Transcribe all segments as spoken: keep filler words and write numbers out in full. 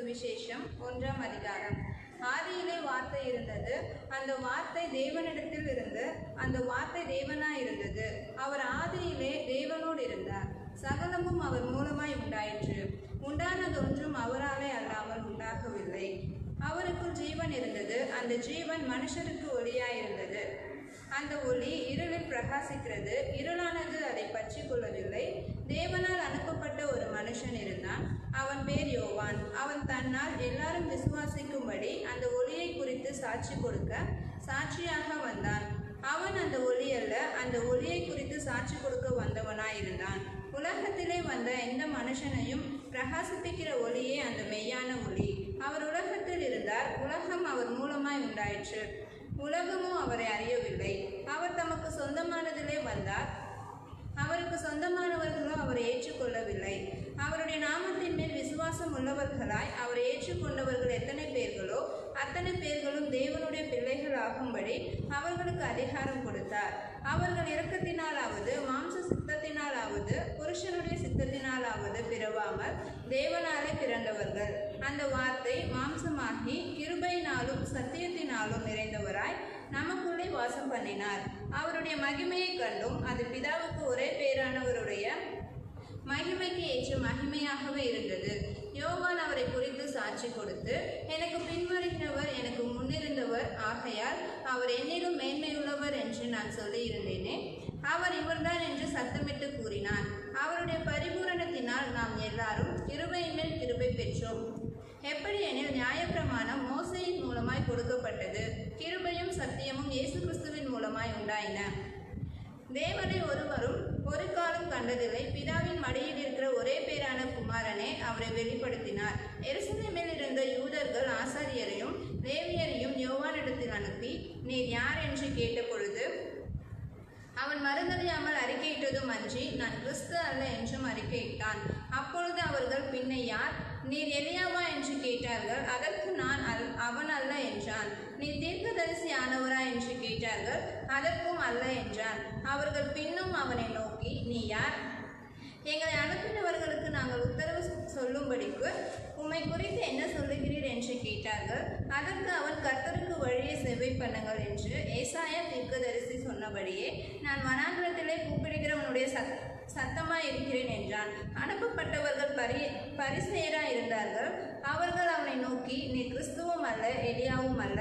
சுவிசேஷம் ஒன்றாம் அதிகாரம். ஆதியிலே வார்த்தை இருந்தது, அந்த வார்த்தை தேவனிடத்தில் இருந்து, அந்த வார்த்தை தேவனாய் இருந்தது. அவர் ஆதியிலே தேவனோடு இருந்தார். சகலமும் அவர் மூலமாய் உண்டாயிற்று. உண்டானதொன்றும் அவராலே அல்லாமல் உண்டாகவில்லை. அவருக்குள் ஜீவன் இருந்தது, அந்த ஜீவன் மனுஷருக்கு ஒளியாயிருந்தது. அந்த ஒளி இருளில் பிரகாசிக்கிறது, இருளானது அதை பற்றி கொள்ளவில்லை. தேவனால் அனுப்பப்பட்ட ஒரு மனுஷன் இருந்தான், அவன் பேர் யோவான். அவன் தன்னால் எல்லாரும் விசுவாசிக்கும்படி அந்த ஒளியை குறித்து சாட்சி கொடுக்க சாட்சியாக வந்தான். அவன் அந்த ஒளி அல்ல, அந்த ஒளியை குறித்து சாட்சி கொடுக்க வந்தவனாயிருந்தான். உலகத்திலே வந்த எந்த மனுஷனையும் பிரகாசிப்பிக்கிற ஒளியே அந்த மெய்யான ஒளி. அவர் உலகத்தில் இருந்தார், உலகம் அவர் மூலமாய் உண்டாயிற்று, உலகமும் அவரை அறியவில்லை. அவர் தமக்கு சொந்தமானதிலே வந்தார், அவருக்கு சொந்தமானவர்களோ அவரை ஏற்றுக்கொள்ளவில்லை. அவருடைய நாமத்தின் மேல் விசுவாசம் உள்ளவர்களாய் அவரை ஏற்றுக்கொண்டவர்கள் எத்தனை பேர்களோ அத்தனை பேர்களும் தேவனுடைய பிள்ளைகள் ஆகும்படி அவர்களுக்கு அதிகாரம் கொடுத்தார். அவர்கள் இரக்கத்தினாலாவது மாம்ச சித்தத்தினாலாவது புருஷனுடைய சித்தத்தினாலாவது பிறவாமல் தேவனாலே பிறந்தவர்கள். அந்த வார்த்தை மாம்சமாகி கிருபையினாலும் சத்தியத்தினாலும் நிறைந்தவராய் நமக்குள்ளே வாசம் பண்ணினார். அவருடைய மகிமையை கண்டும் அது பிதாவுக்கு ஒரே பேரானவருடைய மகிமைக்கு ஏற்ற மகிமையாகவே இருந்தது. யோவான் அவரை குறித்து சாட்சி கொடுத்து, எனக்கு பின்வருகிறவர் எனக்கு முன்னிருந்தவர் ஆகையால் அவர் என்னிலும் மேன்மையுள்ளவர் என்று நான் சொல்லியிருந்தேனே, அவர் இவர்தான் என்று சத்தமிட்டு கூறினான். அவருடைய பரிபூரணத்தினால் நாம் எல்லாரும் கிருபையின் மேல் கிருபை பெற்றோம். எப்படி எனில் நியாயப்பிரமாணம் மோசேயின் மூலமாய் கொடுக்கப்பட்டது, கிருபையும் சத்தியமும் இயேசு கிறிஸ்துவின் மூலமாய் உண்டாயின. தேவனை ஒருவரும் ஒரு காலம் கண்டதில்லை. பிதாவின் மடியில் இருக்கிற ஒரே பேரான குமாரனே அவரை வெளிப்படுத்தினார். எருசலேமில் இருந்த யூதர்கள் ஆசாரியரையும் லேவியரையும் யோவானிடத்தில் அனுப்பி, நீர் யார் என்று கேட்ட பொழுது அவன் மறுதலியாமல் அறிக்கையிட்டதும் அன்றி நான் கிறிஸ்து அல்ல என்றும் அறிக்கையிட்டான். அப்பொழுது அவர்கள், பின்ன யார், நீர் எலியாவா என்று கேட்டார்கள். அதற்கு நான் அல் அவன் அல்ல என்றான். நீ தீர்க்கதரிசி ஆனவரா என்று கேட்டார்கள். அதற்கும் அல்ல என்றான். அவர்கள் பின்னும் அவனை நோக்கி, நீ யார், எங்களை அனுப்பினவர்களுக்கு நாங்கள் உத்தரவு சொல்லும்படிக்கு உம்மை குறித்து என்ன சொல்லுகிறீர் என்று கேட்டார்கள். அதற்கு அவன், கர்த்தருக்கு வழியை செவ்வை பண்ணுங்கள் என்று ஏசாயா தீர்க்கதரிசி சொன்னபடியே நான் வனாந்திரத்திலே கூப்பிடுகிறவனுடைய சத் சத்தமாய் இருக்கிறேன் என்றான். அனுப்பப்பட்டவர்கள் பரி பரிசேயராய் இருந்தார்கள். அவர்கள் அவனை நோக்கி, நீ கிறிஸ்துவும் அல்ல எலியாவும் அல்ல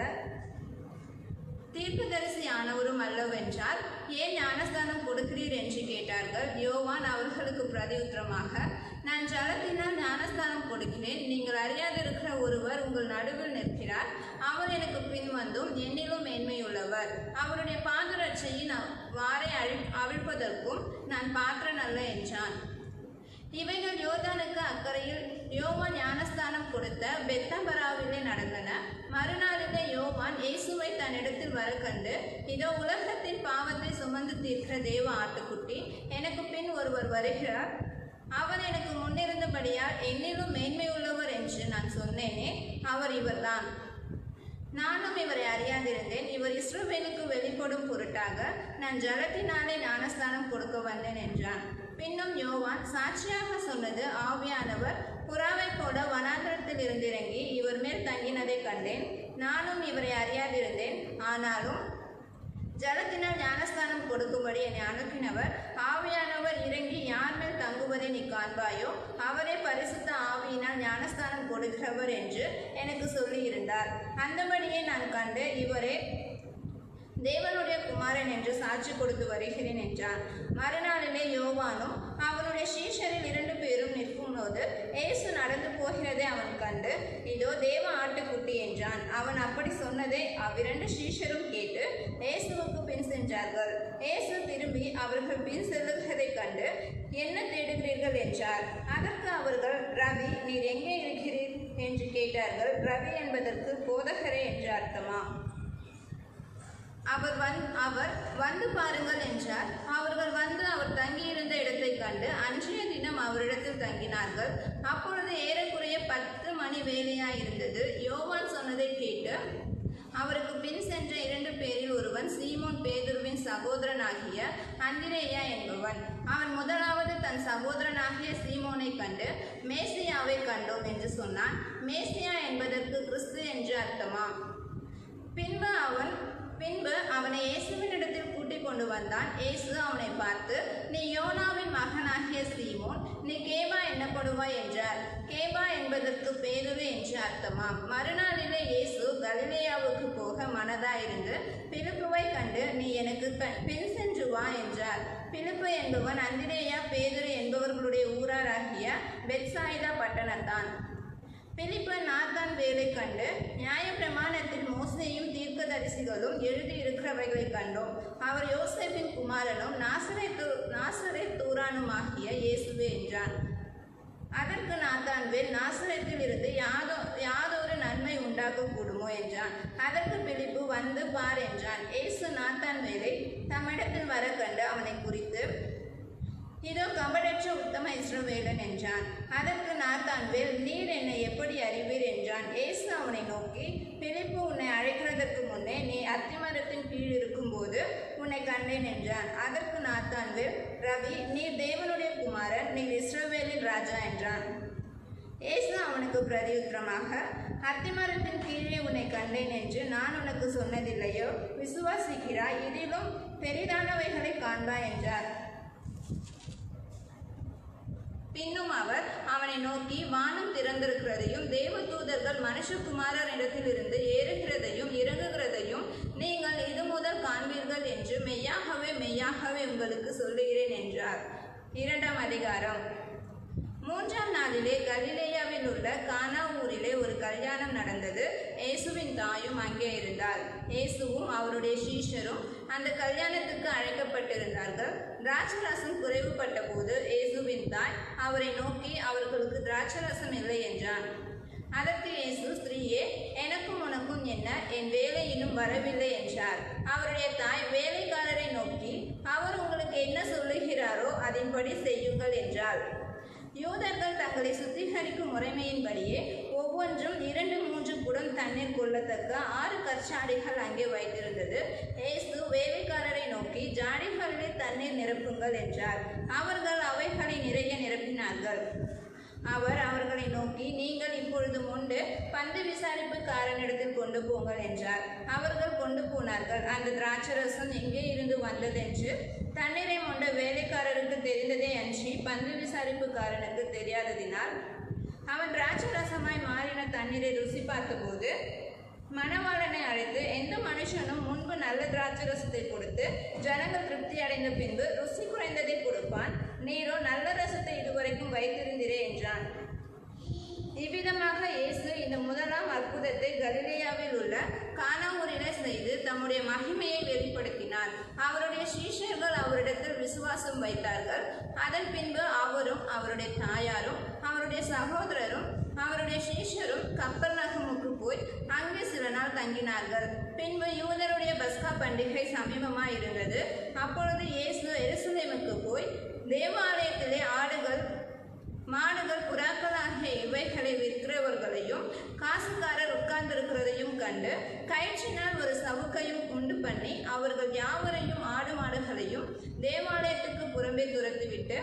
தீர்க்கதரிசி ஆனவரும் அல்லவென்றால் ஏன் ஞானஸ்தானம் கொடுக்கிறீர் என்று கேட்டார்கள். யோவான் அவர்களுக்கு பிரதியுத்தரமாக, நான் ஜலத்தினால் ஞானஸ்தானம் கொடுக்கிறேன், நீங்கள் அறியாதிருக்கிற ஒருவர் உங்கள் நடுவில் நிற்கிறார், அவர் எனக்கு பின் வந்தும் என்னிலும் மேன்மையுள்ளவர், அவருடைய பாதரட்சையின் வாரை அழி அவிழ்ப்பதற்கும் நான் பாத்திரன் அல்ல என்றான். இவைகள் யோர்தானுக்கு அக்கறையில் யோவான் ஞானஸ்தானம் கொடுத்த பெத்தம்பராவிலே நடந்தன. மறுநாளிலே யோவான் இயேசுவை தன்னிடத்தில் வர கண்டு, இதோ உலகத்தின் பாவத்தை சுமந்து தீர்க்கிற தேவ ஆட்டுக்குட்டி, எனக்கு பின் ஒருவர் வருகிறார், அவர் எனக்கு முன்னிருந்தபடியால் என்னிலும் மேன்மை உள்ளவர் என்று நான் சொன்னேனே, அவர் இவர்தான். நானும் இவரை அறியாதிருந்தேன். இவர் இஸ்ரவேலுக்கு வெளிப்படும் பொருட்டாக நான் ஜலத்தினாலே ஞானஸ்தானம் கொடுக்க வந்தேன் என்றான். பின்னும் யோவான் சாட்சியாக சொன்னது, ஆவியானவர் புறாவை போல வனாந்திரத்தில் இருந்திறங்கி இவர் மேல் தங்கினதை கண்டேன். நானும் இவரை அறியாதிருந்தேன், ஆனாலும் ஜலத்தினால் ஞானஸ்தானம் கொடுக்கும்படி என்னை அனுப்பினவர் ஆவியானவர் இறங்கி யார் மேல் தங்குவதை நீ காண்பாயோ அவரே பரிசுத்த ஆவியினால் ஞானஸ்தானம் கொடுக்கிறவர் என்று எனக்கு சொல்லியிருந்தார். அந்தபடியே நான் கண்டு இவரே தேவனுடைய குமாரன் என்று சாட்சி கொடுத்து வருகிறேன் என்றான். மறுநாளிலே யோவானும் அவனுடைய சீஷரில் இரண்டு பேரும் நிற்கும்போது இயேசு நடந்து போகிறதை அவன் கண்டு, இதோ தேவ ஆட்டுக்குட்டி என்றான். அவன் அப்படி சொன்னதை அவ்விரண்டு சீஷரும் கேட்டு இயேசுவுக்கு பின் சென்றார்கள். இயேசு திரும்பி அவர்கள் பின் செல்லுகிறதை கண்டு, என்ன தேடுகிறீர்கள் என்றார். அதற்கு அவர்கள், ரவி, நீர் எங்கே இருக்கிறீர் என்று கேட்டார்கள். ரவி என்பதற்கு போதகரே என்று அர்த்தமா. அவர் வந் அவர் வந்து பாருங்கள் என்றார். அவர்கள் வந்து அவர் தங்கியிருந்த இடத்தை கண்டு அன்றைய தினம் அவரிடத்தில் தங்கினார்கள். அப்பொழுது ஏறக்குறைய பத்து மணி வேலையாயிருந்தது. யோவான் சொன்னதை கேட்டு அவருக்கு பின் சென்ற இரண்டு பேரில் ஒருவன் சீமோன் பேதுருவின் சகோதரனாகிய அந்திரேயா என்பவன். அவன் முதலாவது தன் சகோதரனாகிய சீமோனை கண்டு, மேசியாவை கண்டோம் என்று சொன்னான். மேசியா என்பதற்கு கிறிஸ்து என்று அர்த்தமாம். பின்பு அவன் பின்பு அவனை இயேசுவினிடத்தில் கூட்டிக் கொண்டு வந்தான். இயேசு அவனை பார்த்து, நீ யோனாவின் மகனாகிய சீமோன், நீ கேபா என்னப்படுவாய் என்றார். கேபா என்பதற்கு பேதுரு என்று அர்த்தமாம். மறுநாளிலே இயேசு கலிலேயாவுக்கு போக மனதாயிருந்து பிலிப்புவை கண்டு, நீ எனக்கு பின் சென்று வா என்றார். பிலிப்பு என்பவன் அந்திரேயா பேதுரு என்பவர்களுடைய ஊராராகிய பெத்சாயிதா பட்டணத்தான். பிலிப்பு நாத்தான் வேலை கண்டு, நியாயப்பிரமாணத்தில் மோசேயும் தீர்க்கதரிசிகளும் எழுதியிருக்கிறவைகளை கண்டோம். அவர் யோசேப்பின் குமாரனும் நாசரேத்து நாசரேத்தூரானுமாகிய இயேசுவே என்றான். அதற்கு நாத்தான்வேல், நாசரேத்தில் இருந்து யாதோ யாதொரு நன்மை உண்டாக்க கூடுமோ என்றான். அதற்கு பிலிப்பு, வந்து பார் என்றான். இயேசு நாத்தான்வேலை தம்மிடத்தில் வர கண்டு அவனை குறித்து, இதோ கபடற்ற உத்தம இஸ்ரவேலன் என்றான். அதற்கு நாத்தான்வேல், நீர் என்னை எப்படி அறிவீர் என்றான். இயேசு அவனை நோக்கி, பிலிப்பு உன்னை அழைக்கிறதற்கு முன்னே நீ அத்திமரத்தின் கீழ் இருக்கும்போது உன்னை கண்டேன் என்றான். அதற்கு நாத்தான்வேல், ரவி, நீர் தேவனுடைய குமாரன், நீர் இஸ்ரவேலின் ராஜா என்றான். இயேசு அவனுக்கு பிரதியுத்தரமாக, அத்திமரத்தின் கீழே உன்னை கண்டேன் என்று நான் உனக்கு சொன்னதில்லையோ? விசுவாசிக்கிறாய், இதிலும் பெரிதானவைகளை காண்பாய் என்றார். பின்னும் அவர் அவனை நோக்கி, வானம் திறந்திருக்கிறதையும் தேவ தூதர்கள் மனுஷகுமாரர் இடத்திலிருந்து ஏறுகிறதையும் இறங்குகிறதையும் நீங்கள் இது முதல் காண்பீர்கள் என்று மெய்யாகவே மெய்யாகவே உங்களுக்கு சொல்லுகிறேன் என்றார். இரண்டாம் அதிகாரம். மூன்றாம் நாளிலே கலிலேயாவில் உள்ள கானா ஊரிலே ஒரு கல்யாணம் நடந்தது. இயேசுவின் தாயும் அங்கே இருந்தாள். இயேசுவும் அவருடைய சீஷரும் அந்த கல்யாணத்துக்கு அழைக்கப்பட்டிருந்தார்கள். திராட்சரசம் குறைவுபட்ட போது இயேசுவின் தாய் அவரை நோக்கி, அவர்களுக்கு திராட்சரசம் இல்லை என்றான். அதற்கு இயேசு, ஸ்திரீயே, எனக்கும் உனக்கும் என்ன? என் வேலை இன்னும் வரவில்லை என்றார். அவருடைய தாய் வேலைக்காரரை நோக்கி, அவர் உங்களுக்கு என்ன சொல்லுகிறாரோ அதன்படி செய்யுங்கள் என்றாள். யூதர்கள் தங்களை சுத்திகரிக்கும் முறைமையின்படியே ஒவ்வொன்றும் இரண்டு மூன்று குடம் தண்ணீர் கொள்ளத்தக்க ஆறு கற்சாடிகள் அங்கே வைத்திருந்தது. இயேசு வேலைக்காரரை நோக்கி, ஜாடிகளிலே தண்ணீர் நிரப்புங்கள் என்றார். அவர்கள் அவைகளை நிறைய நிரப்பினார்கள். அவர் அவர்களை நோக்கி, நீங்கள் இப்பொழுது முண்டு பந்து விசாரிப்புக்காரனிடத்தில் கொண்டு போங்கள் என்றார். அவர்கள் கொண்டு போனார்கள். அந்த திராட்சரசம் எங்கே இருந்து வந்ததென்று தண்ணீரை மொண்ட வேலைக்காரருக்கு தெரிந்ததே அன்றி பந்து விசாரிப்புக்காரனுக்கு தெரியாததினால் அவன் திராட்சரசமாய் மாறின தண்ணீரை ருசி பார்த்தபோது மணவாளனை அழைத்து, எந்த மனுஷனும் முன்பு நல்ல திராட்சரசத்தை கொடுத்து ஜனங்கள் திருப்தி அடைந்த பின்பு ருசி குறைந்ததை கொடுப்பான், நீரோ நல்ல ரசத்தை இதுவரைக்கும் வைத்திருந்தீரே என்றான். இவ்விதமாக இயேசு இந்த முதலாம் அற்புதத்தை கலிலேயாவில் உள்ள கானா ஊரிலே செய்து தம்முடைய மகிமையை வெளிப்படுத்தினார். அவருடைய சீஷர்கள் அவரிடத்தில் விசுவாசம் வைத்தார்கள். அதன் பின்பு அவரும் அவருடைய தாயாரும் அவருடைய சகோதரரும் அவருடைய சீஷரும் கப்பர்நகமுக்கு போய் அங்கே சில நாள் தங்கினார்கள். பின்பு யூதருடைய பஸ்கா பண்டிகை சமீபமாய் இருந்தது. அப்பொழுது இயேசு எருசலேமுக்கு போய் தேவாலயத்திலே ஆடுகள் மாடுகள் புறாக்கள் ஆகிய இவைகளை விற்கிறவர்களையும் காசுக்காரர் உட்கார்ந்திருக்கிறதையும் கண்டு கயிற்றினால் ஒரு சவுக்கையும் உண்டு பண்ணி அவர்கள் யாவரையும் ஆடு மாடுகளையும் தேவாலயத்துக்கு புறம்பே துரத்துவிட்டு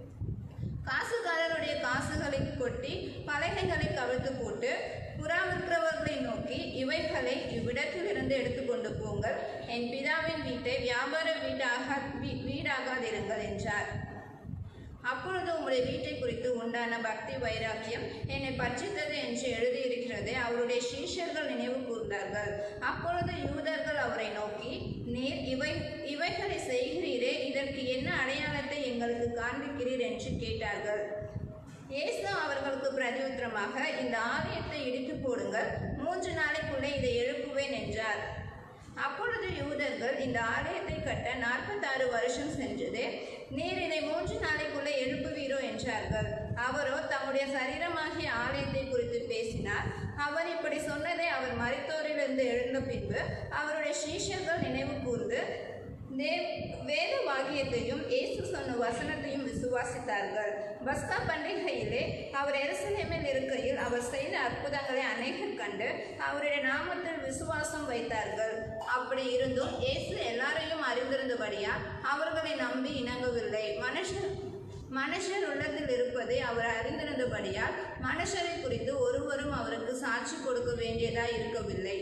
காசுக்காரருடைய காசுகளை கொட்டி பலகைகளை கவிழ்த்து போட்டு புறா விற்கிறவர்களை நோக்கி, இவைகளை இவ்விடத்தில் இருந்து எடுத்துக்கொண்டு போங்கள், என் பிதாவின் வீட்டை வியாபார வீடாக வீடாகாதிருங்கள் என்றார். அப்பொழுது உங்களுடைய வீட்டை குறித்து உண்டான பக்தி வைராக்கியம் என்னை பற்றித்தது என்று எழுதியிருக்கிறதை அவருடைய சீஷர்கள் நினைவு கூர்ந்தார்கள். அப்பொழுது யூதர்கள் அவரை நோக்கி, நீர் இவை இவைகளை செய்கிறீரே, இதற்கு என்ன அடையாளத்தை எங்களுக்கு காண்பிக்கிறீர் என்று கேட்டார்கள். இயேசு அவர்களுக்கு பிரதியுத்தரமாக, இந்த ஆலயத்தை இடித்து போடுங்கள், மூன்று நாளைக்குள்ளே இதை எழுப்புவேன் என்றார். அப்பொழுது யூதர்கள், இந்த ஆலயத்தை கட்ட நாற்பத்தாறு வருஷம் சென்றது, நீர் இதை மூன்று நாளைக்குள்ளே எழுப்புவீரோ என்றார்கள். அவரோ தம்முடைய சரீரமாகிய ஆலயத்தை குறித்து பேசினார். அவர் இப்படி சொன்னதை அவர் மரித்தோரிலிருந்து எழுந்த பின்பு அவருடைய சீஷர்கள் நினைவு கூர்ந்து வேத வாக்கியத்தையும் இயேசு சொன்ன வசனத்தையும் விசுவாசித்தார்கள். பஸ்கா பண்டிகையிலே அவர் எருசலேமில் இருக்கையில் அவர் செய்த அற்புதங்களை அநேகர் கண்டு அவருடைய நாமத்தில் விசுவாசம் வைத்தார்கள். அப்படி இருந்தும் இயேசு எல்லாரையும் அறிந்திருந்தபடியா அவர்களை நம்பி இணங்கவில்லை. மனுஷர் மனுஷர் உள்ளத்தில் இருப்பதை அவர் அறிந்திருந்தபடியால் மனுஷரை குறித்து ஒருவரும் அவருக்கு சாட்சி கொடுக்க வேண்டியதாய் இருக்கவில்லை.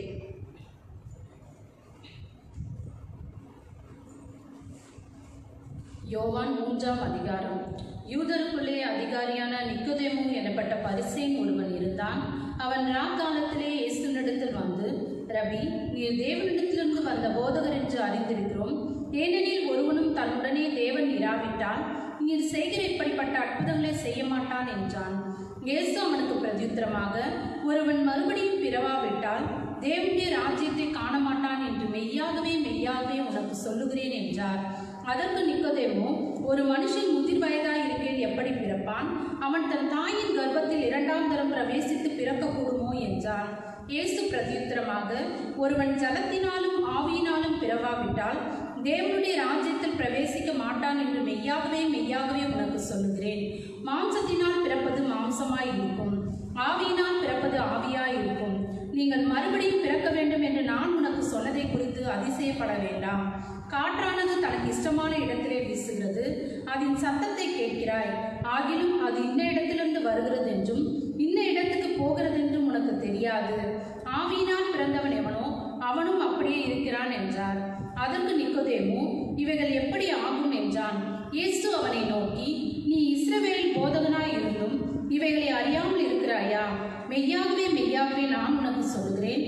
யோவான் மூன்றாம் அதிகாரம். யூதருக்குள்ளே அதிகாரியான நிக்கோதேமு எனப்பட்ட பரிசேயன் ஒருவன் இருந்தான். அவன் ராக்காலத்திலே இயேசுவினிடத்தில் வந்து, ரபி, நீர் தேவனிடத்திலிருந்து வந்த போதகர் என்று அறிந்திருக்கிறோம். ஏனெனில் ஒருவனும் தன்னுடனே தேவன் இராவிட்டால் நீர் செய்கிற இப்படிப்பட்ட அற்புதங்களை செய்ய மாட்டான் என்றான். இயேசு அவனுக்கு பிரதியுத்தரமாக, ஒருவன் மறுபடியும் பிறவாவிட்டால் தேவனுடைய ராஜ்யத்தை காண மாட்டான் என்று மெய்யாகவே மெய்யாகவே உனக்கு சொல்லுகிறேன் என்றார். அதற்கு நிக்கோதேமு, ஒரு மனுஷன் முதிர் வயதாய் இருக்கையில் எப்படி பிறப்பான்? அவன் தன் தாயின் கர்ப்பத்தில் இரண்டாம் தரம் பிரவேசித்து பிறக்கக்கூடுமோ என்றான். இயேசு பிரதியுத்தரமாக, ஒருவன் ஜலத்தினாலும் ஆவியினாலும் பிறவாவிட்டால் தேவனுடைய ராஜ்யத்தில் பிரவேசிக்க மாட்டான் என்று மெய்யாகவே மெய்யாகவே உனக்கு சொல்லுகிறேன். மாம்சத்தினால் பிறப்பது மாம்சமாய் இருக்கும், ஆவியினால் பிறப்பது ஆவியாய் இருக்கும். நீங்கள் மறுபடியும் பிறக்க வேண்டும் என்று நான் உனக்கு சொன்னதை குறித்து அதிசயப்பட வேண்டாம். காற்றானது தனக்கு இஷ்டமான இடத்திலே வீசுகிறது, அதன் சத்தத்தை கேட்கிறாய், ஆகிலும் அது இன்ன இடத்திலிருந்து வருகிறது என்றும் இன்ன இடத்துக்கு போகிறது என்றும் உனக்கு தெரியாது. ஆவியினால் பிறந்தவன் எவனோ அவனும் அப்படியே இருக்கிறான் என்றார். அதற்கு நிக்கோதேமு, இவைகள் எப்படி ஆகும் என்றான். இயேசு அவனை நோக்கி, நீ இஸ்ரவேலில் போதகனாய் இருந்தும் இவைகளை அறியாமல் இருக்கிறாயா? மெய்யாகவே மெய்யாகவே நான் உனக்கு சொல்கிறேன்,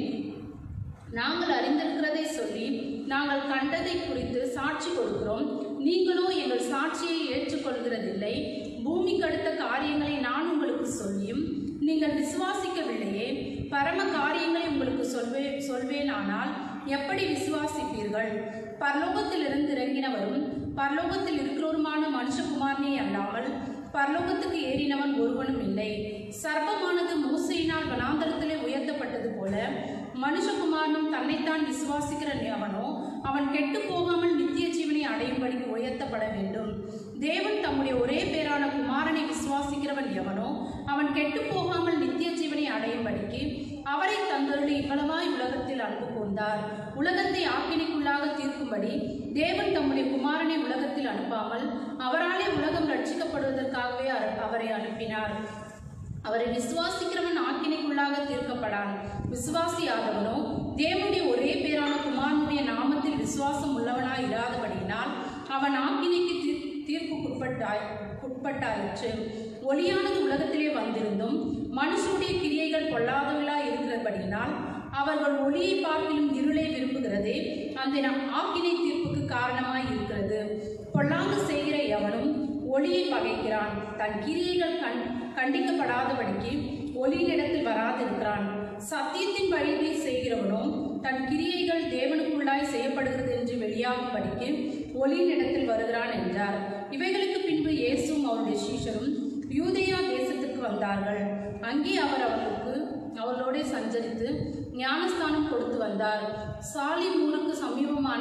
நாங்கள் அறிந்திருக்கிறதை சொல்லி நாங்கள் கண்டதை குறித்து சாட்சி கொடுக்கிறோம். நீங்களோ எங்கள் சாட்சியை ஏற்றுக்கொள்கிறதில்லை. பூமிக்கு அடுத்த காரியங்களை நான் உங்களுக்கு சொல்லியும் நீங்கள் விசுவாசிக்கவில்லையே. பரம காரியங்களை உங்களுக்கு சொல்வே சொல்வேனானால் எப்படி விசுவாசிப்பீர்கள்? பரலோகத்திலிருந்து இறங்கினவரும் பரலோகத்தில் இருக்கிறவருமான மனுஷகுமாரனே அல்லாமல் பரலோகத்துக்கு ஏறினவன் ஒருவனும் இல்லை. சர்ப்பமானது மோசையினால் வனாந்தரத்திலே உயர்த்தப்பட்டது போல மனுஷகுமாரனும் தன்னைத்தான் விசுவாசிக்கிற அவனோ அவன் கெட்டு போகாமல் நித்திய ஜீவனை அடையும்படிக்கு உயர்த்தப்பட வேண்டும். தேவன் தம்முடைய ஒரே பேரான குமாரனை விசுவாசிக்கிறவன் எவனோ அவன் கெட்டு போகாமல் நித்திய ஜீவனை அடையும்படிக்கு அவரை தந்தருளி இவ்வளவாய் உலகத்தில் அன்பு கூர்ந்தார். உலகத்தை ஆக்கினைக்குள்ளாக தீர்க்கும்படி தேவன் தம்முடைய குமாரனை உலகத்தில் அனுப்பாமல் அவராலே உலகம் ரட்சிக்கப்படுவதற்காகவே அவரை அனுப்பினார். அவரை விசுவாசிக்கிறவன் ஆக்கினைக்குள்ளாக தீர்க்கப்படான். விசுவாசியாதவனோ தேவனுடைய ஒரே பேரான குமாரனுடைய நாமத்தில் விசுவாசம் உள்ளவனாய் இராதபடியினால் அவன் ஆக்கினைக்கு தீர் தீர்ப்புக்குட்பட்டாய் உட்பட்டாயிற்று. ஒளியானது உலகத்திலே வந்திருந்தும் மனுஷனுடைய கிரியைகள் பொல்லாதவர்களாய் இருக்கிறபடியினால் அவர்கள் ஒளியை பார்க்கிலும் இருளை விரும்புகிறதே அந்த ஆக்கினை தீர்ப்புக்கு காரணமாய் இருக்கிறது. பொல்லாங்கு செய்கிற எவனும் ஒளியை பகைக்கிறான், தன் கிரியைகள் கண் கண்டிக்கப்படாதபடிக்கு ஒளியினிடத்தில் வராதிருக்கிறான். சத்தியத்தின் வழியை செய்கிறவனும் தன் கிரியைகள் தேவனுக்குள்ளாய் செய்யப்படுகிறது என்று வெளியாகும்படிக்கு ஒளியினிடத்தில் வருகிறான் என்றார். இவைகளுக்கு பின்பு இயேசுவும் அவருடைய சீஷரும் யூதேயா தேசத்திற்கு வந்தார்கள். அங்கே அவர் அவர்களுக்கு அவர்களோடு சஞ்சரித்து ஞானஸ்தானம் கொடுத்து வந்தார். சாலிம் ஊருக்கு சமீபமான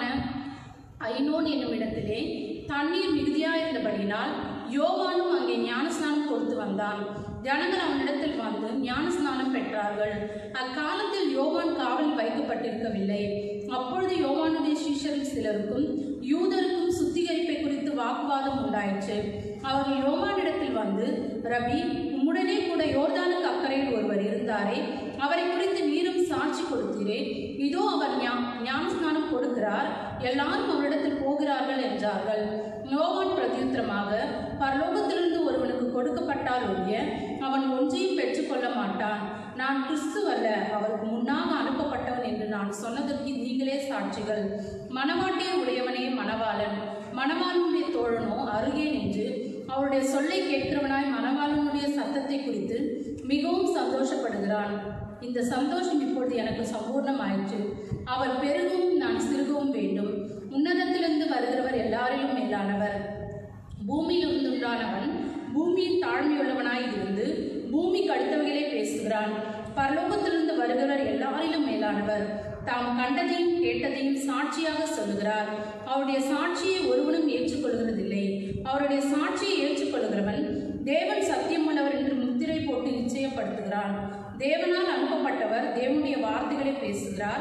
ஐனோன் என்னும் இடத்திலே தண்ணீர் மிகுதியாயிருந்தபடியினால் யோவானும் அங்கே ஞானஸ்நானம் கொடுத்து வந்தான். ஜனங்கள் அவனிடத்தில் வந்து ஞானஸ்நானம் பெற்றார்கள். அக்காலத்தில் யோவான் காவலில் வைக்கப்பட்டிருக்கவில்லை. அப்பொழுது யோவானுடைய சீஷரில் சிலருக்கும் யூதருக்கும் சுத்திகரிப்பை குறித்து வாக்குவாதம் உண்டாயிற்று. அவர்கள் யோவானிடத்தில் வந்து, ரபி, உம்முடனே கூட யோர்தானுக்கு அக்கறையில் ஒருவர் இருந்தாரே, அவரை குறித்து நீரும் சாட்சி கொடுத்தீரே, இதோ அவர் ஞானஸ்நானம் கொடுக்கிறார், எல்லாரும் அவரிடத்தில் போகிறார்கள் என்றார்கள். யோவான் பிரதியுத்தரமாக, பரலோகத்திலிருந்து ஒருவனுக்கு கொடுக்கப்பட்டால் ஒழிய அவன் ஒன்றையும் பெற்றுக்கொள்ள மாட்டான். நான் கிறிஸ்து அல்ல, அவருக்கு முன்னாக அனுப்பப்பட்டவன் என்று நான் சொன்னதற்கு நீங்களே சாட்சிகள். மணவாட்டியை உடையவனே மணவாளன், மணவாளனுடைய தோழனோ அருகே நின்று அவருடைய சொல்லை கேட்கிறவனாய் மணவாளனுடைய சத்தத்தை குறித்து மிகவும் சந்தோஷப்படுகிறான். இந்த சந்தோஷம் இப்பொழுது எனக்கு சம்பூர்ணமாயிற்று. அவர் பெருகவும் நான் சிறுகவும் வேண்டும். உன்னதத்திலிருந்து வருகிறவர் எல்லாரிலும் மேலானவர். பூமியிலிருந்து உண்டானவன் பூமியின் தாழ்மையுள்ளவனாய் இருந்து பூமிக்கு அடுத்தவர்களே பேசுகிறான். பரலோகத்திலிருந்து வருகிறவர் எல்லாரிலும் மேலானவர். தாம் கண்டதையும் கேட்டதையும் சாட்சியாக சொல்லுகிறார். அவருடைய சாட்சியை ஒருவனும் ஏற்றுக்கொள்கிறதில்லை. அவருடைய சாட்சியை ஏற்றுக்கொள்கிறவன் தேவன் சத்தியமுள்ளவர் என்று முத்திரை போட்டு நிச்சயப்படுத்துகிறான். தேவனால் அனுப்பப்பட்டவர் தேவனுடைய வார்த்தைகளை பேசுகிறார்.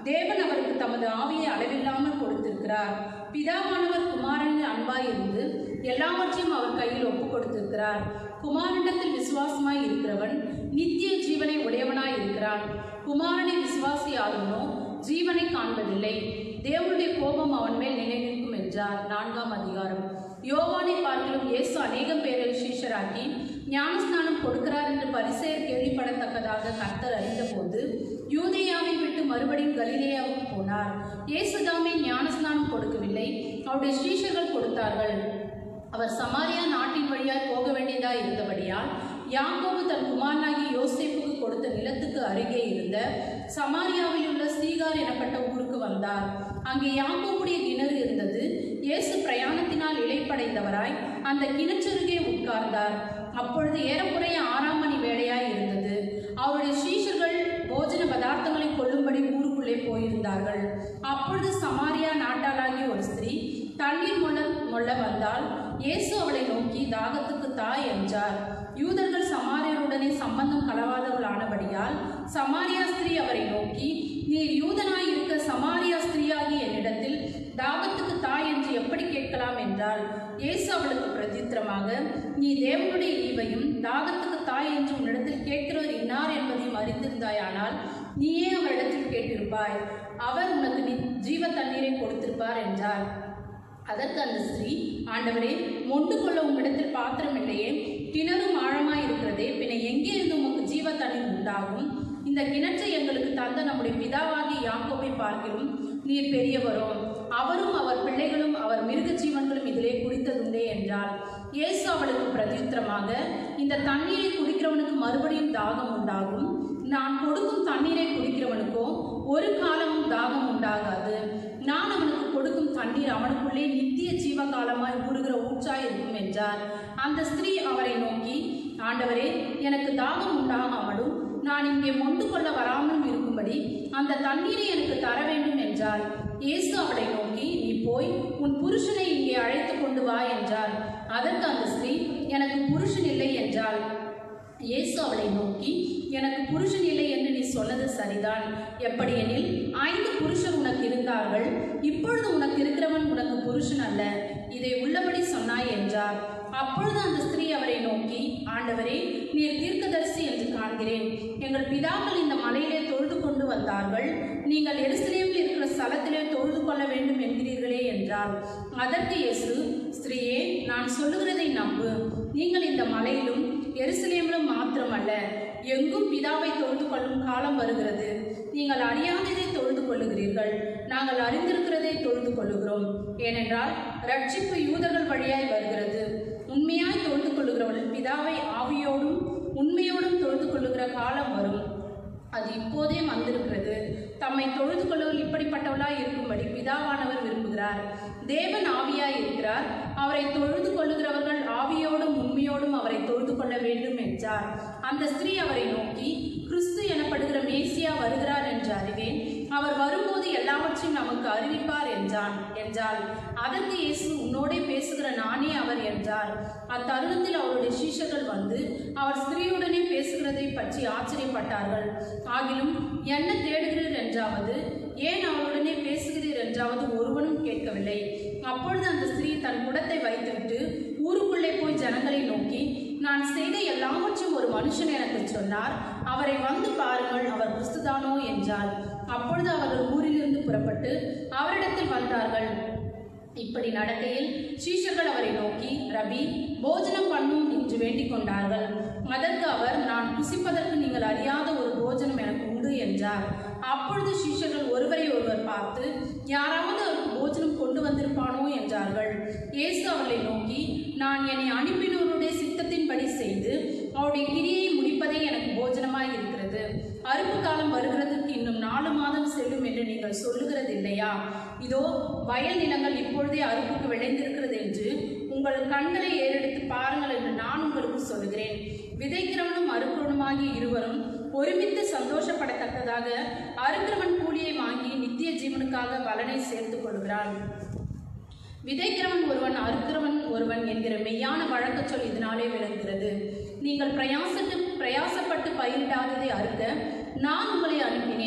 தேவன் அவருக்கு தமது ஆவியை அளவில்லாமல் கொடுத்திருக்கிறார். பிதாவானவர் குமாரனின் அன்பாய் இருந்து எல்லாவற்றையும் அவர் கையில் ஒப்புக் கொடுத்திருக்கிறார். குமாரனிடத்தில் விசுவாசமாய் இருக்கிறவன் நித்திய ஜீவனை உடையவனாய் இருக்கிறான். குமாரனை விசுவாசியாதவனோ ஜீவனை காண்பதில்லை, தேவனுடைய கோபம் அவன் மேல் நிலைநிற்கும் என்றார். நான்காம் அதிகாரம். யோவானை பார்க்கிலும் இயேசு அநேகம் பேரை சீஷராக்கி ஞானஸ்நானம் கொடுக்கிறார் என்று பரிசேயர் கேள்விப்படத்தக்கதாக கர்த்தர் அறிந்தபோது யூதேயாவை விட்டு மறுபடியும் கலிலேயாவுக்கு போனார். இயேசு தாமே ஞானஸ்நானம் கொடுக்கவில்லை, அவருடைய சீஷர்கள் கொடுத்தார்கள். அவர் சமாரியா நாட்டின் வழியாய் போக வேண்டியதாய் இருந்தபடியால் யாக்கோபு தன் குமாரனாகி யோசேப்புக்கு கொடுத்த நிலத்துக்கு அருகே இருந்த சமாரியாவில் உள்ள சீகார் எனப்பட்ட ஊருக்கு வந்தார். அங்கே யாக்கோபுடைய கிணறு இருந்தது. இயேசு பிரயாணத்தினால் இளைப்படைந்தவராய் அந்த கிணற்றருகே உட்கார்ந்தார். அப்பொழுது ஏறக்குறைய ஆறாம் மணி வேளையாய் இருந்தது. அவருடைய சீஷர்கள் போஜன பதார்த்தங்களை கொள்ளும்படி ஊருக்குள்ளே போயிருந்தார்கள். அப்பொழுது சமாரியா நாட்டாளாகிய ஒரு ஸ்திரீ தண்ணீர் மொள்ள மொள்ள வந்தால் இயேசு அவளை நோக்கி, தாகத்துக்கு தாய் என்றார். யூதர்கள் சமாரியருடனே சம்பந்தம் கலவாதவள் ஆனபடியால் சமாரியா ஸ்திரீ அவரை நோக்கி, நீர் யூதனாய் இருக்க சமாரியா ஸ்திரீயாகி என்னிடத்தில் தாகத்துக்கு தாய் என்று எப்படி கேட்கலாம் என்றாள். இயேசு அவளுக்கு பிரத்யுத்தரமாக, நீ தேவனுடைய ஈவையும் தாகத்துக்கு தாய் என்று உன்னிடத்தில் கேட்கிறவர் இன்னார் என்பதையும் அறிந்திருந்தாயானால் நீயே அவரிடத்தில் கேட்டிருப்பாய், அவர் உனக்கு ஜீவ தண்ணீரை கொடுத்திருப்பார் என்றார். அதற்கு அந்த ஸ்திரீ, ஆண்டவரே, மொண்டு கொள்ள உம்மிடத்தில் பாத்திரம் இல்லையே, கிணறும் ஆழமாய் இருக்கிறதே, பின்ன எங்கே இருந்து உமக்கு ஜீவ தண்ணீர் உண்டாகும்? இந்த கிணற்றை எங்களுக்கு தந்த நம்முடைய பிதாவாகிய யாக்கோபை பார்க்கிலும் நீர் பெரியவரோ, அவரும் அவர் பிள்ளைகளும் அவர் மிருக ஜீவன்களும் இதிலே குடித்ததுண்டே என்றாள். இயேசு அவளுக்கு பிரதியுத்தரமாக, இந்த தண்ணீரை குடிக்கிறவனுக்கு மறுபடியும் தாகம் உண்டாகும். நான் கொடுக்கும் தண்ணீரை குடிக்கிறவனுக்கோ ஒரு காலமும் தாகம் உண்டாகாது. நான் அவனுக்கு கொடுக்கும் தண்ணீர் அவனுக்குள்ளே நித்திய ஜீவகாலமாய் ஊறுகிற ஊற்றாய் இருக்கும் என்றார். அந்த ஸ்திரீ அவரை நோக்கி, ஆண்டவரே, எனக்கு தாகம் உண்டாகாமலும் நான் இங்கே மொண்டு கொள்ள வராமலும் இருக்கும்படி அந்த தண்ணீரை எனக்கு தர வேண்டும் என்றார். இயேசு அவளை நோக்கி, நீ போய் உன் புருஷனை இங்கே அழைத்து கொண்டு வா என்றார். அதற்கு அந்த ஸ்திரீ, எனக்கு புருஷன் இல்லை என்றாள். இயேசு அவளை நோக்கி, எனக்கு புருஷன் இல்லை என்று நீ சொன்னது சரிதான். எப்படியெனில் ஐந்து புருஷர் உனக்கு இருந்தார்கள், இப்பொழுது உனக்கு இருக்கிறவன் உனக்கு புருஷன் அல்ல, இதை உள்ளபடி சொன்னாய் என்றார். அப்பொழுது அந்த ஸ்திரீ அவரை நோக்கி, ஆண்டவரே, நீர் தீர்க்கதரிசி என்று காண்கிறேன். எங்கள் பிதாக்கள் இந்த மலையிலே தொழுது கொண்டு வந்தார்கள், நீங்கள் எருசலேமில் இருக்கிற ஸ்தலத்திலே தொழுது கொள்ள வேண்டும் என்கிறீர்களே என்றார். அதற்கு இயேசு, ஸ்திரீயே, நான் சொல்லுகிறதை நம்பு. நீங்கள் இந்த மலையிலும் எருசலேமிலும் மாத்திரமல்ல, எங்கும் பிதாவை தொழுது கொள்ளும் காலம் வருகிறது. நீங்கள் அறியாததை தொழுது கொள்ளுகிறீர்கள், நாங்கள் அறிந்திருக்கிறதை தொழுது கொள்ளுகிறோம். ஏனென்றால் ரட்சிப்பு யூதர்கள் வழியாய் வருகிறது. உண்மையாய் தொழுது கொள்ளுகிறவர்கள் பிதாவை ஆவியோடும் உண்மையோடும் தொழுது கொள்ளுகிற காலம் வரும், அது இப்போதே வந்திருக்கிறது. தம்மை தொழுது கொள்ளுவர்கள் இப்படிப்பட்டவளாய் இருக்கும்படி பிதாவானவர் விரும்புகிறார். தேவன் ஆவியாய் இருக்கிறார், அவரை தொழுது கொள்ளுகிறவர்கள் ஆவியோடும் உண்மையோடும் அவரை தொழுது கொள்ள வேண்டும் என்றார். அந்த ஸ்திரீ அவரை நோக்கி, கிறிஸ்து எனப்படுகிற மேசியா வருகிறார் என்று அறிவேன், அவர் வரும்போது எல்லாவற்றையும் நமக்கு அறிவிப்பார் என்றான் என்றாள். அதற்கு இயேசு, உன்னோடே பேசுகிற நானே அவர் என்றார். அத்தருணத்தில் அவருடைய சீஷர்கள் வந்து அவர் ஸ்திரீயுடனே பேசுகிறதை பற்றி ஆச்சரியப்பட்டார்கள். ஆகிலும் என்ன தேடுகிறீர் என்றாவது, ஏன் அவருடனே பேசுகிறீர் என்றாவது ஒருவனும் கேட்கவில்லை. அப்பொழுது அந்த ஸ்திரீ தன் குடத்தை வைத்துவிட்டு ஊருக்குள்ளே போய் ஜனங்களை நோக்கி, நான் செய்த எல்லாவற்றையும் ஒரு மனுஷன் எனக்கு சொன்னார், அவரை வந்து பாருங்கள், அவர் கிறிஸ்துதானோ என்றாள். அப்பொழுது அவர்கள் ஊரிலிருந்து புறப்பட்டு அவரிடத்தில் வந்தார்கள். இப்படி நடக்கையில் சீஷர்கள் அவரை நோக்கி, ரபி, போஜனம் பண்ணும் என்று வேண்டிக் கொண்டார்கள். அதற்கு அவர், நான் புசிப்பதற்கு நீங்கள் அறியாத ஒரு போஜனம் எனக்கு உண்டு என்றார். அப்பொழுது சீஷர்கள் ஒருவரை ஒருவர் பார்த்து, யாராவது அவருக்கு போஜனம் கொண்டு வந்திருப்பானோ என்றார்கள். இயேசு அவர்களை நோக்கி, நான் என்னை அனுப்பினோருடைய சித்தத்தின்படி செய்து அவருடைய கிரியை முடிப்பதே எனக்கு போஜனமாய் இருக்கிறது. அறுப்பு காலம் வருகிறதுக்கு இன்னும் நாலு மாதம் செல்லும் என்று நீங்கள் சொல்லுகிறது இல்லையா? இதோ வயல் நிலங்கள் இப்பொழுதே அறுப்புக்கு விளைந்திருக்கிறது என்று உங்கள் கண்களை ஏறெடுத்து பாருங்கள் என்று நான் உங்களுக்கு சொல்லுகிறேன். விதைக்கிறவனும் அறுக்கிறவனுமாகிய இருவரும் ஒருமித்து சந்தோஷப்படத்தக்கதாக அறுக்கிறவன் கூலியை வாங்கி நித்திய ஜீவனுக்காக பலனை சேர்த்துக் கொள்கிறான். விதைக்கிறவன் ஒருவன், அறுக்கிறவன் ஒருவன் என்கிற மெய்யான வழக்க சொல் இதனாலே விளங்குகிறது. நீங்கள் பிரயாசட்டு பிரயாசப்பட்டு பயிரிடாததை அறுக்க நான் உங்களை அனுப்பினேன்.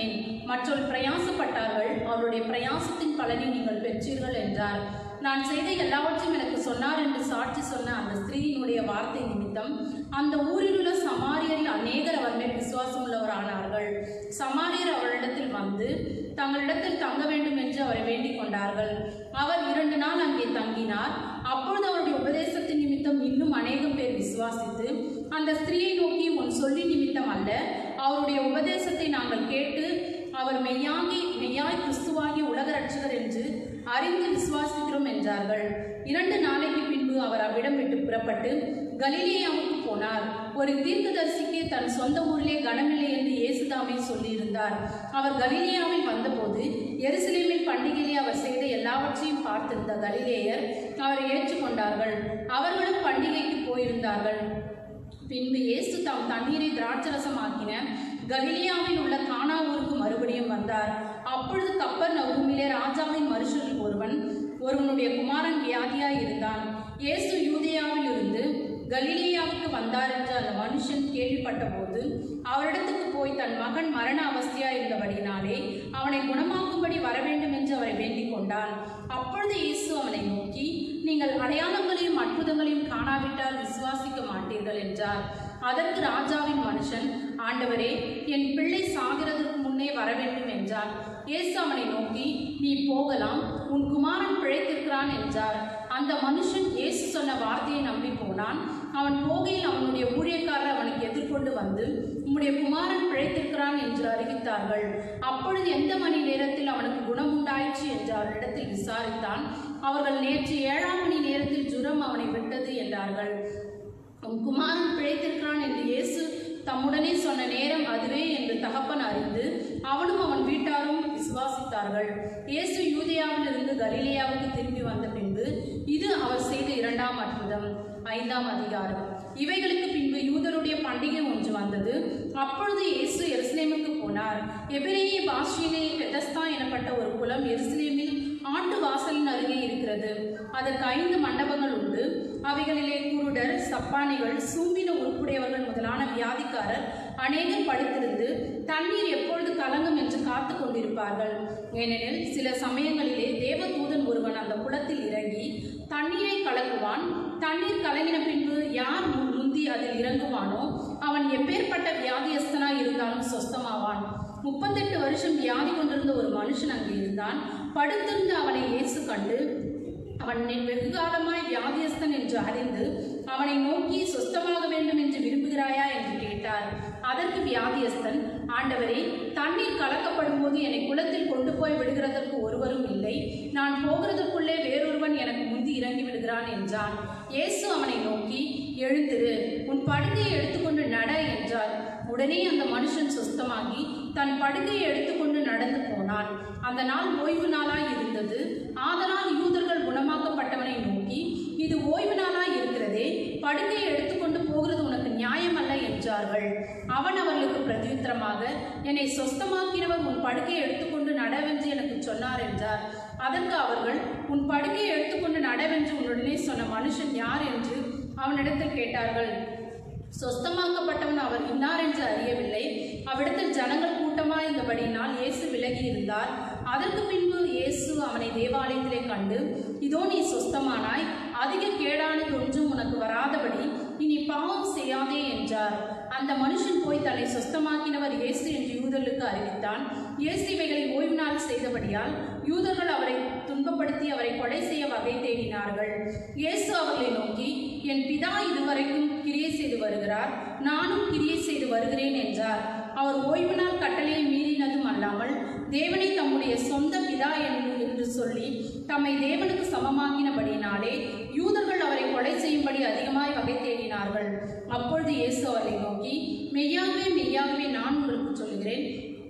மற்றொரு பிரயாசப்பட்டார்கள், அவருடைய பிரயாசத்தின் பலனை நீங்கள் பெற்றீர்கள் என்றார். நான் செய்த எல்லாவற்றையும் எனக்கு சொன்னார் என்று சாட்சி சொன்ன அந்த ஸ்திரீயினுடைய வார்த்தை நிமித்தம் அந்த ஊரில் உள்ள சமாரியரில் அநேகர் அவர் மேல் விசுவாசம் உள்ளவரானார்கள். சமாரியர் அவரிடத்தில் வந்து தங்களிடத்தில் தங்க வேண்டும் என்று அவரை வேண்டிக் கொண்டார்கள். அவர் இரண்டு நாள் அங்கே தங்கினார். அப்பொழுது அவருடைய உபதேசத்தின் நிமித்தம் இன்னும் அநேகம் பேர் விசுவாசித்து அந்த ஸ்திரீயை நோக்கி, உன் சொல்லி நிமித்தம் அல்ல, அவருடைய உபதேசத்தை நாங்கள் கேட்டு அவர் மெய்யாகி மெய்யாய் கிறிஸ்துவாகி உலக ரட்சகர் என்று அறிந்து விசுவாசிக்கிறோம் என்றார்கள். இரண்டு நாளைக்கு பின்பு அவர் அவ்விடம் விட்டு புறப்பட்டு கலிலேயாவுக்கு போனார். ஒரு தீர்க்கதரிசிக்கு தன் சொந்த ஊரிலே கனமில்லை என்று இயேசுதாமே சொல்லியிருந்தார். அவர் கலிலேயாவில் வந்தபோது எருசலேமில் பண்டிகையிலே அவர் செய்த எல்லாவற்றையும் பார்த்திருந்த கலிலேயர் அவரை ஏற்றுக்கொண்டார்கள். அவர்களும் பண்டிகைக்கு போயிருந்தார்கள். பின்பு இயேசு தாம் தண்ணீரை திராட்சரசமாக்கின கலிலேயாவில் உள்ள கானா ஊருக்கு மறுபடியும் வந்தார். அப்பொழுது கப்பர் நகூமிலே ராஜாவின் மனுஷரில் ஒருவன் ஒருவனுடைய குமாரன் வியாதியாய் இருந்தான். இயேசு யூதேயாவில் இருந்து கலிலேயாவுக்கு வந்தார் என்று அந்த மனுஷன் கேள்விப்பட்ட போது அவரிடத்துக்கு போய் தன் மகன் மரண அவஸ்தையா இருந்தபடினாலே அவனை குணமாக்கும்படி வர வேண்டும் என்று அவரை வேண்டிக் கொண்டான். அப்பொழுது இயேசு அவனை நோக்கி, நீங்கள் அடையாளங்களையும் அற்புதங்களையும் காணாவிட்டால் விசுவாசிக்க மாட்டீர்கள் என்றார். அதற்கு ராஜாவின் மனுஷன், ஆண்டவரே, என் பிள்ளை சாகிறதற்கு முன்னே வர வேண்டும் என்றார். இயேசு அவனை நோக்கி, நீ போகலாம், உன் குமாரன் பிழைத்திருக்கிறான் என்றார். அந்த மனுஷன் இயேசு சொன்ன வார்த்தையை நம்பி போனான். அவன் போகையில் அவனுடைய ஊழியக்காரர் அவனுக்கு எதிர்கொண்டு வந்து, உம்முடைய குமாரன் பிழைத்திருக்கிறான் என்று அறிவித்தார்கள். அப்பொழுது எந்த மணி நேரத்தில் அவனுக்கு குணம் உண்டாயிற்று என்று அவரிடத்தில் விசாரித்தான். அவர்கள், நேற்று ஏழாம் மணி நேரத்தில் ஜுரம் அவனை விட்டது என்றார்கள். உன் குமாரன் பிழைத்திருக்கிறான் என்று இயேசு தம்முடனே சொன்ன நேரம் அதுவே என்று தகப்பன் அறிந்து அவனும் அவன் வீட்டாரும் விசுவாசித்தார்கள். இயேசு யூதேயாவில் இருந்து கலிலேயாவுக்கு திரும்பி வந்த பின்பு இது அவர் செய்த இரண்டாம் அற்புதம். ஐந்தாம் அதிகாரம். இவைகளுக்கு பின்பு யூதருடைய பண்டிகை ஒன்று வந்தது. அப்பொழுது இயேசு எருசலேமுக்கு போனார். எபிரேய பாஷையிலே பெதஸ்தா எனப்பட்ட ஒரு குளம் எருசலேமில் ஆட்டு வாசலின் அருகே இருக்கிறது. அதற்கு ஐந்து மண்டபங்கள் உண்டு. அவைகளிலே குருடர், சப்பானிகள், சூம்பின உறுப்புடையவர்கள் முதலான வியாதிக்காரர் அநேகர் படுத்திருந்து தண்ணீர் எப்பொழுது கலங்கும் என்று காத்து கொண்டிருப்பார்கள். ஏனெனில் சில சமயங்களிலே தேவதூதன் ஒருவன் அந்த குளத்தில் இறங்கி தண்ணீரை கலக்குவான். தண்ணீர் கலங்கின பின்பு யார் முந்தி அதில் இறங்குவானோ அவன் எப்பேற்பட்ட வியாதியஸ்தனாய் இருந்தாலும் சொஸ்தமாவான். முப்பத்தெட்டு வருஷம் வியாதி கொண்டிருந்த ஒரு மனுஷன் அங்கே இருந்தான். படுத்திருந்த அவனை இயேசு கண்டு அவன் வெகு காலமாய் வியாதியஸ்தன் என்று அறிந்து அவனை நோக்கி, சொஸ்தமாக வேண்டும் என்று விரும்புகிறாயா என்று கேட்டார். அதற்கு வியாதியஸ்தன், ஆண்டவரே, தண்ணீர் கலக்கப்படும் போது என்னை குளத்தில் கொண்டு போய் விடுகிறதற்கு ஒருவரும் இல்லை. நான் போகிறதற்குள்ளே வேறொருவன் எனக்கு முந்தி இறங்கி விடுகிறான் என்றான். இயேசு அவனை நோக்கி, எழுந்திரு, உன் படுக்கையை எடுத்துக்கொண்டு நட என்றார். உடனே அந்த மனுஷன் சொஸ்தமாகி தன் படுக்கையை எடுத்துக்கொண்டு நடந்து போனான். அந்த நாள் ஓய்வு நாளாய் இருந்தது. ஆதலால் யூதர்கள் குணமாக்கப்பட்டவனை நோக்கி, இது ஓய்வு நாளாய் இருக்கிறதே, படுக்கையை எடுத்துக்கொண்டு போகிறது உனக்கு நியாயமல்ல என்றார்கள். அவன் அவர்களுக்கு பிரதியுத்தரமாக, என்னை சொஸ்தமாக்கினவர் உன் படுக்கையை எடுத்துக்கொண்டு நடவென்று எனக்கு சொன்னார் என்றார். அதற்கு அவர்கள், உன் படுக்கையை எடுத்துக்கொண்டு நடவென்று உன்னுடனே சொன்ன மனுஷன் யார் என்று அவனிடத்தில் கேட்டார்கள். சொஸ்தமாக்கப்பட்டவன் அவர் இன்னார் என்று அறியவில்லை. அவ்விடத்தில் ஜனங்கள் கூட்டமாய் இருந்தபடியினால் இயேசு விலகி இருந்தார். அதற்கு பின்பு இயேசு அவனை தேவாலயத்திலே கண்டு, இதோ நீ சொஸ்தமானாய், அதிக கேடானது ஒன்றும் உனக்கு வராதபடி இனி பாவம் செய்யாதே என்றார். அந்த மனுஷன் போய் தன்னை சொஸ்தமாக்கினவர் இயேசு என்று யூதர்களுக்கு அறிவித்தான். இயேசு இவைகளை ஓய்வு நாள் செய்தபடியால் யூதர்கள் அவரை துன்பப்படுத்தி அவரை கொலை செய்ய வகை தேடினார்கள். இயேசு அவர்களை நோக்கி, என் பிதா இதுவரைக்கும் கிரியை செய்து வருகிறார், நானும் கிரியை செய்து வருகிறேன் என்றார். அவர் ஓய்வு நாள் கட்டளையை மீறினதும் அல்லாமல் தேவனை தம்முடைய சொந்த பிதா என்று சொல்லி தம்மை தேவனுக்கு சமமாக்கினபடியினாலே யூதர்கள் அவரை கொலை செய்யும்படி அதிகமாய் வகை தேடினார்கள். அப்பொழுது இயேசு அவரை நோக்கி, மெய்யாகவே மெய்யாகவே நான் உங்களுக்கு சொல்கிறேன்,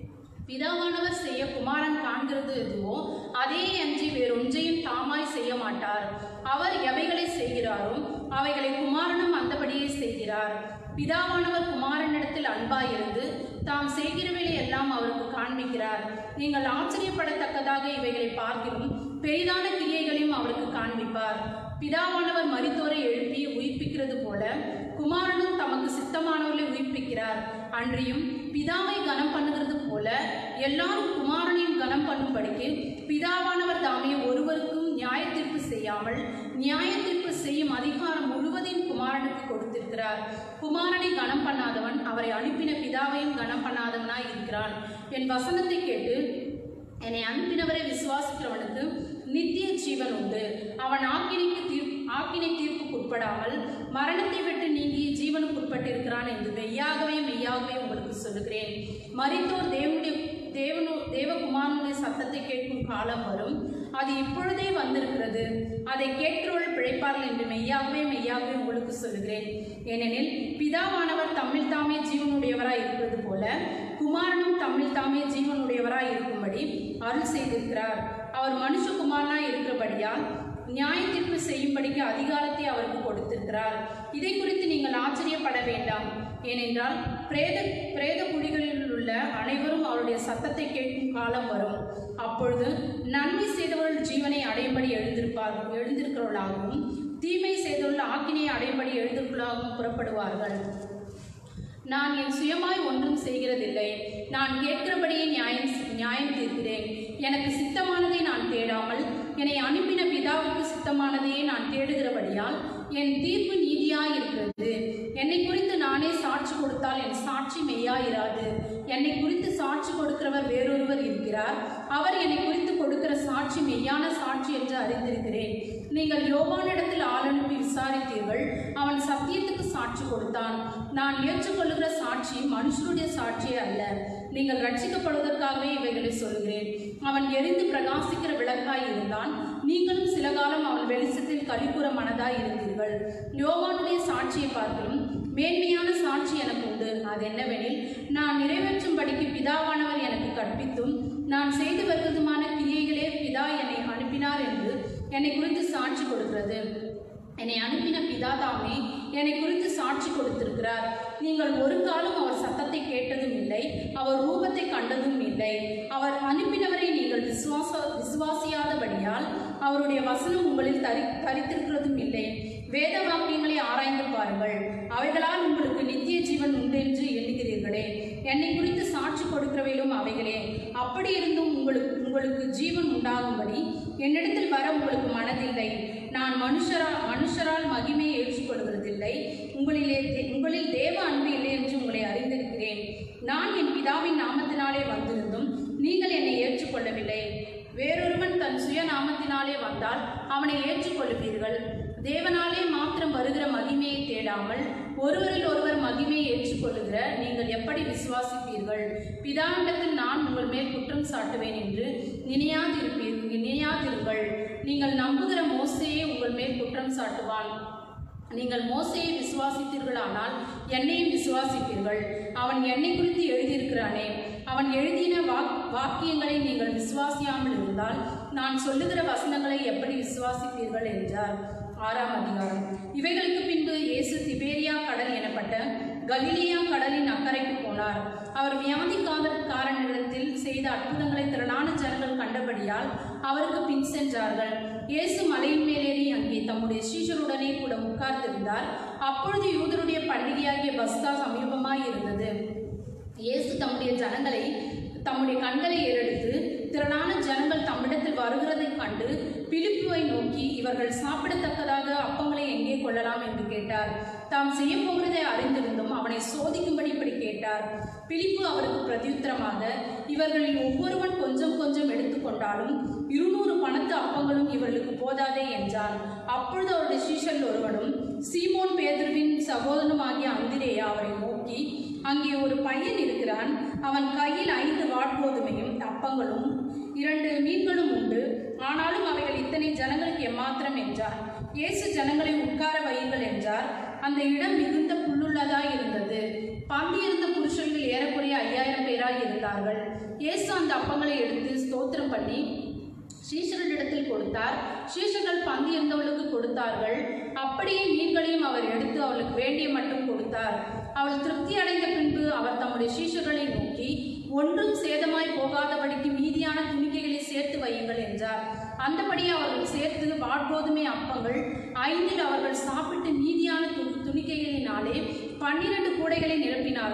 பிதாவானவர் செய்ய குமாரன் காண்கிறது எதுவோ அதே அன்றி வேறொன்றையும் தாமாய் செய்ய மாட்டார். அவர் எவைகளை செய்கிறாரோ அவைகளை குமாரனும் அந்தபடியே செய்கிறார். பிதாவானவர் குமாரனிடத்தில் அன்பாயிருந்து தாம் செய்கிறவைகளை எல்லாம் அவருக்கு காண்பிக்கிறார். நீங்கள் ஆச்சரியப்படத்தக்கதாக இவைகளை பார்க்கிலும் பெரிதான கிரியைகளையும் அவருக்கு காண்பிப்பார். பிதாவானவர் மரித்தோரை எழுப்பி உயிர்ப்பிக்கிறது போல குமாரனும் தமக்கு சித்தமானவர்களை உயிர்ப்பிக்கிறார். அன்றியும் பிதாவை கனம் பண்ணுகிறது போல எல்லாரும் குமாரனையும் கனம் பண்ணும்படிக்கு பிதாவானவர் தாமே ஒருவருக்கும் நியாய தீர்ப்பு செய்யாமல் நியாய தீர்ப்பு செய்யும் அதிகாரம் முழுவதையும் குமாரனுக்கு கொடுத்திருக்கிறார். குமாரனை கனம் பண்ணாதவன் அவரை அனுப்பின பிதாவையும் கனம் பண்ணாதவனாய் இருக்கிறான். என் வசனத்தை கேட்டு என்னை அனுப்பினவரை விசுவாசிக்கிறவனுக்கு நித்திய ஜீவன் உண்டு. அவன் ஆக்கினைக்கு தீர்ப்பு ஆக்கினை தீர்ப்புக்கு உட்படாமல் மரணத்தை விட்டு நீங்கி ஜீவனுக்கு உட்பட்டிருக்கிறான் என்று மெய்யாகவே மெய்யாகவே உங்களுக்கு சொல்லுகிறேன். மரித்தோர் தேவனுடைய தேவனு தேவகுமாரனுடைய சத்தத்தை கேட்கும் காலம் வரும், அது இப்பொழுதே வந்திருக்கிறது. அதை கேட்கிறவர்கள் பிழைப்பார்கள் என்று மெய்யாகவே மெய்யாகவே உங்களுக்கு சொல்லுகிறேன். ஏனெனில் பிதாவானவர் தம்மில் தாமே ஜீவனுடையவராய் இருக்கிறது போல குமாரனும் தம்மில் தாமே ஜீவனுடையவராய் இருக்கும்படி அருள் செய்திருக்கிறார். அவர் மனுஷகுமாரனாய் இருக்கிறபடியால் நியாய தீர்ப்பு செய்யும்படிக்கு அதிகாரத்தை அவருக்கு கொடுத்திருக்கிறார். இதை குறித்து நீங்கள் ஆச்சரியப்பட வேண்டாம். ஏனென்றால் பிரேத பிரேத குழிகளில் உள்ள அனைவரும் அவருடைய சத்தத்தை கேட்கும் காலம் வரும். அப்பொழுது நன்மை செய்தவர்கள் ஜீவனை அடையும்படி எழுந்திருப்பார்கள் எழுந்திருக்கிறவர்களாகவும் தீமை செய்தவர்கள் ஆக்கினை அடையும்படி எழுந்திருக்கலாகவும் புறப்படுவார்கள். நான் என் சுயமாய் ஒன்றும் செய்கிறதில்லை, நான் கேட்கிறபடியே நியாயம் நியாயம் தீர்க்கிறேன். எனக்கு சித்தமானதை நான் தேடாமல் என்னை அனுப்பின பிதாவுக்கு சித்தமானதையே நான் தேடுகிறபடியால் என் தீர்ப்பு நீதியாயிருக்கிறது. என்னை குறித்து நானே சாட்சி கொடுத்தால் என் சாட்சி மெய்யாயிராது. என்னை குறித்து சாட்சி கொடுக்கிறவர் வேறொருவர் இருக்கிறார். அவர் என்னை குறித்து கொடுக்கிற சாட்சி மெய்யான சாட்சி என்று அறிந்திருக்கிறேன். நீங்கள் யோவானிடத்தில் ஆள் அனுப்பி விசாரித்தீர்கள், அவன் சத்தியத்துக்கு சாட்சி கொடுத்தான். நான் ஏற்றுக்கொள்ளுகிற சாட்சி மனுஷருடைய சாட்சியே அல்ல. நீங்கள் ரட்சிக்கப்படுவதற்காகவே இவைகளை சொல்கிறேன். அவன் எரிந்து பிரகாசிக்கிற விளக்காய் இருந்தான். நீங்களும் சில காலம் அவன் வெளிச்சத்தில் கலிப்புற மனதாய் இருந்தீர்கள். யோவானுடைய சாட்சியை பார்க்கலும் மேன்மையான சாட்சி எனக்கு உண்டு. அது என்னவெனில், நான் நிறைவேற்றும்படிக்கு பிதாவானவர் எனக்கு கற்பித்தும் நான் செய்து வருவதுமான கிரியைகளே பிதா என்னை அனுப்பினார் என்று என்னை குறித்து சாட்சி கொடுக்கிறது. என்னை அனுப்பின பிதா தாமே என்னை குறித்து சாட்சி கொடுத்திருக்கிறார். நீங்கள் ஒரு காலம் அவர் சத்தத்தை கேட்டதும் இல்லை, அவர் ரூபத்தை கண்டதும் இல்லை. அவர் அனுப்பினவரை நீங்கள் விசுவாச விசுவாசியாதபடியால் அவருடைய வசனம் உங்களில் தரி தரித்திருக்கிறதும் இல்லை. வேத வாக்கியங்களை ஆராய்ந்து பாருங்கள், அவைகளால் உங்களுக்கு நித்திய ஜீவன் உண்டு என்று எண்ணுகிறீர்களே. என்னை குறித்து சாட்சி கொடுக்கிறவையிலும் அவைகளே. அப்படி இருந்தும் உங்களுக்கு உங்களுக்கு ஜீவன் உண்டாகும்படி என்னிடத்தில் வர உங்களுக்கு மனதில்லை. நான் மனுஷரா மனுஷரால் மகிமையை ஏற்றுக்கொள்கிறதில்லை. உங்களிலே உங்களில் தேவ அன்பு இல்லை என்று உங்களை அறிந்திருக்கிறேன். நான் என் பிதாவின் நாமத்தினாலே வந்திருந்தும் நீங்கள் என்னை ஏற்றுக்கொள்ளவில்லை. வேறொருவன் தன் சுய நாமத்தினாலே வந்தால் அவனை ஏற்றுக்கொள்ளுவீர்கள். தேவனாலே மாத்திரம் வருகிற மகிமையை தேடாமல் ஒருவரில் ஒருவர் மகிமையை ஏற்றுக்கொள்ளுகிற நீங்கள் எப்படி விசுவாசிப்பீர்கள்? பிதாவிடத்தில் நான் உங்கள் மேல் குற்றம் சாட்டுவேன் என்று நினையாதிருப்பீர்கள் நினையாதிருங்கள். நீங்கள் நம்புகிற மோசேயே உங்கள் மேல் குற்றம் சாட்டுவான். நீங்கள் மோசேயை விசுவாசித்தீர்களானால் என்னையும் விசுவாசிப்பீர்கள். அவன் என்னை குறித்து எழுதியிருக்கிறானே. அவன் எழுதின வாக் வாக்கியங்களை நீங்கள் விசுவாசியாமல் இருந்தால் நான் சொல்லுகிற வசனங்களை எப்படி விசுவாசிப்பீர்கள் என்றார். ஆறாம் அதிகாரம். இவைகளுக்கு பின்பு இயேசு திபேரியா கடல் எனப்பட்ட கலிலேயா கடலின் அக்கறைக்கு போனார். அவர் வியாதிக்காரனிடத்தில் செய்த அற்புதங்களை திரளான ஜனங்கள் கண்டபடியால் அவருக்கு பின் சென்றார்கள். இயேசு மலையின் மேலேறி அங்கே தம்முடைய சீஷருடனே கூட உட்கார்ந்திருந்தார். அப்பொழுது யூதருடைய பண்டிகையாகிய பஸ்கா சமீபமாய் இருந்தது. இயேசு தம்முடைய ஜனங்களை தம்முடைய கண்களை ஏறெடுத்து திரளான ஜனங்கள் தம்மிடத்தில் வருகிறதை கண்டு பிலிப்புவை நோக்கி, இவர்கள் சாப்பிடத்தக்கதாக அப்பங்களை எங்கே கொள்ளலாம் என்று கேட்டார். தாம் செய்ய போகிறதை அறிந்திருந்தும் அவனை சோதிக்கும்படி இப்படி கேட்டார். பிலிப்பு அவருக்கு பிரதியுத்தரமாக, இவர்களில் ஒவ்வொருவன் கொஞ்சம் கொஞ்சம் எடுத்துக்கொண்டாலும் இருநூறு பணத்து அப்பங்களும் இவர்களுக்கு போதாதே என்றார். அப்பொழுது அவருடைய சீஷரில் ஒருவனும் சீமோன் பேதுருவின் சகோதரனும் ஆகிய அந்திரேயா அவரை நோக்கி, அங்கே ஒரு பையன் இருக்கிறான், அவன் கையில் ஐந்து வாட்கோதுமையும் அப்பங்களும் இரண்டு மீன்களும் உண்டு, ஆனாலும் அவைகள் இத்தனை ஜனங்களுக்கு எம்மாத்திரம் என்றார். இயேசு ஜனங்களை உட்கார வையுங்கள் என்றார். அந்த இடம் மிகுந்த புல்லுள்ளதாய் இருந்தது. பந்தியிருந்த புருஷர்கள் ஏறக்குறைய ஐயாயிரம் பேராய் இருந்தார்கள். இயேசு அந்த அப்பங்களை எடுத்து ஸ்தோத்திரம் பண்ணி சீஷர்களிடத்தில் கொடுத்தார். சீஷர்கள் பந்தி இருந்தவளுக்கு கொடுத்தார்கள். அப்படியே மீன்களையும் அவர் எடுத்து அவளுக்கு வேண்டிய மட்டும் கொடுத்தார். அவள் திருப்தி அடைந்த பின்பு அவர் தம்முடைய சீஷர்களை நோக்கி, ஒன்றும் சேதமாய் போகாதபடிக்கு மீதியான துணிக்கைகளை சேர்த்து வையுங்கள் என்றார். அந்தபடி அவர்கள் சேர்த்து வாட்கோதுமை அப்பங்கள் ஐந்தில் அவர்கள் சாப்பிட்டு மீதியான து துணிக்கைகளினாலே பன்னிரண்டு கூடைகளை நிரப்பினார்கள்.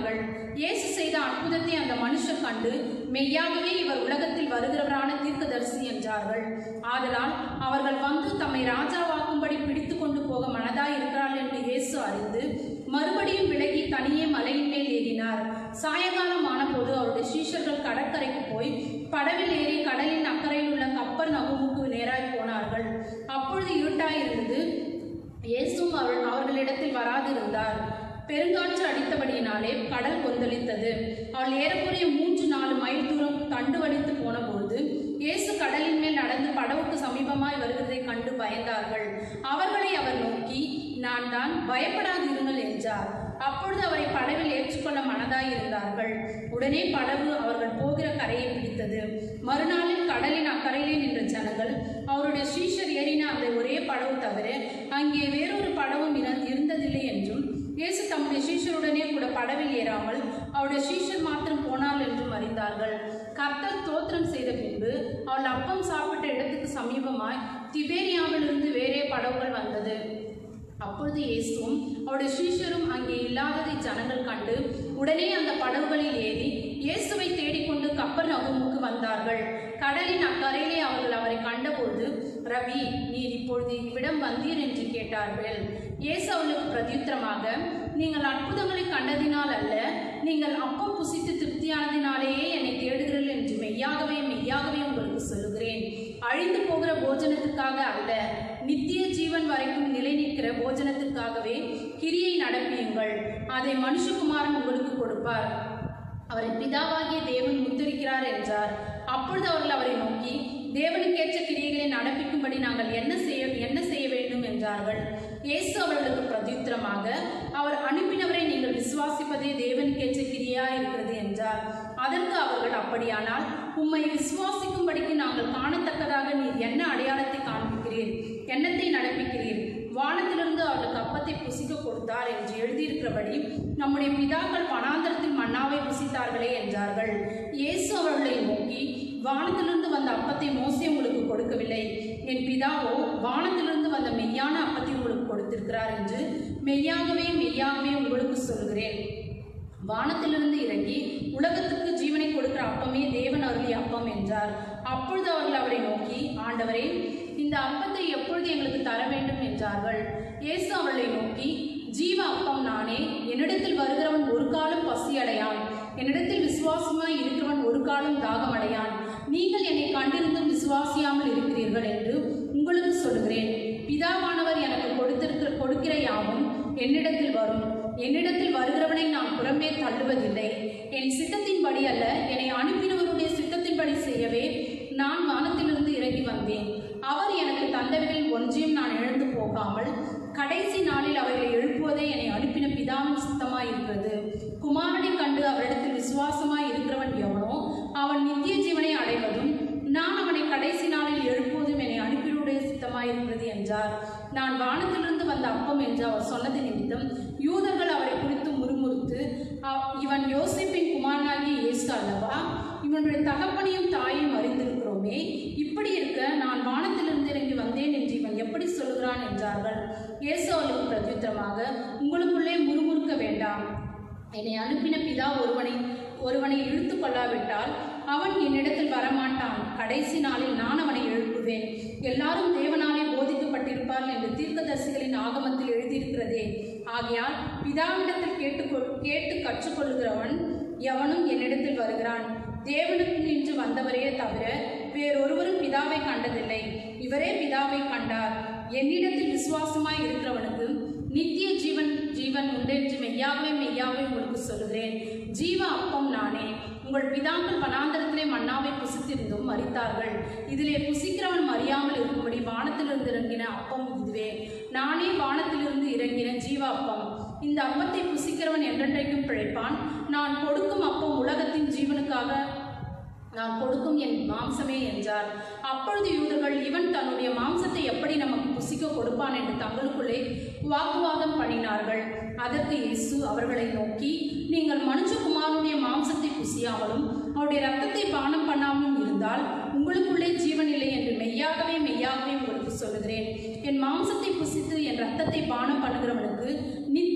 இயேசு செய்த அற்புதத்தை அந்த மனுஷர் கண்டு மெய்யாகவே இவர் உலகத்தில் வருகிறவரான தீர்க்கதரிசி என்றார்கள். ஆதலால் அவர்கள் வந்து தம்மை ராஜாவாக்கும்படி பிடித்து கொண்டு போக மனதாய் இருக்கிறாள் என்று இயேசு அறிந்து மறுபடியும் விலகி தனியே மலையின் மேல் ஏறினார். சாயங்காலம் ஆனபோது அவருடைய சீஷர்கள் கடற்கரைக்கு போய் படவில் ஏறி கடலின் அக்கறையில் உள்ள கப்பர் நகுமுக்கு நேராய் போனார்கள். அப்பொழுது இருட்டாயிருந்தது. இயேசுவும் அவர் அவர்களிடத்தில் வராதிருந்தார். பெருங்காற்று அடித்தபடியினாலே கடல் கொந்தளித்தது. அவள் ஏறக்குறைய மூன்று நாலு மைல் தூரம் தண்டு வலித்து போன பொழுது இயேசு கடலின் மேல் நடந்து படவுக்கு சமீபமாய் வருகிறதை கண்டு பயந்தார்கள். அவர்களை அவர் நோக்கி, நான் தான், பயப்படாதிருங்கள் என்றார். அப்பொழுது அவரை படவில் ஏற்றுக்கொள்ள மனதாய் இருந்தார்கள். உடனே படவு அவர்கள் போகிற கரையை பிடித்தது. மறுநாளில் கடலின் அக்கறையிலே நின்ற ஜனங்கள் அவருடைய சீஷர் ஏறின அந்த ஒரே படவு தவிர அங்கே வேறொரு படவும் இருந்ததில்லை என்றும், இயேசு தம்முடைய சீஷருடனே கூட படவில் ஏறாமல் அவருடைய சீஷர் மாத்திரம் போனாள் என்றும் அறிந்தார்கள். கர்த்தர் ஸ்தோத்திரம் செய்த பின்பு அவள் அப்பம் சாப்பிட்ட இடத்துக்கு சமீபமாய் திபேரியாவிலிருந்து வேறே படவுகள் வந்தது. அப்பொழுது இயேசுவும் அவருடைய சீஷரும் அங்கே இல்லாததை ஜனங்கள் கண்டு உடனே அந்த படகுகளில் ஏறி இயேசுவை தேடிக்கொண்டு கப்பர் நகுமுக்கு வந்தார்கள். கடலின் அக்கரையிலே அவர்கள் அவரை கண்டபோது, ரவி, நீர் இப்பொழுது இவ்விடம் வந்தீர் என்று கேட்டார்கள். இயேசு அவளுக்கு பிரதியுத்தரமாக, நீங்கள் அற்புதங்களை கண்டதினால் அல்ல, நீங்கள் அப்பம் புசித்து திருப்தியானதினாலேயே என்னை தேடுகிறீர்கள் என்று மெய்யாகவே மெய்யாகவே உங்களுக்கு சொல்லுகிறேன். அழிந்து போகிற போஜனத்துக்காக அல்ல, நித்திய ஜீவன் வரைக்கும் நிலை நிற்கிற போஜனத்துக்காகவே கிரியை நடப்பியுங்கள். அதை மனுஷகுமாரன் உங்களுக்கு கொடுப்பார். அவரை பிதாவாகிய தேவன் முத்திரிக்கிறார் என்றார். அப்பொழுது அவர்கள் அவரை நோக்கி, தேவனுக்கேற்ற கிரியைகளை நடப்பிக்கும்படி நாங்கள் என்ன செய்ய என்ன செய்ய வேண்டும் என்றார்கள். இயேசு அவர்களுக்கு பிரதியுத்தரமாக, அவர் அனுப்பினவரை நீங்கள் விசுவாசிப்பதே தேவனுக்கேற்ற கிரியா இருக்கிறது என்றார். அதற்கு அவர்கள், அப்படியானால் உம்மை விசுவாசிக்கும்படிக்கு நாங்கள் காணத்தக்கதாக நீர் என்ன அடையாளத்தை காண்பிக்கிறீர், என்னத்தை நடப்பிக்கிறீர்? வானத்திலிருந்து அவர்களுக்கு அப்பத்தை புசிக்க கொடுத்தார் என்று எழுதியிருக்கிறபடி நம்முடைய பிதாக்கள் வனாந்தரத்தில் மன்னாவை புசித்தார்களே என்றார்கள். இயேசு அவர்களை நோக்கி, வானத்திலிருந்து வந்த அப்பத்தை மோசே உங்களுக்கு கொடுக்கவில்லை, என் பிதாவோ வானத்திலிருந்து வந்த மெய்யான அப்பத்தை உங்களுக்கு கொடுத்திருக்கிறார் என்று மெய்யாகவே மெய்யாகவே உங்களுக்கு சொல்கிறேன். வானத்திலிருந்து இறங்கி உலகத்துக்கு ஜீவனை கொடுக்கிற அப்பமே தேவன் அருளிய அப்பம் என்றார். அப்பொழுது அவர்கள் அவரை நோக்கி, ஆண்டவரே, இந்த அப்பத்தை எப்பொழுது எங்களுக்கு தர வேண்டும் என்றார்கள். இயேசு அவர்களை நோக்கி, ஜீவ அப்பம் நானே, என்னிடத்தில் வருகிறவன் ஒரு காலம் பசி அடையான், என்னிடத்தில் விசுவாசமாய் இருக்கிறவன் ஒரு காலம் தாகம் அடையான். நீங்கள் என்னை கண்டிருந்தும் விசுவாசியாமல் இருக்கிறீர்கள் என்று உங்களுக்கு சொல்கிறேன். பிதாவானவர் எனக்கு கொடுத்திருக்கிற கொடுக்கிற யாவும் என்னிடத்தில் வரும். என்னிடத்தில் வருகிறவனை நான் புறம்பே தள்ளுவதில்லை. என் சித்தத்தின்படி அல்ல, என்னை அனுப்பினவருடைய சித்தத்தின்படி செய்யவே நான் வானத்திலிருந்து இறங்கி வந்தேன். அவர் எனக்கு தந்தவைகளில் ஒன்றையும் நான் இழந்து போகாமல் கடைசி நாளில் அவைகளை எழுப்புவதே என்னை அனுப்பின பிதாவின் சித்தமாய் இருக்கிறது. குமாரனை கண்டு அவரிடத்தில் விசுவாசமாய் இருக்கிறவன் எவனோ அவன் நித்திய ஜீவனை அடைவதும் நான் அவனை கடைசி நாளில் எழுப்புவதும் என்னை அனுப்பினுடைய சித்தமாய் இருக்கிறது என்றார். நான் வானத்திலிருந்து வந்த அப்பம் என்று அவர் சொன்னது நிமித்தம் யூதர்கள் அவரை குறித்து முறுமுறுத்து, இவன் யோசேப்பின் குமாரனாகிய இயேசு அல்லவா? இவனுடைய தகப்பனையும் தாயையும் அறிந்திருக்கிறோமே. இப்படி இருக்க நான் வானத்திலிருந்து இறங்கி வந்தேன் என்று இவன் எப்படி சொல்கிறான் என்றார்கள். இயேசு அவர்களுக்கு பிரதியுத்தரமாக, உங்களுக்குள்ளே முறுமுறுக்க வேண்டாம். என்னை அனுப்பின பிதா ஒருவனை ஒருவனை இழுத்து கொள்ளாவிட்டால் அவன் என்னிடத்தில் வரமாட்டான். கடைசி நாளில் நான் அவனை எழுப்புவேன். எல்லாரும் தேவனாலே போதிக்கப்பட்டிருப்பார்கள் என்று தீர்க்கதரிசிகளின் ஆகமத்தில் எழுதியிருக்கிறதே. ஆகையால் பிதாவிடத்தில் கேட்டு கேட்டு கற்றுக்கொள்கிறவன் எவனும் என்னிடத்தில் வருகிறான். தேவனுக்கு நின்று வந்தவரே தவிர வேறொருவரும் பிதாவை கண்டதில்லை. இவரே பிதாவை கண்டார். என்னிடத்தில் விசுவாசமாய் இருக்கிறவனுக்கு நித்திய ஜீவன் ஜீவன் உண்டென்று மெய்யாகவே மெய்யாகவே உங்களுக்கு சொல்லுகிறேன். ஜீவ அப்பம் நானே. உங்கள் பிதாக்கள் வனாந்தரத்திலே மன்னாவை புசித்திருந்தும் மரித்தார்கள். இதிலே புசிக்கிறவன் மறியாமல் இருக்கும்படி வானத்திலிருந்து இறங்கின அப்பம் இதுவே. நானே வானத்திலிருந்து இறங்கின ஜீவ அப்பம். இந்த அப்பத்தை புசிக்கிறவன் என்றென்றைக்கும் பிழைப்பான். நான் கொடுக்கும் அப்பம் உலகத்தின் ஜீவனுக்காக நான் கொடுக்கும் என் மாம்சமே என்றார். அப்பொழுது யூதர்கள், இவன் தன்னுடைய மாம்சத்தை எப்படி நமக்கு புசிக்க கொடுப்பான் என்று தங்களுக்குள்ளே வாக்குவாதம் பண்ணினார்கள். அதற்கு இயேசு அவர்களை நோக்கி, நீங்கள் மனுஷகுமாரனுடைய மாம்சத்தை புசியாமலும் அவருடைய இரத்தத்தை பானம் பண்ணாமலும் இருந்தால் உங்களுக்குள்ளே ஜீவன் இல்லை என்று மெய்யாகவே மெய்யாகவே உங்களுக்கு சொல்லுகிறேன். என் மாம்சத்தை புசித்து என் இரத்தத்தை பானம் பண்ணுகிறவனுக்கு நித்திய ஜீவன்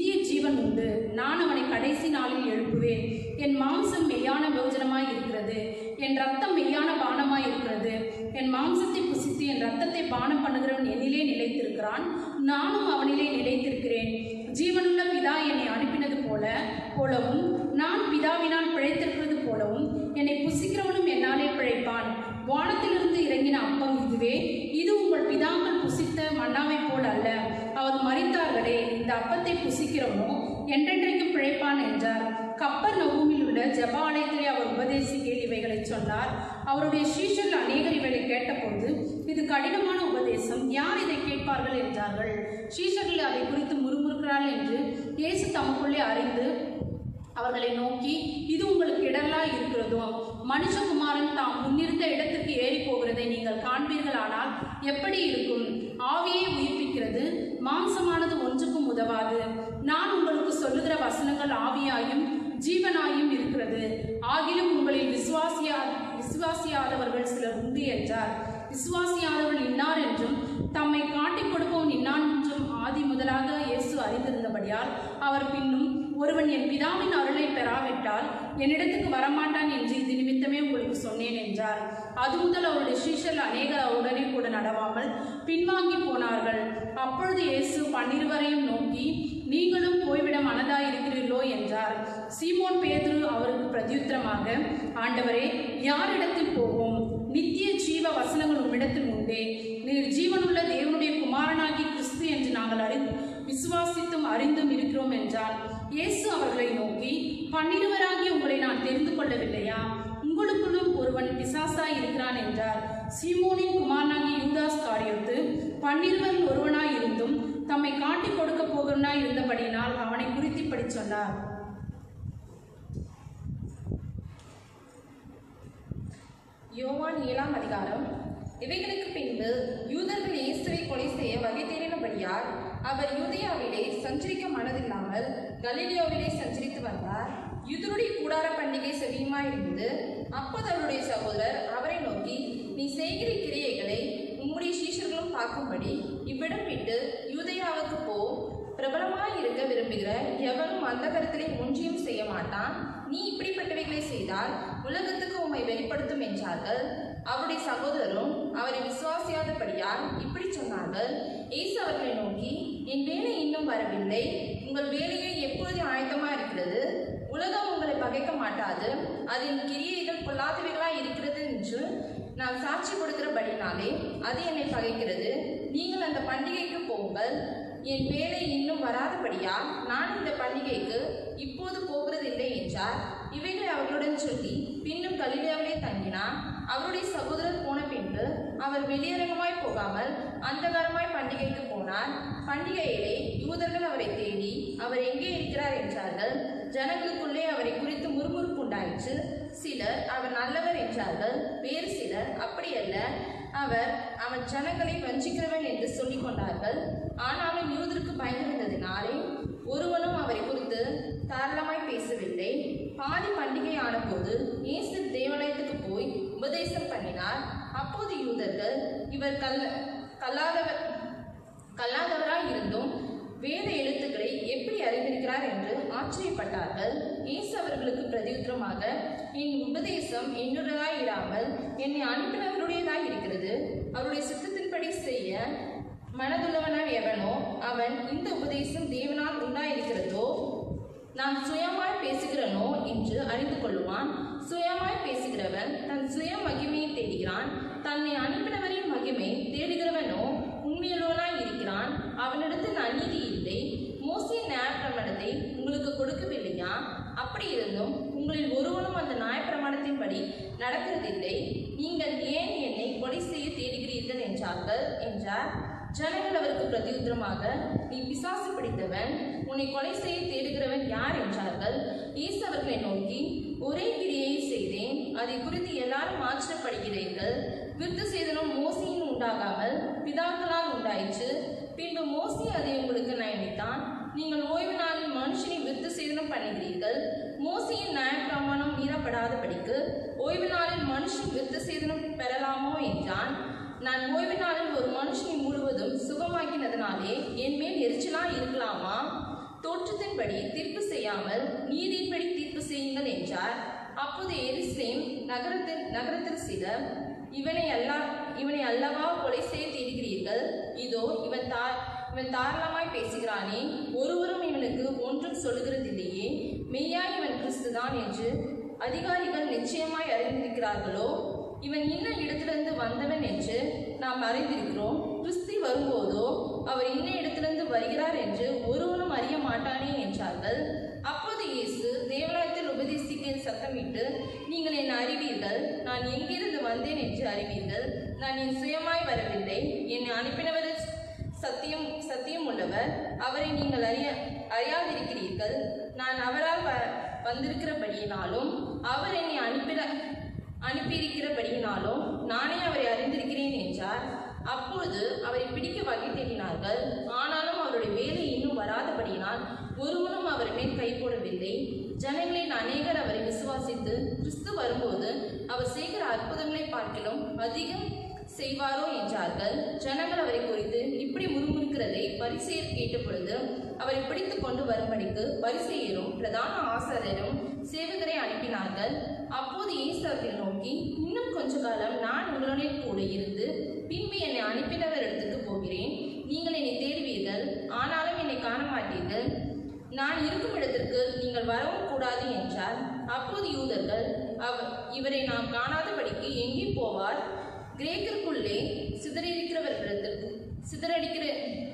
ஜீவன் உண்டு. நான் அவனை கடைசி நாளில் எழுப்புவேன். என் மாம்சம் மெய்யான போஜனமாய் இருக்கிறது, என் ரத்தம் மெய்யான பானமாய் இருக்கிறது. என் மாம்சத்தை புசித்து என் ரத்தத்தை பானம் பண்ணுகிறவன் என்னிலே நிலைத்திருக்கிறான், நானும் அவனிலே நிலைத்திருக்கிறேன். ஜீவனுள்ள பிதா என்னை அனுப்பினது போல போலவும் நான் பிதாவினால் பிழைத்திருக்கிறது போலவும் என்னை புசிக்கிறவனும் என்னாலே பிழைப்பான். வானத்திலிருந்து இறங்கின அப்பம் இதுவே, இது உங்கள் பிதாக்கள் புசித்த மன்னாவை போல் அல்ல. அவர் மரித்தார்களே, இந்த அப்பத்தை புசிக்கிறவனோ என்றென்றைக்கும் பிழைப்பான் என்றார். கப்பர் நகூமில் உள்ள ஜெப ஆலயத்திலே அவர் உபதேசிக்கையில் இவைகளை சொன்னார். அவருடைய சீஷர்கள் அநேகர் இவைகளை கேட்டபோது, இது கடினமான உபதேசம், யார் இதை கேட்பார்கள் என்றார்கள். சீஷர்கள் அதை குறித்து முறுமுறுக்கிறார்கள் என்று இயேசு தமக்குள்ளே அறிந்து அவர்களை நோக்கி, இது உங்களுக்கு இடரலா இருக்கிறதோ? மனுஷகுமாரன் தாம் முன்னிருந்த இடத்திற்கு ஏறி போகிறதை நீங்கள் காண்பீர்களானால் எப்படி இருக்கும்? ஆவியை உயிர்ப்பிக்கிறது, மாம்சமானது ஒன்றுக்கும் உதவாது. நான் உங்களுக்கு சொல்லுகிற வசனங்கள் ஆவியாயும் ஜீவனாயும் இருக்கிறது. ஆகிலும் உங்களில் விசுவாசியா விசுவாசியாதவர்கள் சிலர் உண்டு என்றார். விசுவாசியாதவர்கள் இன்னார் என்றும் தம்மை காட்டிக் கொடுப்பவன் இன்னான் என்றும் ஆதி முதலாக இயேசு அறிந்திருந்தபடியால் அவர் பின்னும், ஒருவன் என் பிதாவின் அருளை பெறாவிட்டால் என்னிடத்துக்கு வரமாட்டான் என்று இது நிமித்தமே உங்களுக்கு சொன்னேன் என்றார். அது முதல் அவருடைய சீஷர்கள் அநேகர் அவருடனே கூட நடவாமல் பின்வாங்கி போனார்கள். அப்பொழுது இயேசு பன்னிருவரையும் நோக்கி, நீங்களும் போய்விட மனதாயிருக்கிறீர்களோ என்றார். சீமோன் பேதுரு அவருக்கு பிரதியுத்தரமாக, ஆண்டவரே, யாரிடத்தில் போவோம்? நித்திய ஜீவ வசனங்கள் உம்மிடத்தில் உண்டே. நீர் ஜீவனுள்ள தேவனுடைய குமாரனாகி கிறிஸ்து என்று நாங்கள் அறிந்து விசுவாசித்தும் அறிந்தும் இருக்கிறோம் என்றார். இயேசு அவர்களை நோக்கி, பன்னிருவராகி உங்களை நான் தெரிந்து கொள்ளவில்லையா? உங்களுக்குள்ளும் ஒருவன் பிசாசாய் இருக்கிறான் என்றார். சீமோனின் குமாரனாகி யூதாஸ் காரியத்து பன்னிருவரில் ஒருவனாய் இருந்தும் தம்மை காட்டிக் கொடுக்க போகிறவனாய் இருந்தபடியினால் அவனை குறித்து இப்படி சொன்னார். யோவான் ஏழாம் அதிகாரம். இவைகளுக்கு பின்பு யூதர்கள் இயேசுவை கொலை செய்ய வகை தேடினபடியால் அவர் யூதேயாவிலே சஞ்சரிக்க மனதில்லாமல் கலிலேயாவிலே சஞ்சரித்து வந்தார். யூதருடைய கூடார பண்டிகை செவியுமாயிருந்து, அப்போது அவருடைய சகோதரர் அவரை நோக்கி, நீ செய்கிற கிரியைகளை உம்முடைய சீஷர்களும் பார்க்கும்படி இவ்விடம் விட்டு யூதேயாவுக்கு போ. பிரபலமாய் இருக்க விரும்புகிற எவனும் அந்த கருத்திலே ஒன்றியும் செய்ய மாட்டான். நீ இப்படிப்பட்டவைகளை செய்தால் உலகத்துக்கு உம்மை வெளிப்படுத்தும் என்றார்கள். அவருடைய சகோதரரும் அவரை விசுவாசியாதபடியால் இப்படி சொன்னார்கள். இயேசு அவர்களை நோக்கி, என் வேலை இன்னும் வரவில்லை, உங்கள் வேலையை எப்பொழுது ஆயத்தமா இருக்கிறது? உலகம் உங்களை பகைக்க மாட்டாது, அதன் கிரியைகள் பொல்லாதவைகளாய் இருக்கிறது என்று நான் சாட்சி கொடுக்கிறபடினாலே அது என்னை பகைக்கிறது. நீங்கள் அந்த பண்டிகைக்கு போங்கள். என் வேலை இன்னும் வராதபடியால் நான் இந்த பண்டிகைக்கு இப்போது போகிறதில்லை என்றார். இவைகளை அவர்களுடன் சொல்லி பின்னும் கலிலேயாவிலே தங்கினார். அவருடைய சகோதரர் போன பின்பு அவர் வெளியரங்கமாய் போகாமல் அந்தகாரமாய் பண்டிகைக்கு போனார். பண்டிகையிலே யூதர்கள் அவரை தேடி அவர் எங்கே இருக்கிறார் என்றார்கள். ஜனங்களுக்குள்ளே அவரை குறித்து முறுமுறுப்பு உண்டாயிற்று. சிலர் அவர் நல்லவர் என்றார்கள், வேறு சிலர் அப்படியல்ல, அவர் அவன் ஜனங்களை வஞ்சிக்கிறவன் என்று சொல்லிக் கொண்டார்கள். ஆனாலும் யூதருக்கு பயந்திருந்ததினாலே ஒருவனும் அவரை குறித்து தாராளமாய் பேசவில்லை. பாதி பண்டிகை ஆன போது இயேசு தேவாலயத்துக்கு போய் உபதேசம் பண்ணினார். அப்போது யூதர்கள், இவர் கல் கல்லாதவர் கல்லாதவராய் இருந்தும் வேத எழுத்துக்களை எப்படி அறிந்திருக்கிறார் என்று ஆச்சரியப்பட்டார்கள். இயேசு அவர்களுக்கு பிரதியுத்தரமாக, என் உபதேசம் என்னுடையதாய் இராமல் என்னை அனுப்பினவருடையதாய் இருக்கிறது. அவருடைய சித்தத்தின்படி செய்ய மனதுள்ளவனாய் எவனோ அவன் இந்த உபதேசம் தேவனால் உண்டாயிருக்கிறதோ நான் சுயமாய் பேசுகிறனோ என்று அறிந்து கொள்ளுவான். சுயமாய் பேசுகிறவன் தன் சுய மகிமையை தேடுகிறான், தன்னை அனுப்பினவரின் மகிமை தேடுகிறவனோ உண்மையுள்ளவனாய் இருக்கிறான். அவனிடத்தில் அநீதி இல்லை. மோசேயின் நியாயப்பிரமாணத்தை உங்களுக்கு கொடுக்கவில்லையா? அப்படி இருந்தும் உங்களில் ஒருவனும் அந்த நியாயப்பிரமாணத்தின்படி நடக்கிறதில்லை. நீங்கள் ஏன் என்னை கொலை செய்ய தேடுகிறீர்கள் என்றார்கள் என்றார். ஜனங்கள் அவருக்கு பிரதியுத்தரமாக, நீ பிசாசு பிடித்தவன், உன்னை கொலை செய்ய தேடுகிறவன் யார் என்றார்கள். இயேசு அவர்களை நோக்கி, ஒரே கிரியை செய்தேன், அதை குறித்து எல்லாரும் ஆச்சரியப்படுகிறீர்கள். விருத்த சேதனம் மோசையின் உண்டாகாமல் பிதாக்களால் உண்டாயிற்று. பின்பு மோசே அதை உங்களுக்கு நியமித்தான். நீங்கள் ஓய்வு நாளில் மனுஷனை விருத்த சேதனம் பண்ணுகிறீர்கள். மோசையின் நியாயப்பிரமாணம் மீறப்படாதபடிக்கு ஓய்வு நாளில் மனுஷன் விருத்த சேதனம் பெறலாமோ என்றான். நான் ஓய்வு நாளில் ஒரு மனுஷனை முழுவதும் சுகமாக்கினதுனாலே என் மேல் எரிச்சலா இருக்கலாமா? தோற்றத்தின்படி தீர்ப்பு செய்யாமல் நீதியின்படி தீர்ப்பு செய்யுங்கள் என்றார். அப்போது எருசலேம் நகரத்தில் நகரத்தில் சிலர், இவனை அல்லா இவனை அல்லவா கொலை செய்ய தேடுகிறீர்கள்? இதோ இவன் தா இவன் தாராளமாய் பேசுகிறானே, ஒருவரும் இவனுக்கு ஒன்றும் சொல்லுகிறதில்லையே. மெய்யாய் இவன் கிறிஸ்துதான் என்று அதிகாரிகள் நிச்சயமாய் அறிந்திருக்கிறார்களோ? இவன் இன்ன இடத்திலிருந்து வந்தவன் என்று நாம் அறிந்திருக்கிறோம். கிறிஸ்து வரும்போதோ அவர் இன்ன இடத்திலிருந்து வருகிறார் என்று ஒருவனும் அறிய மாட்டானே என்றார்கள். அப்போது இயேசு தேவாலயத்தில் உபதேசிக்க சத்தமிட்டு, நீங்கள் என்னை அறிவீர்கள், நான் எங்கிருந்து வந்தேன் என்று அறிவீர்கள். நான் என் சுயமாய் வரவில்லை, என்னை அனுப்பினவர் சத்தியம் சத்தியம் உள்ளவர், அவரை நீங்கள் அறிய அறியாதிருக்கிறீர்கள். நான் அவரால் வ வந்திருக்கிறபடியினாலும் அவர் என்னை அனுப்பிட அனுப்பியிருக்கிறபடியினாலும் நானே அவரை அறிந்திருக்கிறேன் என்றார். அப்பொழுது அவரை பிடிக்க வகை தேடினார்கள். ஆனாலும் அவருடைய வேலை இன்னும் வராதபடியினால் ஒருவனும் அவர் மேல் கை போடவில்லை. ஜனங்களின் அநேகர் அவரை விசுவாசித்து, கிறிஸ்து வரும்போது அவர் செய்கிற அற்புதங்களை பார்க்கிலும் அதிகம் செய்வாரோ என்றார்கள். ஜனங்கள் அவரை குறித்து இப்படி முறுமுறுக்கிறதை பரிசேயர் கேட்டபொழுது அவரை பிடித்து கொண்டு வரும்படிக்கு பரிசேயரும் பிரதான ஆசாரியரும் சேவகரை அனுப்பினார்கள். அப்போது இயேசு அவர்களை நோக்கி, இன்னும் கொஞ்ச காலம் நான் உங்களுடன் கூட இருந்து பின்பு என்னை அனுப்பினவர் இடத்துக்கு போகிறேன். நீங்கள் என்னை தேடுவீர்கள், ஆனாலும் என்னை காண மாட்டீர்கள். நான் இருக்கும் இடத்திற்கு நீங்கள் வரவும் கூடாது என்றார். அப்போது யூதர்கள், அவர் இவரை நாம் காணாதபடிக்கு எங்கே போவார்? கிரேக்கருக்குள்ளே சிதறியிருக்கிறவர்களிடத்திற்கு சிதறடிக்கிற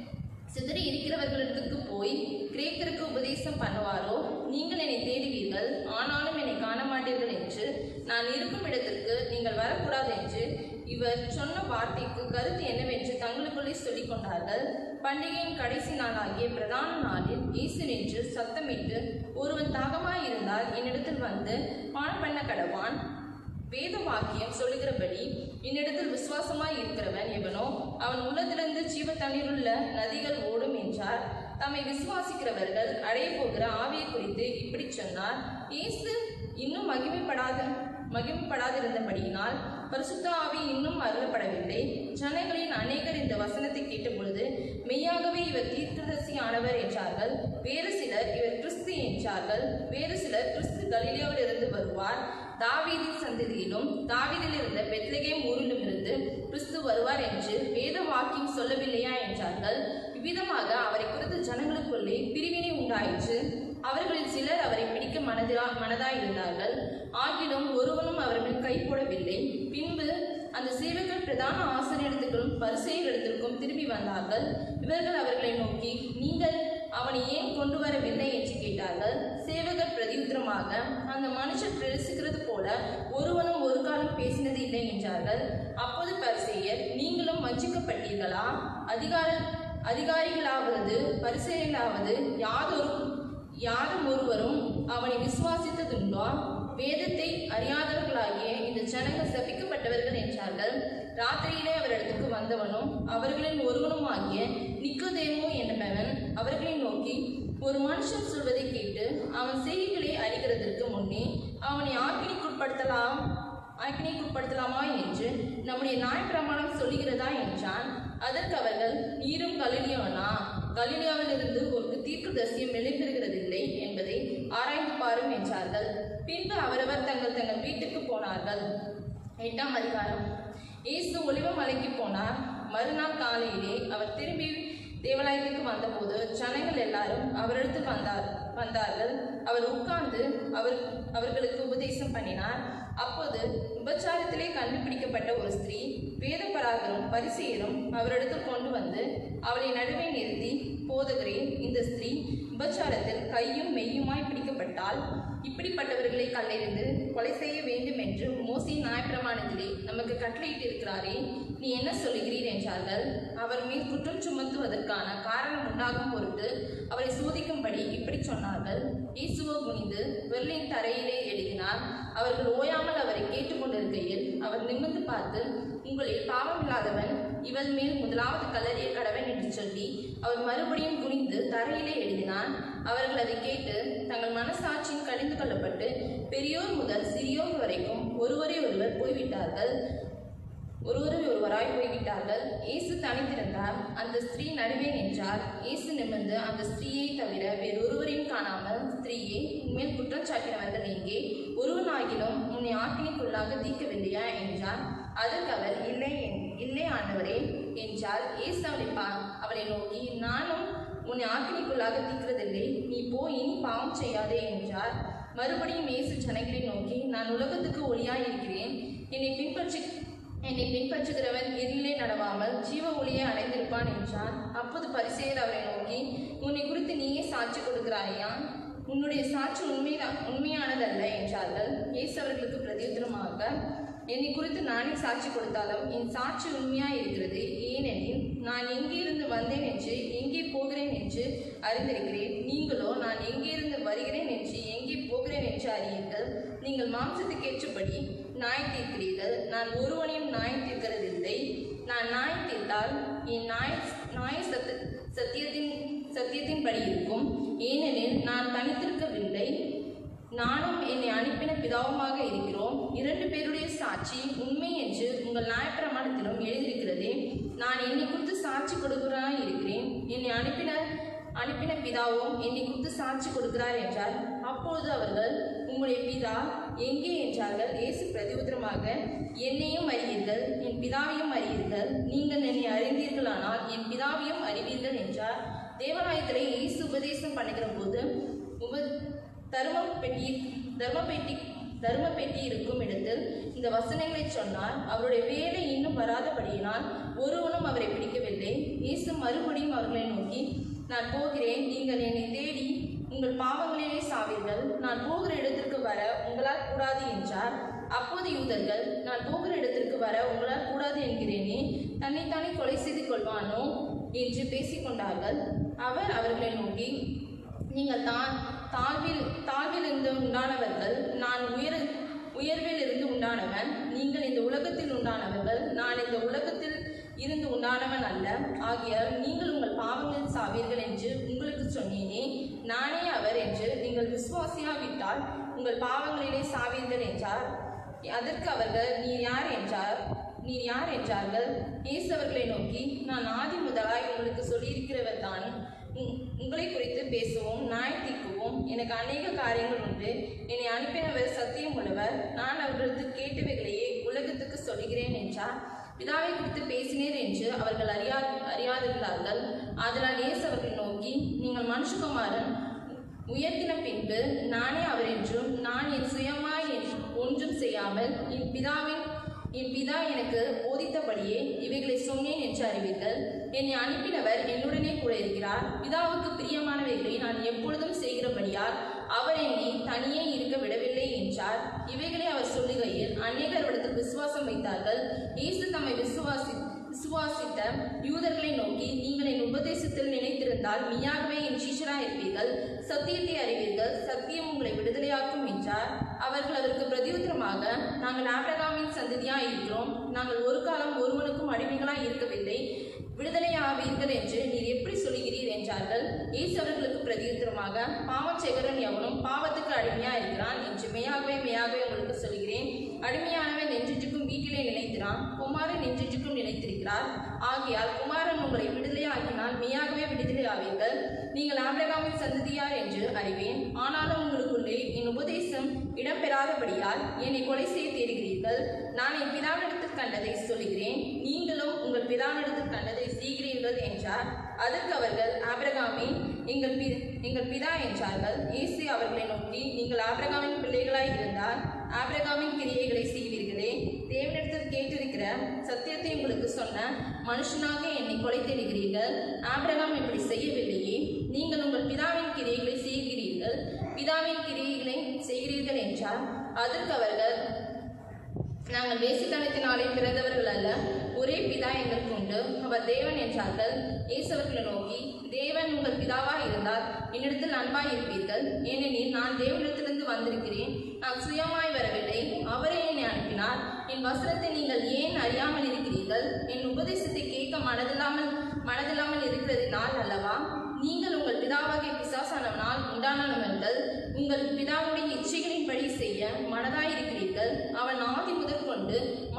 சிதறி இருக்கிறவர்களிடத்துக்கு போய் கிரேக்கருக்கு உபதேசம் பண்ணுவாரோ? நீங்கள் என்னை தேடுவீர்கள், ஆனாலும் என்னை காண மாட்டீர்கள் என்று நான் இருக்கும் இடத்திற்கு நீங்கள் வரக்கூடாது என்று இவர் சொன்ன வார்த்தைக்கு கருத்து என்னவென்று தங்களுக்குள்ளே சொல்லிக் கொண்டார்கள். பண்டிகையின் கடைசி நாளாகிய பிரதான நாளில் இயேசு நின்று சத்தமிட்டு, ஒருவன் தாகமாயிருந்தால் என்னிடத்தில் வந்து பானம் பண்ண கடவான். வேத வாக்கியம் சொல்லுகிறபடி என்னிடத்தில் விசுவாசமாய் இருக்கிறவன் எவனோ அவன் உள்ளத்திலிருந்து ஜீவ தண்ணீருள்ள நதிகள் ஓடும் என்றார். தம்மை விசுவாசிக்கிறவர்கள் அடைய போகிற ஆவியை குறித்து இப்படி சொன்னார். இயேசு இன்னும் மகிமைப்படாத மகிமைப்படாதிருந்தபடியினால் பரிசுத்த ஆவி இன்னும் அருளப்படவில்லை. ஜனங்களின் அநேகர் இந்த வசனத்தை கேட்டபொழுது, மெய்யாகவே இவர் தீர்க்கதரிசி ஆனவர் என்றார்கள். வேறு சிலர் இவர் கிறிஸ்து என்றார்கள். வேறு சிலர் கிறிஸ்து கலிலேயாவில் இருந்து வருவார், தாவீதின் சந்ததியிலும் தாவீதில் இருந்த பெத்லகேம் ஊரிலும் இருந்து கிறிஸ்து வருவார் என்று வேத வாக்கியம் சொல்லவில்லையா என்றார்கள். இவ்விதமாக அவரை குறித்து ஜனங்களுக்குள்ளே பிரிவினை உண்டாயிற்று. அவர்களில் சிலர் அவரை பிடிக்க மனதா மனதாயிருந்தார்கள். ஆகிலும் ஒருவனும் அவர்கள் கை போடவில்லை. பின்பு அந்த சேவகர் பிரதான ஆசிரியரிடத்திற்கும் பரிசேயரிடத்திற்கும் திரும்பி வந்தார்கள். இவர்கள் அவர்களை நோக்கி, நீங்கள் அவனை ஏன் கொண்டு வரவில்லை என்று கேட்டார்கள். சேவகர் பிரதியுத்தரமாக, அந்த மனுஷர் பேசுகிறது போல ஒருவனும் ஒரு காலம் பேசினது இல்லை என்றார்கள். அப்போது பரிசேயர், நீங்களும் வஞ்சிக்கப்பட்டீர்களா? அதிகார அதிகாரிகளாவது பரிசேயர்களாவது யாதொரு யாரும் ஒருவரும் அவனை விசுவாசித்ததுண்டா? வேதத்தை அறியாதவர்களாகிய இந்த ஜனங்கள் சபிக்கப்பட்டவர்கள் என்றார்கள். ராத்திரியிலே அவரிடத்துக்கு வந்தவனும் அவர்களின் ஒருவனும் ஆகிய நிக்கோதேமு என்பவன் அவர்களை நோக்கி, ஒரு மனுஷன் சொல்வதை கேட்டு அவன் செய்திகளை அறிகிறதற்கு முன்னே அவனை ஆக்கினைக்குட்படுத்தலாம் ஆக்கினைக்குட்படுத்தலாமா என்று நம்முடைய நியாயப்பிரமாணம் சொல்லுகிறதா என்றான். அதற்கு அவர்கள், நீரும் கலிலியோனா? கலிலியாவிலிருந்து ஒரு தீர்க்கதரிசியும் வெளிப்பெறுகிறதில்லை என்பதை ஆராய்ந்து பாரும் என்றார்கள். பின்பு அவரவர் தங்கள் தங்கள் வீட்டுக்கு போனார்கள். எட்டாம் அதிகாரம். இயேசு ஒலிவ மலைக்கு போனார். மறுநாள் காலையிலே அவர் திரும்பி தேவாலயத்துக்கு வந்தபோது ஜனங்கள் எல்லாரும் அவரிடத்தில் வந்தார் வந்தார்கள் அவர் உட்கார்ந்து அவர் அவர்களுக்கு உபதேசம் பண்ணினார். அப்போது உபச்சாரத்திலே கண்டுபிடிக்கப்பட்ட ஒரு ஸ்திரீ வேதபராகரும் பரிசேயரும் அவரிடத்தில் கொண்டு வந்து அவளை நடுவே நிறுத்தி, போதகரே, இந்த ஸ்திரீ உபச்சாரத்தில் கையும் மெய்யுமாய் பிடிக்கப்பட்டால் இப்படிப்பட்டவர்களை கல்லெறிந்து கொலை செய்ய வேண்டும் என்று மோசேயின் நியாயப்பிரமாணத்திலே நமக்கு கட்டளையிட்டு இருக்கிறாரே, நீ என்ன சொல்லுகிறீர் என்றார்கள். அவர் மேல் குற்றம் சுமத்துவதற்கான காரணம் உண்டாகும் பொருட்டு அவரை சோதிக்கும்படி இப்படி சொன்னார்கள். இயேசுவோ குனிந்து விரலின் தரையிலே எழுதினார். அவர்கள் ஓயாமல் அவரை கேட்டுக்கொண்டிருக்கையில் அவர் நிமிர்ந்து பார்த்து, உங்களில் பாவமில்லாதவன் இவள் மேல் முதலாவது கல்லறிய கடவன் என்று சொல்லி அவர் மறுபடியும் குனிந்து தரையிலே எழுதினார். அவர்கள் அதை கேட்டு தங்கள் மனசாட்சியின் கடிந்து கொள்ளப்பட்டு பெரியோர் முதல் சிறியோர் வரைக்கும் ஒருவரே ஒருவர் போய்விட்டார்கள். ஒருவரை ஒருவராய் போய்விட்டார்கள். இயேசு தனித்திருந்தார். அந்த ஸ்திரீ நடுவே நின்றார். இயேசு நிமிர்ந்து அந்த ஸ்திரீயை தவிர வேறொருவரையும் காணாமல், ஸ்திரீயே, உன்மேல் குற்றம் சாட்டினவர்கள் எங்கே? ஒருவனாகிலும் உன்னை ஆக்கினைக்குள்ளாக தீர்க்கவில்லையா என்றார். அதற்கு அவர், இல்லை இல்லை ஆண்டவரே என்றார். இயேசு அவளை பா அவளை நோக்கி, நானும் உன்னை ஆக்கினைக்குள்ளாக தீர்க்கிறதில்லை, நீ போய் இனி பாவம் செய்யாதே என்றார். மறுபடியும் இயேசு ஜனங்களை நோக்கி, நான் உலகத்துக்கு ஒளியாய் இருக்கிறேன். என்னை பின்பற்றி என்னை பின்பற்றுகிறவன் இருளிலே நடவாமல் ஜீவ ஒளியை அடைந்திருப்பான் என்றார். அப்போது பரிசேயர் அவரை நோக்கி, உன்னை குறித்து நீயே சாட்சி கொடுக்கிறாயா? உன்னுடைய சாட்சி உண்மை உண்மையானதல்ல என்றார்கள். இயேசு அவர்களுக்கு பிரதியுத்தரமாக, என்னை குறித்து நானே சாட்சி கொடுத்தாலும் என் சாட்சி உண்மையாய் இருக்கிறது. ஏனெனில் நான் எங்கிருந்து வந்தேன் என்று எங்கே போகிறேன் என்று அறிந்திருக்கிறேன். நீங்களோ நான் எங்கிருந்து வருகிறேன் என்று எங்கே போகிறேன் என்று அறியீர்கள். நீங்கள் மாம்சத்துக்கேற்றபடி நாய் தீர்க்கிறீர்கள். நான் ஒருவனையும் நாய் தீர்க்கிறதில்லை. நான் நாய் தீர்த்தால் என் நாய் நாய் சத்து சத்தியத்தின் சத்தியத்தின்படி இருக்கும். ஏனெனில் நான் தனித்திருக்கவில்லை, நானும் என்னை அனுப்பின பிதாவுமாக இருக்கிறோம். இரண்டு பேருடைய சாட்சி உண்மை என்று உங்கள் நியாயப்பிரமாணத்திலும் எழுதியிருக்கிறதே. நான் என்னை குறித்து சாட்சி கொடுக்கிறாய் இருக்கிறேன். என்னை அனுப்பின அனுப்பின பிதாவும் என்னை குறித்து சாட்சி கொடுக்கிறார் என்றார். அப்பொழுது அவர்கள், உங்களுடைய பிதா எங்கே என்றார்கள். இயேசு பிரதியுத்தரமாக, என்னையும் அறிவீர்கள், என் பிதாவையும் அறிவீர்கள். நீங்கள் என்னை அறிந்தீர்களானால் என் பிதாவையும் அறிவீர்கள் என்றார். தேவாலயத்திலே இயேசு உபதேசம் பண்ணுகிற போது உப தர்ம பெட்டி தர்ம பெட்டி தர்ம பெட்டி இருக்கும் இடத்தில் இந்த வசனங்களை சொன்னார். அவருடைய வேலை இன்னும் வராதபடியினால் ஒருவனும் அவரை பிடிக்கவில்லை. இயேசு மறுபடியும் அவர்களை நோக்கி, நான் போகிறேன், நீங்கள் என்னை தேடி உங்கள் பாவங்களிலே சாவீர்கள். நான் போகிற இடத்திற்கு வர உங்களால் கூடாது என்றார். அப்போது யூதர்கள், நான் போகிற இடத்திற்கு வர உங்களால் கூடாது என்கிறேனே, தன்னைத்தானே கொலை செய்து கொள்வானோ என்று பேசிக்கொண்டார்கள். அவர் அவர்களை நோக்கி, நீங்கள் தான் தாழ்வில் தாழ்வில் இருந்து உண்டானவர்கள், நான் உயர் உயர்வில் இருந்து உண்டானவன். நீங்கள் இந்த உலகத்தில் உண்டானவர்கள், நான் இந்த உலகத்தில் இருந்து உண்டானவன் அல்ல. ஆகியால் நீங்கள் உங்கள் பாவங்களில் சாவீர்கள் என்று உங்களுக்கு சொன்னேனே. நானே அவர் என்று நீங்கள் விசுவாசியாவிட்டால் உங்கள் பாவங்களிலே சாவீர்கள் என்றார். அதற்கு அவர்கள், நீர் யார் என்றார் நீர் யார் என்றார்கள். இயேசு அவர்களை நோக்கி, நான் ஆதி முதலாய் உங்களுக்கு சொல்லியிருக்கிறவர் தான். உங்களை குறித்து பேசவும் நாய் தீர்க்கவும் எனக்கு அநேக காரியங்கள் உண்டு. என்னை அனுப்பினவர் சத்தியம் உள்ளவர். நான் அவர்களுக்கு கேட்டவைகளையே உலகத்துக்கு சொல்லுகிறேன் என்றார். பிதாவை குறித்து பேசினேர் என்று அவர்கள் அறியா அறியாதிருந்தார்கள். ஆதலால் இயேசு அவர்களை நோக்கி, நீங்கள் மனுஷகுமாரன் உயர்த்தின பின்பு நானே அவர் என்றும், நான் என் சுயமாய் ஒன்றும் செய்யாமல் என் பிதாவின் என் பிதா எனக்கு போதித்தபடியே இவைகளை சொன்னேன் என்று அறிவீர்கள். என்னை அனுப்பினவர் என்னுடனே கூட இருக்கிறார். பிதாவுக்கு பிரியமானவைகளை நான் எப்பொழுதும் செய்கிறபடியால் அவர் என்னை தனியே இருக்க விடவில்லை என்றார். இவைகளை அவர் சொல்லுகையில் அநேகரிடத்தில் விசுவாசம் வைத்தார்கள். இயேசு தம்மை விசுவாசி விசுவாசித்த யூதர்களை நோக்கி, நீங்கள் என் உபதேசத்தில் நினைத்திருந்தால் மெய்யாகவே என் சீஷராய் இருப்பீர்கள், சத்தியத்தை அறிவீர்கள், சத்தியம் உங்களை விடுதலையாக்கும் என்றார். அவர்கள் அவருக்கு பிரதியுத்தரமாக, நாங்கள் ஆபிரகாமின் சந்ததியாய் இருக்கிறோம். நாங்கள் ஒரு காலம் ஒருவனுக்கும் அடிமைகளாய் இருக்கவில்லை. விடுதலையாவீர்கள் என்று நீர் எப்படி சொல்லுகிறீர் என்றார்கள். இயேசு அவர்களுக்கு பிரதியுத்தரமாக, பாவம் செய்கிறவன் எவனும் பாவத்துக்கு அடிமையா இருக்கிறான் என்று மெய்யாகவே மெய்யாகவே உங்களுக்கு சொல்கிறேன். அடிமையானவன் நெஞ்சுக்கும் வீட்டிலே நிலைத்திறான், குமாரன் நெஞ்சுக்கும் நிலைத்திருக்கிறார். ஆகையால் குமாரன் உங்களை விடுதலையாக்கினால் மெய்யாகவே விடுதலை ஆவீர்கள். நீங்கள் ஆபிரகாமின் சந்ததியார் என்று அறிவேன். ஆனாலும் உங்களுக்குள்ளே என் உபதேசம் இடம்பெறாதபடியால் என்னை கொலை செய்ய தேடுகிறீர்கள். நான் என் பிதாவினிடத்தில் கண்டதை சொல்லுகிறேன், நீங்களும் உங்கள் பிதாவினிடத்தில் கண்டதை செய்கிறீர்கள் என்றார். அதற்கு அவர்கள், ஆபிரகாமே எங்கள் பி எங்கள் பிதா என்றார்கள். இயேசு அவர்களை நோக்கி, நீங்கள் ஆபிரகாமின் பிள்ளைகளாய் இருந்தால் ஆபிரகாமின் கிரியைகளை செய்வீர்களே. தேவனிடத்தில் கேட்டிருக்கிற சத்தியத்தை உங்களுக்கு சொன்ன மனுஷனாக என்னை கொலை தேடுகிறீர்கள். ஆபிரகாம் இப்படி செய்யவில்லையே. நீங்கள் உங்கள் பிதாவின் கிரியைகளை செய்கிறீர்கள். பிதாவின் கிரியைகளை செய்கிறீர்கள் என்றார். அதற்கு அவர்கள், நாங்கள் வேசித்தனத்தினாலே பிறந்தவர்கள் அல்ல, ஒரே பிதா எங்களுக்கு உண்டு, அவர் தேவன் என்றார்கள். இயேசு அவர்களை நோக்கி, தேவன் உங்கள் பிதாவாக இருந்தால் என்னிடத்தில் அன்பாய் இருப்பீர்கள். ஏனெனில் நான் தேவனிடத்திலிருந்து வந்திருக்கிறேன், நான் சுயமாய் வரவில்லை, அவரே என்னை அனுப்பினார். என் வசனத்தை நீங்கள் ஏன் அறியாமல் இருக்கிறீர்கள்? என் உபதேசத்தை கேட்க மனதில்லாமல் மனதில்லாமல் இருக்கிறதினால் அல்லவா? நீங்கள் உங்கள் பிதாவாகிய பிசாசானவனால் உண்டானவர்கள், உங்கள் பிதாவுடைய இச்சைகளின்படி செய்ய மனதாயிருக்கிறீர்கள். அவன் ஆதி முதற்கொண்டு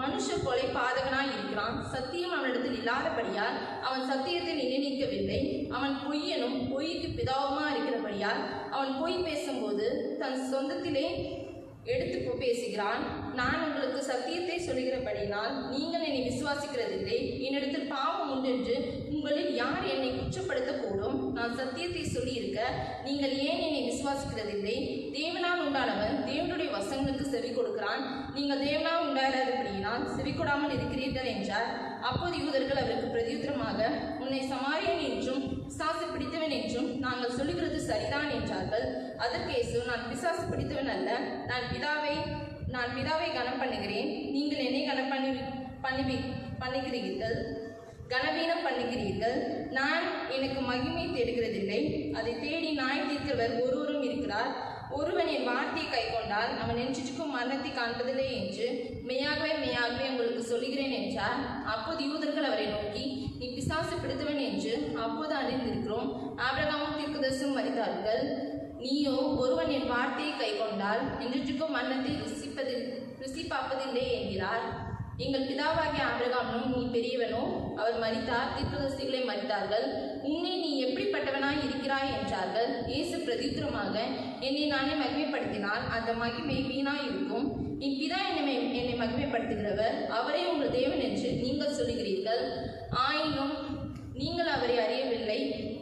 மனுஷ கொலை பாதகனாய் இருக்கிறான். சத்தியம் அவனிடத்தில் இல்லாதபடியால் அவன் சத்தியத்தை நினைக்கவில்லை. அவன் பொய்யனும் பொய்க்கு பிதாவுமா இருக்கிறபடியால் அவன் பொய் பேசும்போது தன் சொந்தத்திலே எடுத்து பேசுகிறான். நான் உங்களுக்கு சத்தியத்தை சொல்கிறபடினால் நீங்கள் என்னை விசுவாசிக்கிறதில்லை. என்னிடத்தில் பாவம் உண்டென்று உங்களில் யார் என்னை குற்றப்படுத்தக்கூடும்? நான் சத்தியத்தை சொல்லியிருக்க நீங்கள் ஏன் என்னை விசுவாசிக்கிறதில்லை? தேவனால் உண்டானவன் தேவனுடைய வசங்களுக்கு செவி கொடுக்கிறான். நீங்கள் தேவனால் உண்டாயிராதபடியினால் செவி கொடாமல் இருக்கிறீர்கள் என்றார். அப்போது யூதர்கள் அவருக்கு பிரதியுத்தரமாக, உன்னை சமாரியன் என்றும் பிசாசு பிடித்தவன் என்றும் நாங்கள் சொல்லுகிறது சரிதான் என்றார்கள். அதற்கு இயேசு, நான் பிசாசு பிடித்தவன் அல்ல, நான் பிதாவை நான் பிதாவை கனம் பண்ணுகிறேன். நீங்கள் என்னை கனம் பண்ணி பண்ணி பண்ணுகிறீர்கள் கனவீனம் பண்ணுகிறீர்கள். நான் எனக்கு மகிமை தேடுகிறதில்லை, அதை தேடி நாய் தீர்க்கிறவர் ஒருவரும் இருக்கிறார். ஒருவன் என் வார்த்தையை கை கொண்டால் அவன் என்றுக்கும் மரணத்தை காண்பதில்லை என்று மெய்யாகவே மெய்யாகவே உங்களுக்கு சொல்லுகிறேன் என்றார். அப்போது யூதர்கள் அவரை நோக்கி, நீ பிசாசு பிடித்தவன் என்று அப்போது அறிந்திருக்கிறோம். ஆபிரகாமும் தீர்க்கதரிசியும் மரித்தார்கள். நீயோ, ஒருவன் என் வார்த்தையை கை கொண்டால் என்றுக்கும் மரணத்தை ருசிப்பது ருசி பார்ப்பதில்லை என்கிறார். எங்கள் பிதாவாகிய ஆபிரகாமும் நீ பெரியவனோ? அவர் மரித்தார், தீர்க்கதரிசிகளை மரித்தார்கள். உன்னை நீ எப்படிப்பட்டவனாய் இருக்கிறாய் என்றார்கள். இயேசு பிரதியுத்தரமாக, என்னை நானே மகிமைப்படுத்தினால் அந்த மகிமை வீணாய் இருக்கும். என் பிதா என்னை என்னை மகிமைப்படுத்துகிறவர், அவரே உங்கள் தேவன் என்று நீங்கள் சொல்லுகிறீர்கள். ஆயினும் நீங்கள் அவரை அறியவில்லை,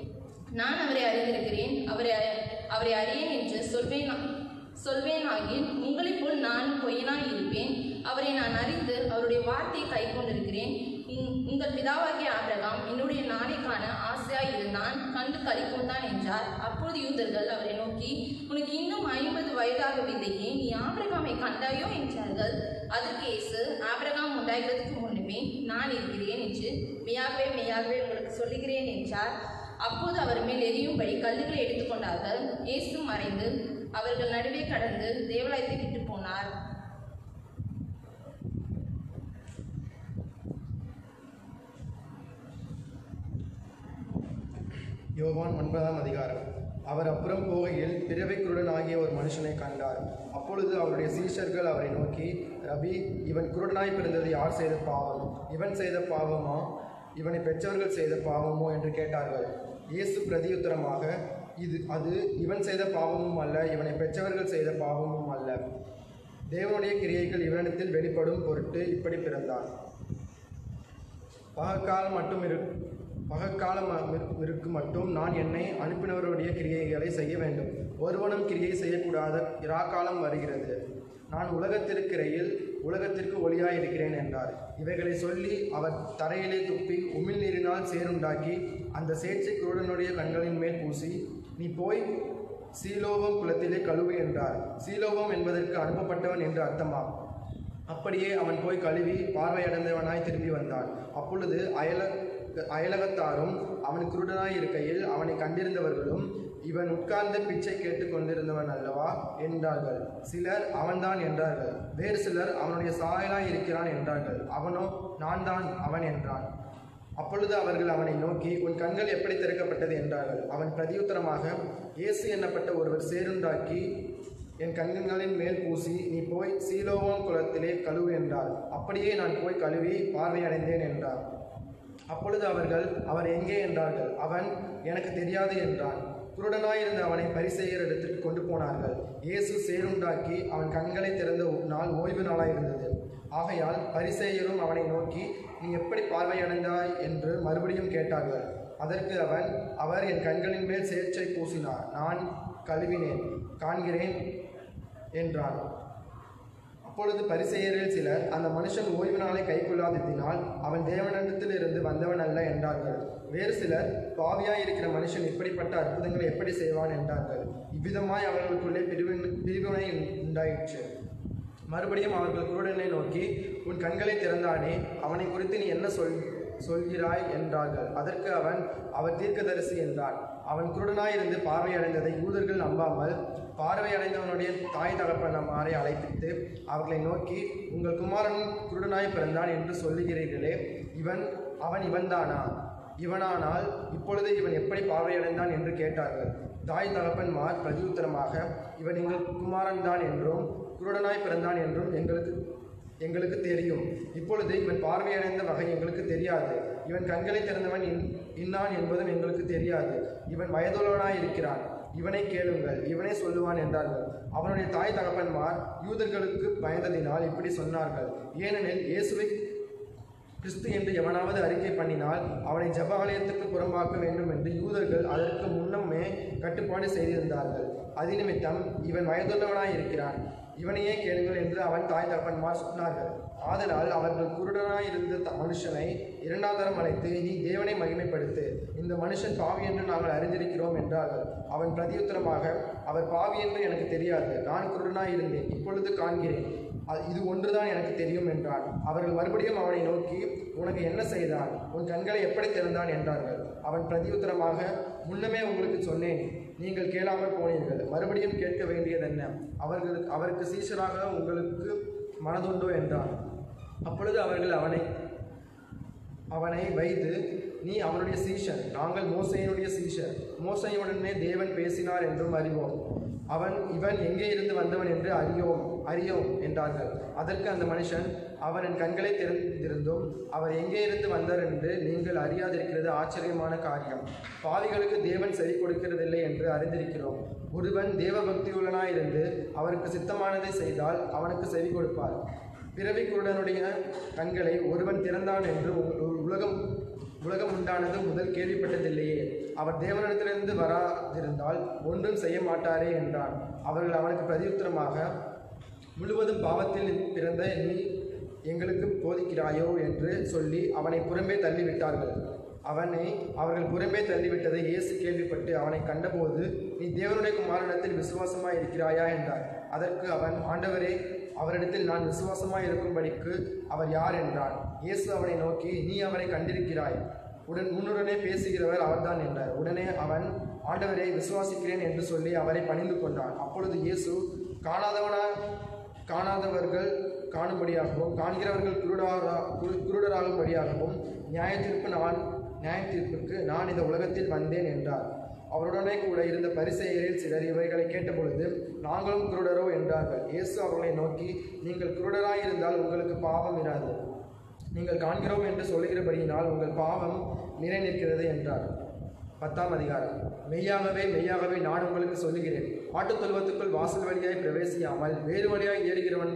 நான் அவரை அறிந்திருக்கிறேன். அவரை அவரை அறியேன் என்று சொல்வேன் சொல்வேனாகில் உங்களைப் போல் நான் பொய்யனாய் இருப்பேன். அவரை நான் அறிந்து அவருடைய வார்த்தையை கை கொண்டிருக்கிறேன். உங்கள் பிதாவாகிய ஆபிரகாம் என்னுடைய நாளை காண ஆசையாய் இருந்தான், கண்டு கழிக்கும் தான் என்றார். அப்போது யூதர்கள் அவரை நோக்கி, உனக்கு இன்னும் ஐம்பது வயதாகவில்லையே, நீ ஆபிரகாமை கண்டாயோ என்றார்கள். அதற்கு இயேசு, ஆபிரகாம் உண்டாகிறதுக்கு முன்னுமே நான் இருக்கிறேன் என்று மெய்யாகவே மெய்யாகவே உங்களுக்கு சொல்லுகிறேன் என்றார். அப்போது அவர் மேல் எரியும்படி கல்லுகளை எடுத்துக்கொண்டார்கள். இயேசு மறைந்து அவர்கள் நடுவே கடந்து தேவாலயத்தை விட்டு போனார். யோவான் ஒன்பதாம் அதிகாரம். அவர் அப்புறம் போகையில் பிறவை குருடன் ஆகிய ஒரு மனுஷனை கண்டார். அப்பொழுது அவருடைய சீஷர்கள் அவரை நோக்கி, ரபி, இவன் குருடனாய் பிறந்தது யார் செய்த பாவம்? இவன் செய்த பாவமா, இவனை பெற்றவர்கள் செய்த பாவமோ என்று கேட்டார்கள். இயேசு பிரதியுத்தரமாக, இது அது இவன் செய்த பாவமும் அல்ல, இவனை பெற்றவர்கள் செய்த பாவமும் அல்ல. தேவனுடைய கிரியைகள் இவனிடத்தில் வெளிப்படும் பொருட்டு இப்படி பிறந்தான். பகக்காலம் மட்டும் இரு பகக்காலம் இருக்கு மட்டும் நான் என்னை அனுப்பினவருடைய கிரியைகளை செய்ய வேண்டும். ஒருவனும் கிரியை செய்யக்கூடாத இராக்காலம் வருகிறது. நான் உலகத்திற்கிறையில் உலகத்திற்கு ஒளியாய் இருக்கிறேன் என்றார். இவைகளை சொல்லி அவர் தரையிலே துப்பி உமிழ் நீரினால் சேருண்டாக்கி அந்த சேற்றை குருடனுடைய கண்களின் மேல் பூசி, நீ போய் சீலோவம் குளத்திலே கழுவு என்றார். சீலோவம் என்பதற்கு அனுப்பப்பட்டவன் என்று அர்த்தமாம். அப்படியே அவன் போய் கழுவி பார்வையடைந்தவனாய் திரும்பி வந்தான். அப்பொழுது அயல அயலகத்தாரும் அவன் குருடனாய் இருக்கையில் அவனை கண்டிருந்தவர்களும், இவன் உட்கார்ந்து பிச்சை கேட்டுக் கொண்டிருந்தவன் அல்லவா என்றார்கள். சிலர் அவன்தான் என்றார்கள். வேறு சிலர் அவனுடைய சாயலாய் இருக்கிறான் என்றார்கள். அவனோ, நான் தான் அவன் என்றான். அப்பொழுது அவர்கள் அவனை நோக்கி, உன் கண்கள் எப்படி திறக்கப்பட்டது என்றார்கள். அவன் பிரதியுத்தரமாக, இயேசு என்னப்பட்ட ஒருவர் சேருண்டாக்கி என் கண்களின் மேல் பூசி, நீ போய் சீலோவாம் குளத்திலே கழுவு என்றார். அப்படியே நான் போய் கழுவி பார்வையடைந்தேன் என்றார். அப்பொழுது அவர்கள், அவர் எங்கே என்றார்கள். அவன், எனக்கு தெரியாது என்றான். குருடனாயிருந்த அவனை பரிசேயர் இடத்திற்கு கொண்டு போனார்கள். இயேசு சேருண்டாக்கி அவன் கண்களை திறந்த நாள் ஓய்வு நாளாயிருந்தது. ஆகையால் பரிசேயரும் அவனை நோக்கி, நீ எப்படி பார்வையடைந்தாய் என்று மறுபடியும் கேட்டார்கள். அதற்கு அவன், அவர் என் கண்களின் மேல் சேற்றை பூசினார், நான் கழுவினேன், காண்கிறேன் என்றான். அப்பொழுது பரிசேயரில் சிலர், அந்த மனுஷன் ஓய்வு நாளை கை கொள்ளாததினால் அவன் தேவனிடத்தில் இருந்து வந்தவன் அல்ல என்றார்கள். வேறு சிலர், பாவியாய் இருக்கிற மனுஷன் இப்படிப்பட்ட அற்புதங்களை எப்படி செய்வான் என்றார்கள். இவ்விதமாய் அவர்களுக்குள்ளே பிரிவின் பிரிவினை உண்டாயிற்று. மறுபடியும் அவர்கள் குருடனை நோக்கி, உன் கண்களை திறந்தானே, அவனை குறித்து நீ என்ன சொல் சொல்கிறாய் என்றார்கள். அதற்கு அவன், அவர் தீர்க்கதரிசி என்றான். அவன் குருடனாயிருந்து பார்வையடைந்ததை யூதர்கள் நம்பாமல் பார்வையடைந்தவனுடைய தாய் தகப்பனமாரை அழைப்பித்து அவர்களை நோக்கி, உங்கள் குமாரன் குருடனாய் பிறந்தான் என்று சொல்லுகிறீர்களே, இவன் அவன் இவன்தானா? இவனானால் இப்பொழுது இவன் எப்படி பார்வையடைந்தான் என்று கேட்டார்கள். தாய் தகப்பன்மார் பிரதியுத்தரமாக, இவன் எங்கள் குமாரன் தான் என்றும் குருடனாய் பிறந்தான் என்றும் எங்களுக்கு எங்களுக்கு தெரியும். இப்பொழுது இவன் பார்வையடைந்த வகை எங்களுக்கு தெரியாது. இவன் கண்களை திறந்தவன் இன் இன்னான் என்பதும் எங்களுக்கு தெரியாது. இவன் வயதுள்ளவனாய் இருக்கிறான். இவனை கேளுங்கள், இவனே சொல்லுவான் என்றார்கள். அவனுடைய தாய் தகப்பன்மார் யூதர்களுக்கு பயந்ததினால் இப்படி சொன்னார்கள். ஏனெனில் இயேசுவை கிறிஸ்து என்று எவனாவது அறிக்கை பண்ணினால் அவனை ஜெப ஆலயத்துக்கு புறம்பாக்க வேண்டும் என்று யூதர்கள் அதற்கு முன்னமே கட்டுப்பாடு செய்திருந்தார்கள். அது நிமித்தம் இவன் வயதுள்ளவனாய் இருக்கிறான், இவனையே கேளுங்கள் என்று அவன் தாய் தகப்பன்மார் சொன்னார்கள். ஆதலால் அவர்கள் குருடனாய் இருந்த மனுஷனை இரண்டாம் தரம் அழைத்து, நீ தேவனை மகிமைப்படுத்து, இந்த மனுஷன் பாவி என்று நாங்கள் அறிந்திருக்கிறோம் என்றார்கள். அவன் பிரதியுத்தரமாக, அவர் பாவி என்று எனக்கு தெரியாது, நான் குருடனாய் இருந்தேன், இப்பொழுது காண்கிறேன், இது ஒன்றுதான் எனக்கு தெரியும் என்றான். அவர்கள் மறுபடியும் அவனை நோக்கி, உனக்கு என்ன செய்தான், உன் கண்களை எப்படி திறந்தான் என்றார்கள். அவன் பிரதியுத்தரமாக, முன்னமே உங்களுக்கு சொன்னேன், நீங்கள் கேளாமல் போனீர்கள், மறுபடியும் கேட்க வேண்டியது என்ன, அவர்களுக்கு அவருக்கு சீஷராக உங்களுக்கு மனதுண்டோ என்றான். அப்பொழுது அவர்கள் அவனை அவனை வைத்து, நீ அவனுடைய சீஷன், நாங்கள் மோசையினுடைய சீஷர், மோசையுடனே தேவன் பேசினார் என்றும் அறிவோம், அவன் இவன் எங்கே இருந்து வந்தவன் என்று அறியோம் அறியோம் என்றார்கள். அதற்கு அந்த மனுஷன், அவர் என் கண்களை திறந்திருந்தும் அவர் எங்கே இருந்து வந்தார் என்று நீங்கள் அறியாதிருக்கிறது ஆச்சரியமான காரியம். பாவிகளுக்கு தேவன் செவி கொடுக்கிறதில்லை என்று அறிந்திருக்கிறோம். ஒருவன் தேவ பக்தியுள்ளனாயிருந்து அவருக்கு சித்தமானதை செய்தால் அவனுக்கு செவி கொடுப்பார். பிறவி குருடனுடைய கண்களை ஒருவன் திறந்தான் என்று உலகம் உலகம் உண்டானது முதல் கேள்விப்பட்டதில்லையே. அவர் தேவனிடத்திலிருந்து வராதிருந்தால் ஒன்றும் செய்ய மாட்டாரே என்றான். அவர்கள் அவனுக்கு பிரதியுத்தரமாக, முழுவதும் பாவத்தில் பிறந்த நீ எங்களுக்கு போதிக்கிறாயோ என்று சொல்லி அவனை புறம்பே தள்ளிவிட்டார்கள். அவனை அவர்கள் புறம்பே தள்ளிவிட்டதை இயேசு கேள்விப்பட்டு அவனை கண்டபோது, நீ தேவனுடைய குமாரனிடத்தில் விசுவாசமாய் இருக்கிறாயா என்றார். அதற்கு அவன், ஆண்டவரே, அவரிடத்தில் நான் விசுவாசமாய் இருக்கும்படிக்கு அவர் யார் என்றான். இயேசு அவனை நோக்கி, நீ அவரை கண்டிருக்கிறாய், உடன் முன்னுடனே பேசுகிறவர் அவர்தான் என்றார். உடனே அவன், ஆண்டவரை விசுவாசிக்கிறேன் என்று சொல்லி அவரை பணிந்து கொண்டான். அப்பொழுது இயேசு, காணாதவனா காணாதவர்கள் காணும்படியாகவும் காண்கிறவர்கள் குருடரா குருடராகும்படியாகவும் நியாய தீர்ப்பு நான் நியாய தீர்ப்புக்கு நான் இந்த உலகத்தில் வந்தேன் என்றார். அவருடனே கூட இருந்த பரிசேயரில் சிலர் இவைகளை கேட்டபொழுது, நாங்களும் குருடரோ என்றார்கள். இயேசு அவர்களை நோக்கி, நீங்கள் குருடராயிருந்தால் உங்களுக்கு பாவம் இராது, நீங்கள் காண்கிறோம் என்று சொல்லுகிறபடியினால் உங்கள் பாவம் நிறை நிற்கிறது என்றார். பத்தாம் அதிகாரம். மெய்யாகவே மெய்யாகவே நான் உங்களுக்கு சொல்லுகிறேன், ஆட்டுத் தொழுவத்துக்குள் வாசல் வழியாய் பிரவேசியாமல் வேறு வழியாய் ஏறுகிறவன்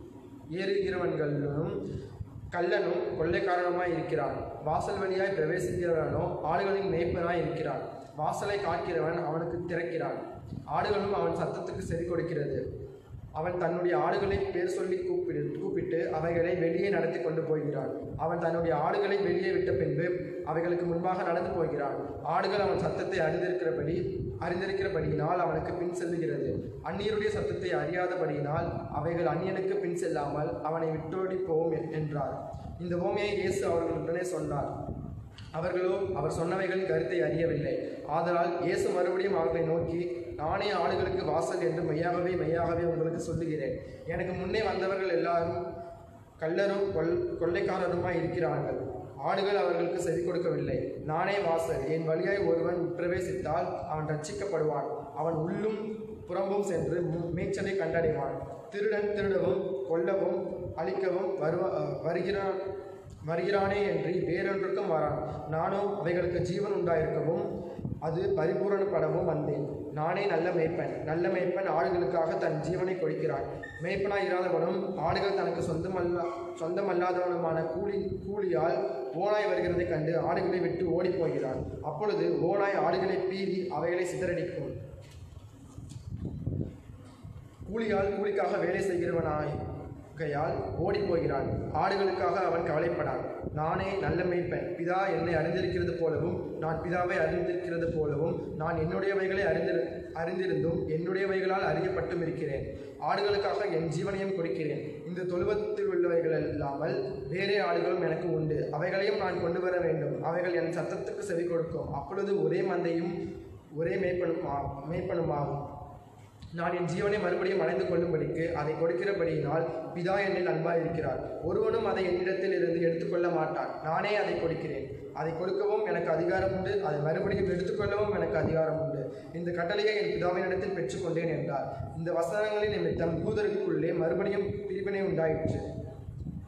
ஏறுகிறவன்களும் கள்ளனும் கொள்ளைக்காரனுமாய் இருக்கிறான். வாசல் வழியாய் பிரவேசிக்கிறவனோ ஆடுகளின் மேய்ப்பனாய் இருக்கிறான். வாசலை காக்கிறவன் அவனுக்கு திறக்கிறான். ஆடுகளும் அவன் சத்தத்துக்கு செவி கொடுக்கிறது. அவன் தன்னுடைய ஆடுகளை பேர் சொல்லி கூப்பிடு கூப்பிட்டு அவைகளை வெளியே நடத்தி கொண்டு போகிறான். அவன் தன்னுடைய ஆடுகளை வெளியே விட்ட பின்பு அவைகளுக்கு முன்பாக நடந்து போகிறான். ஆடுகள் அவன் சத்தத்தை அறிந்திருக்கிறபடி அறிந்திருக்கிறபடியினால் அவனுக்கு பின் செல்லுகிறது. அந்நியருடைய சத்தத்தை அறியாதபடியினால் அவைகள் அந்நியனுக்கு பின் செல்லாமல் அவனை விட்டோடி போவோம் என்றார். இந்த உவமையை இயேசு அவர்களுடனே சொன்னார். அவர்களோ அவர் சொன்னவைகளின் கருத்தை அறியவில்லை. ஆதலால் இயேசு மறுபடியும் அவர்களை நோக்கி, நானே ஆடுகளுக்கு வாசல் என்று மெய்யாகவே மெய்யாகவே உங்களுக்கு சொல்லுகிறேன். எனக்கு முன்னே வந்தவர்கள் எல்லாரும் கள்ளரும் கொள் கொள்ளைக்காரருமாய் இருக்கிறார்கள். ஆடுகள் அவர்களுக்கு செவி கொடுக்கவில்லை. நானே வாசல். என் வழியாய் ஒருவன் பிரவேசித்தால் அவன் ரட்சிக்கப்படுவான். அவன் உள்ளும் புறம்பும் சென்று மேய்ச்சலை கண்டடைவான். திருடன் திருடவும் கொல்லவும் அழிக்கவும் வருவ வருகிறான் வருகிறானே என்று வேறொன்றுக்கும் வரான். நானும் அவைகளுக்கு ஜீவன் உண்டாயிருக்கவும் அது பரிபூரணப்படவும் வந்தேன். நானே நல்ல மேய்ப்பன். நல்ல மேய்ப்பன் ஆடுகளுக்காக தன் ஜீவனை கொடுக்கிறான். மேய்ப்பனாய் இராதவனும் ஆடுகள் தனக்கு சொந்தமல்ல சொந்தமல்லாதவனுமான கூலி கூலியால் ஓனாய் வருகிறதை கண்டு ஆடுகளை விட்டு ஓடி போகிறான். அப்பொழுது ஓனாய் ஆடுகளை பீறி அவைகளை சிதறடிக்கும். கூலியால் கூலிக்காக வேலை செய்கிறவனாய் கையால் ஓடி போகிறான். ஆடுகளுக்காக அவன் கவலைப்படான். நானே நல்ல மேய்ப்பன். பிதா என்னை அறிந்திருக்கிறது போலவும் நான் பிதாவை அறிந்திருக்கிறது போலவும் நான் என்னுடையவைகளை அறிந்து அறிந்திருந்தும் என்னுடையவைகளால் அறியப்பட்டும் இருக்கிறேன். ஆடுகளுக்காக என் ஜீவனையும் கொடுக்கிறேன். இந்த தொழுவத்தில் உள்ளவைகள் இல்லாமல் வேறே ஆடுகளும் எனக்கு உண்டு. அவைகளையும் நான் கொண்டு வர வேண்டும். அவைகள் என் சத்தத்துக்கு செவி கொடுக்கும். அப்பொழுது ஒரே மந்தையும் ஒரே மேய்ப்பனுமா மேய்ப்பனுமாகும். நான் என் ஜீவனை மறுபடியும் அடைந்து கொள்ளும்படிக்கு அதை கொடுக்கிறபடியினால் பிதா என்னில் அன்பாயிருக்கிறார். ஒருவனும் அதை என்னிடத்தில் இருந்து எடுத்துக்கொள்ள மாட்டான். நானே அதை கொடுக்கிறேன். அதை கொடுக்கவும் எனக்கு அதிகாரம் உண்டு, அதை மறுபடியும் எடுத்துக்கொள்ளவும் எனக்கு அதிகாரம் உண்டு. இந்த கட்டளையை என் பிதாவினிடத்தில் பெற்றுக்கொண்டேன் என்றார். இந்த வசனங்களின் நிமித்தம் யூதருக்குள்ளே மறுபடியும் பிரிவினை உண்டாயிற்று.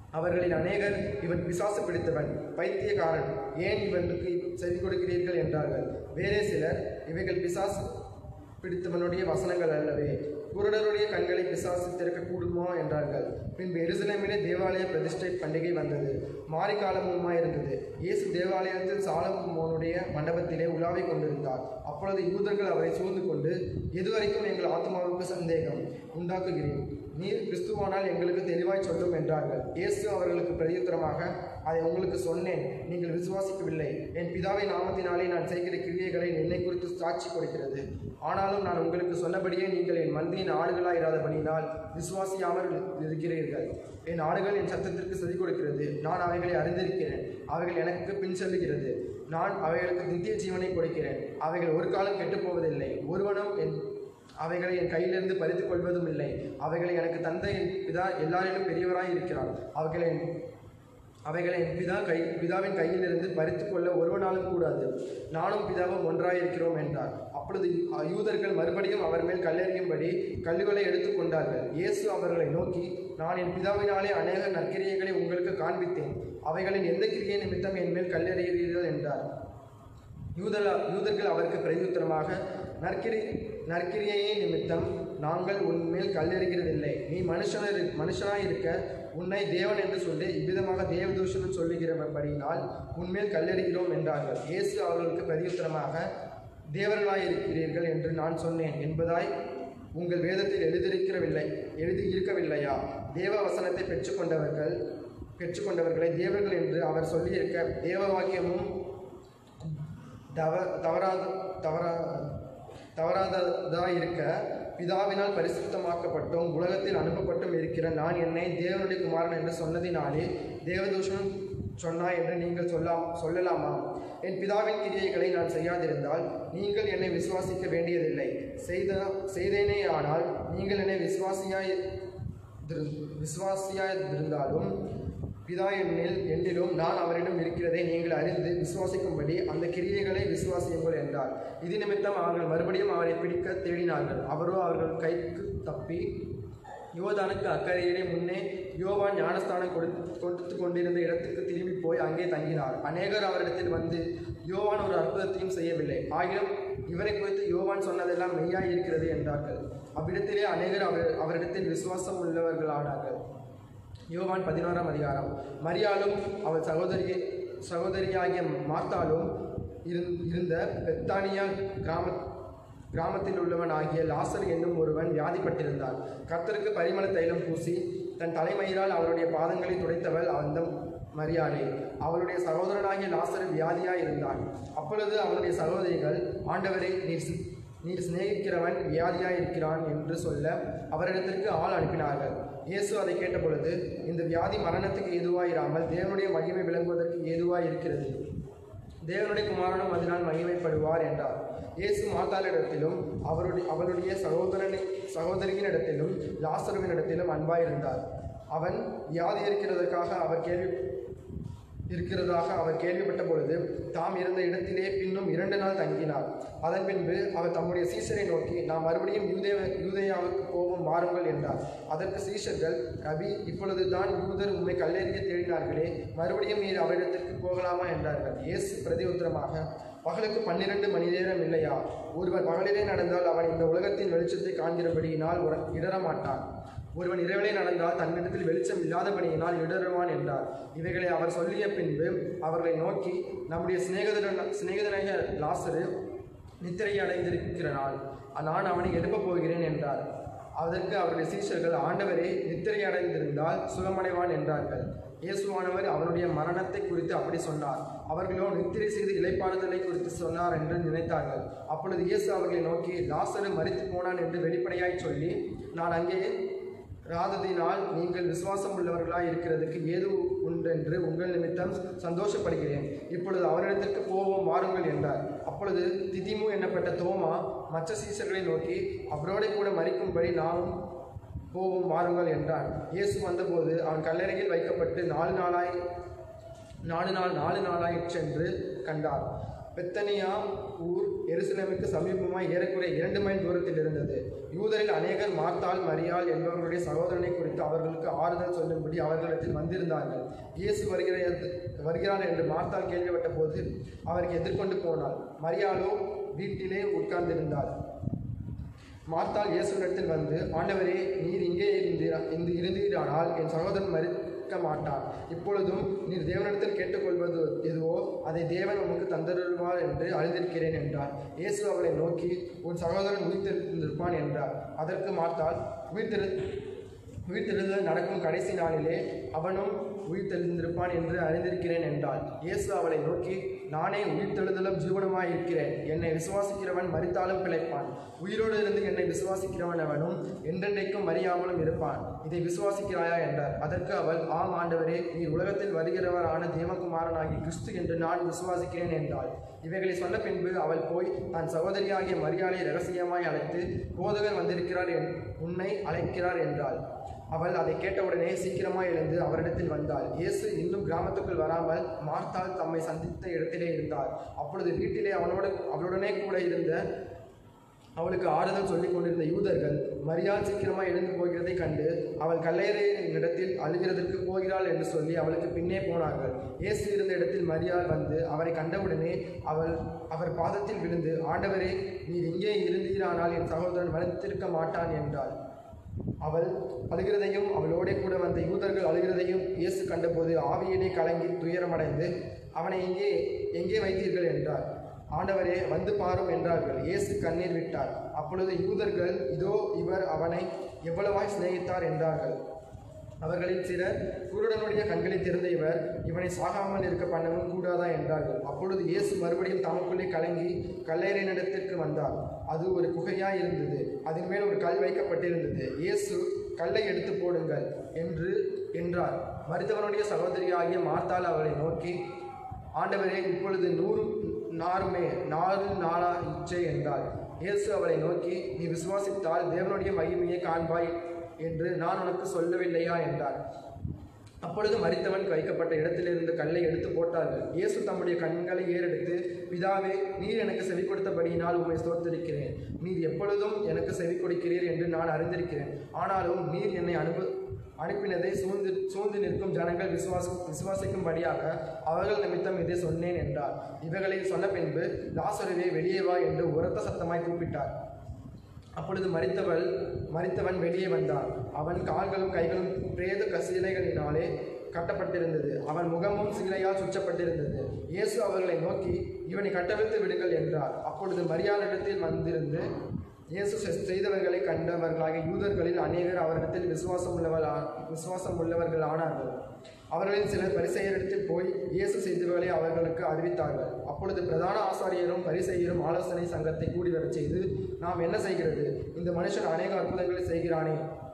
அவர்களில் அநேகர், இவன் பிசாசு பிடித்தவன், பைத்தியக்காரன், ஏன் இவனுக்கு செவி கொடுக்கிறீர்கள் என்றார்கள். வேறே சிலர், இவைகள் பிசாசு பிடித்தவனுடைய வசனங்கள் அல்லவே, குருடருடைய கண்களை பிசாசு திறக்கக்கூடுமா என்றார்கள். பின்பு எருசலேமிலே தேவாலய பிரதிஷ்டை பண்டிகை வந்தது. மாரிகாலமுமாயிருந்தது. இயேசு தேவாலயத்தில் சாலமோனுடைய மண்டபத்திலே உலாவை கொண்டிருந்தார். அப்பொழுது யூதர்கள் அவரை சூழ்ந்து கொண்டு, எதுவரைக்கும் எங்கள் ஆத்மாவுக்கு சந்தேகம் உண்டாக்குகிறேன், நீர் கிறிஸ்துவானால் எங்களுக்கு தெளிவாய் சொல்லும் என்றார்கள். இயேசு அவர்களுக்கு பிரதியுத்தரமாக, அதை உங்களுக்கு சொன்னேன், நீங்கள் விசுவாசிக்கவில்லை. என் பிதாவின் நாமத்தினாலே நான் செய்கிற கிரியைகளை என்னை குறித்து சாட்சி கொடுக்கிறது. ஆனாலும் நான் உங்களுக்கு சொன்னபடியே நீங்கள் என் மந்தையின் ஆடுகளாய் இராதபடியினால் விசுவாசியாமல் இருக்கிறீர்கள். என் ஆடுகள் என் சத்தத்திற்கு செவி கொடுக்கிறது. நான் அவைகளை அறிந்திருக்கிறேன். அவைகள் எனக்கு பின் செல்லுகிறது. நான் அவைகளுக்கு நித்திய ஜீவனை கொடுக்கிறேன். அவைகள் ஒரு காலம் கெட்டுப்போவதில்லை. ஒருவனும் என் அவைகளை என் கையிலிருந்து பறித்துக் கொள்வதும் இல்லை. அவைகளை எனக்கு தந்த என் பிதா எல்லாரிலும் பெரியவராய் இருக்கிறார். அவைகளை அவைகளை என் பிதா கை பிதாவின் கையிலிருந்து பறித்து கொள்ள ஒருவனாலும் கூடாது. நானும் பிதாவும் ஒன்றாயிருக்கிறோம் என்றார். அப்பொழுது யூதர்கள் மறுபடியும் அவர் மேல் கல்லெறியும்படி கல்லுகளை எடுத்து கொண்டார்கள். இயேசு அவர்களை நோக்கி, நான் என் பிதாவினாலே அநேக நற்கிரியைகளை உங்களுக்கு காண்பித்தேன். அவைகளின் எந்த கிரியை நிமித்தம் என் மேல் கல்லெறிகிறீர்கள் என்றார். யூதர் யூதர்கள் அவருக்கு பிரதியுத்தரமாக, நற்கிரி நற்கிரியை நிமித்தம் நாங்கள் உன்மேல் கல்லெறிகிறதில்லை. நீ மனுஷன மனுஷனாயிருக்க உன்னை தேவன் என்று சொல்லி இவ்விதமாக தேவதூஷணம் சொல்லுகிறபடியினால் உன்மேல் கல்லெறிகிறோம் என்றார்கள். இயேசு அவர்களுக்கு பிரதியுத்தரமாக, தேவர்களாயிருக்கிறீர்கள் என்று நான் சொன்னேன் என்பதாய் உங்கள் வேதத்தில் எழுதியிருக்கவில்லை எழுதியிருக்கவில்லையா? தேவ வசனத்தை பெற்றுக்கொண்டவர்கள் பெற்றுக்கொண்டவர்களை தேவர்கள் என்று அவர் சொல்லியிருக்க தேவ வாக்கியமும் தவ தவறாத தவறா தவறாததாயிருக்க பிதாவினால் பரிசுத்தமாக்கப்பட்டும் உலகத்தில் அனுப்பப்பட்டும் இருக்கிற நான் என்னை தேவனுடைய குமாரன் என்று சொன்னதினாலே தேவதூஷணம் சொன்னாய் என்று நீங்கள் சொல்லாம் சொல்லலாமா? என் பிதாவின் கிரியைகளை நான் செய்யாதிருந்தால் நீங்கள் என்னை விசுவாசிக்க வேண்டியதில்லை. செய்த செய்தேனே ஆனால் நீங்கள் என்னை விசுவாசியாய் விசுவாசியாயிருந்தாலும் பிதா என்னில் என்னிலும் நான் அவரிடம் இருக்கிறதை நீங்கள் அறிந்து விசுவாசிக்கும்படி அந்த கிரியைகளை விசுவாசியுங்கள் என்றார். இது நிமித்தம் அவர்கள் மறுபடியும் அவரை பிடிக்க தேடினார்கள். அவரோ அவர்கள் கைக்கு தப்பி யோர்தானுக்கு அக்கறையிலே முன்னே யோவான் ஞானஸ்தானம் கொடு கொடுத்து கொண்டிருந்த இடத்துக்கு திரும்பி போய் அங்கே தங்கினார். அநேகர் அவரிடத்தில் வந்து, யோவான் ஒரு அற்புதத்தையும் செய்யவில்லை, ஆகிலும் இவரை குறித்து யோவான் சொன்னதெல்லாம் மெய்யாய் இருக்கிறது என்றார்கள். அவ்விடத்திலே அநேகர் அவர் அவரிடத்தில் விசுவாசம் உள்ளவர்களானார்கள். யோவான் பதினோராம் அதிகாரம். மரியாளும் அவள் சகோதரி சகோதரியாகிய மார்த்தாலும் இருந்த பெத்தானியா கிராம கிராமத்தில் உள்ளவன் ஆகிய லாசர் என்னும் ஒருவன் வியாதிப்பட்டிருந்தான். கர்த்தருக்கு பரிமள தைலம் பூசி தன் தலைமயிரால் அவருடைய பாதங்களை துடைத்தவள் அந்த மரியாளே. அவளுடைய சகோதரனாகிய லாசர் வியாதியாய் இருந்தான். அப்பொழுது அவனுடைய சகோதரிகள், ஆண்டவரை நீர் நீர் சிநேகிக்கிறவன் வியாதியாய் இருக்கிறான் என்று சொல்ல அவரிடத்திற்கு ஆள் அனுப்பினார்கள். இயேசு அதை கேட்டபொழுது, இந்த வியாதி மரணத்துக்கு ஏதுவாயிராமல் தேவனுடைய மகிமை விளங்குவதற்கு ஏதுவாய் இருக்கிறது. தேவனுடைய குமாரனும் அதனால் மகிமைப்படுவார் என்றார். இயேசு மார்த்தாளிடத்திலும் அவருடைய அவளுடைய சகோதரனை சகோதரியினிடத்திலும் லாசருவினிடத்திலும் அன்பாயிருந்தார். அவன் வியாதி இருக்கிறதற்காக அவர் கேள்வி இருக்கிறதாக அவர் கேள்விப்பட்ட பொழுது தாம் இருந்த இடத்திலே பின்னும் இரண்டு நாள் தங்கினார். அதன் பின்பு அவர் தம்முடைய சீஷரை நோக்கி, நாம் மறுபடியும் யூதே யூதேயாவுக்கு போவோம் வாருங்கள் என்றார். அதற்கு சீஷர்கள், ரபி, இப்பொழுது தான் யூதர் உம்மை கல்லெறிய தேடினார்களே, மறுபடியும் நீர் அவரிடத்திற்கு போகலாமா என்றார்கள். இயேசு பிரதியுத்தரமாக, பகலுக்கு பன்னிரண்டு மணி நேரம் இல்லையா? ஒருவர் பகலிலே நடந்தால் அவன் இந்த உலகத்தின் வெளிச்சத்தை காண்கிறபடியினால் இடரமாட்டான். ஒருவன் இரவிலே நடந்தால் தன்னிடத்தில் வெளிச்சம் இல்லாதபடியினால் இடருவான் என்றார். இவைகளை அவர் சொல்லிய பின்பு அவர்களை நோக்கி, நம்முடைய சிநேகிதன சிநேகிதனாகிய லாசரு நித்திரை அடைந்திருக்கிறான், நான் அவனை எழுப்பப் போகிறேன் என்றார். அதற்கு அவருடைய சீஷர்கள், ஆண்டவரே, நித்திரை அடைந்திருந்தால் சுகமடைவான் என்றார்கள். இயேசுவானவர் அவருடைய மரணத்தை குறித்து அப்படி சொன்னார். அவர்களோ நித்திரை செய்து இளைப்பாறுதலை குறித்து சொன்னார் என்று நினைத்தார்கள். அப்பொழுது இயேசு அவர்களை நோக்கி, லாசரு மரித்து போனான் என்று வெளிப்படையாய் சொல்லி, நான் அங்கே ராததினால் நீங்கள் விசுவாசம் உள்ளவர்களாய் இருக்கிறதுக்கு ஏது உண்டென்று உங்கள் நிமித்தம் சந்தோஷப்படுகிறேன். இப்பொழுது அவரிடத்திற்கு போவோம் வாருங்கள் என்றார். அப்பொழுது திதிமு என்னப்பட்ட தோமா மற்ற சீஷர்களை நோக்கி, அவரோட கூட மரிக்கும்படி நாமும் போவோம் வாருங்கள் என்றான். இயேசு வந்தபோது அவன் கல்லறையில் வைக்கப்பட்டு நாலு நாளாய் நாலு நாள் நாலு நாளாய் சென்று கண்டார். பெத்தனியா ஊர் எருசலேமுக்கு சமீபமாய் ஏறக்குறைய இரண்டு மைல் தூரத்தில் இருந்தது. யூதரில் அநேகர் மார்த்தாள் மரியாள் என்பவர்களுடைய சகோதரனை குறித்து அவர்களுக்கு ஆறுதல் சொல்லும்படி அவர்களிடத்தில் வந்திருந்தார்கள். இயேசு வருகிறது வருகிறார் என்று மார்த்தாள் கேள்விப்பட்ட போது அவருக்கு எதிர்கொண்டு போனாள். மரியாளோ வீட்டிலே உட்கார்ந்திருந்தாள். மார்த்தாள் இயேசுவிடத்தில் வந்து, ஆண்டவரே, நீர் இங்கே இருந்து இருந்தீரானால் என் சகோதரன் மறிக்க மாட்டான். இப்பொழுதும் நீர் தேவனிடத்தில் கேட்டுக்கொள்வது எதுவோ அதை தேவன் உமக்கு தந்தருள்வார் என்று அறிந்திருக்கிறேன் என்றார். இயேசு அவளை நோக்கி, உன் சகோதரன் உயிர்த்தெழுந்திருப்பான் என்றார். அதற்கு மார்த்தாள், உயிர்த்தெழு உயிர்த்தெழுதல் நடக்கும் கடைசி நாளிலே அவனும் உயிர்த்தெழுந்திருப்பான் என்று அறிந்திருக்கிறேன் என்றாள். இயேசு அவளை நோக்கி, நானே உயிர்த்தெழுதலும் ஜீவனுமாய் இருக்கிறேன். என்னை விசுவாசிக்கிறவன் மரித்தாலும் பிழைப்பான். உயிரோடு இருந்து என்னை விசுவாசிக்கிறவன் அவனும் என்றென்றைக்கும் மறியாமலும் இருப்பான். இதை விசுவாசிக்கிறாயா என்றார். அதற்கு அவள், ஆம் ஆண்டவரே, நீர் உலகத்தில் வருகிறவரான தேவகுமாரனாகி கிறிஸ்து என்று நான் விசுவாசிக்கிறேன் என்றாள். இவைகளை சொன்ன பின்பு அவள் போய் தன் சகோதரியாகிய மரியாளை இரகசியமாய் அழைத்து, போதகர் வந்திருக்கிறார், உன்னை அழைக்கிறார் என்றாள். அவள் அதை கேட்டவுடனே சீக்கிரமாய் எழுந்து அவரிடத்தில் வந்தாள். இயேசு இன்னும் கிராமத்துக்குள் வராமல் மார்த்தாள் தம்மை சந்தித்த இடத்திலே இருந்தார். அப்பொழுது வீட்டிலே அவனோடு அவளுடனே கூட இருந்த அவளுக்கு ஆறுதல் சொல்லிக் கொண்டிருந்த யூதர்கள் மரியாள் சீக்கிரமாக எழுந்து போகிறதை கண்டு அவள் கல்லறையின் இடத்தில் அழுகிறதற்கு போகிறாள் என்று சொல்லி அவளுக்கு பின்னே போனார்கள். இயேசு இருந்த இடத்தில் மரியாள் வந்து அவரை கண்டவுடனே அவள் அவர் பாதத்தில் விழுந்து, ஆண்டவரே, நீர் இங்கே இருந்தீரானால் என் சகோதரன் மறித்திருக்க மாட்டான் என்றாள். அவள் அழுகிறதையும் அவளோட கூட வந்த யூதர்கள் அழுகிறதையும் இயேசு கண்டபோது ஆவியிலே கலங்கி துயரமடைந்து, அவனை இங்கே எங்கே வைத்தீர்கள் என்றார். ஆண்டவரே, வந்து பாரும் என்றார்கள். இயேசு கண்ணீர் விட்டார். அப்பொழுது யூதர்கள், இதோ இவர் அவனை எவ்வளவாய் சிநேகித்தார் என்றார்கள். அவர்களில் சிலர், குருடனுடைய கண்களை திறந்த இவர் இவனை சாகாமல் இருக்க பண்ணவும் கூடாதா என்றார்கள். அப்பொழுது இயேசு மறுபடியும் தமக்குள்ளே கலங்கி கல்லறையினிடத்திற்கு வந்தார். அது ஒரு குகையாய் இருந்தது. அதன் மேல் ஒரு கல் வைக்கப்பட்டிருந்தது. இயேசு, கல்லை எடுத்து போடுங்கள் என்று என்றார். மரித்தவனுடைய சகோதரியாகிய மார்த்தாள் அவரை நோக்கி, ஆண்டவரே, இப்பொழுது நூறு நாருமே நாறு நாளா இச்சை என்றாள். இயேசு அவளை நோக்கி, நீ விசுவாசித்தால் தேவனுடைய மகிமையை காண்பாய் என்று நான் உனக்கு சொல்லவில்லையா என்றார். அப்பொழுது மரித்தவன் வைக்கப்பட்ட இடத்திலிருந்து கல்லை எடுத்து போட்டார்கள். இயேசு தம்முடைய கண்களை ஏறெடுத்து, பிதாவே, நீர் எனக்கு செவி கொடுத்தபடியினால் உம்மை ஸ்தோத்திரிக்கிறேன். நீர் எப்பொழுதும் எனக்கு செவி கொடுக்கிறீர் என்று நான் அறிந்திருக்கிறேன். ஆனாலும் நீர் என்னை அனுப அனுப்பினதை சூழ்ந்து சூழ்ந்து நிற்கும் ஜனங்கள் விசுவாசி விசுவாசிக்கும்படியாக அவர்கள் நிமித்தம் இதை சொன்னேன் என்றார். இவைகளை சொன்ன பின்பு, லாசருவே, வெளியே வா என்று உரத்த சத்தமாய் கூப்பிட்டார். அப்பொழுது மரித்தவள் மரித்தவன் வெளியே வந்தான். அவன் கால்களும் கைகளும் பிரேத கசீலைகளினாலே கட்டப்பட்டிருந்தது. அவன் முகமும் சீலையால் சுற்றப்பட்டிருந்தது. இயேசு அவர்களை நோக்கி, இவனை கட்டவிழ்த்து விடுங்கள் என்றார். அப்பொழுது மரியாளிடத்தில் வந்திருந்து இயேசு செய்தவர்களை கண்டவர்களாகிய யூதர்களில் அநேகர் அவரிடத்தில் விசுவாசம் உள்ளவர்களா விசுவாசம் உள்ளவர்கள் ஆனார்கள். அவர்களில் சிலர் பரிசேயரிடத்தில் போய் இயேசு செய்தவர்களை அவர்களுக்கு அறிவித்தார்கள். அப்பொழுது பிரதான ஆசாரியரும் பரிசேயரும் ஆலோசனை சங்கத்தை கூடி வரச் செய்து, நாம் என்ன செய்கிறது? இந்த மனுஷன் அநேக அற்புதங்களை செய்கிறானே.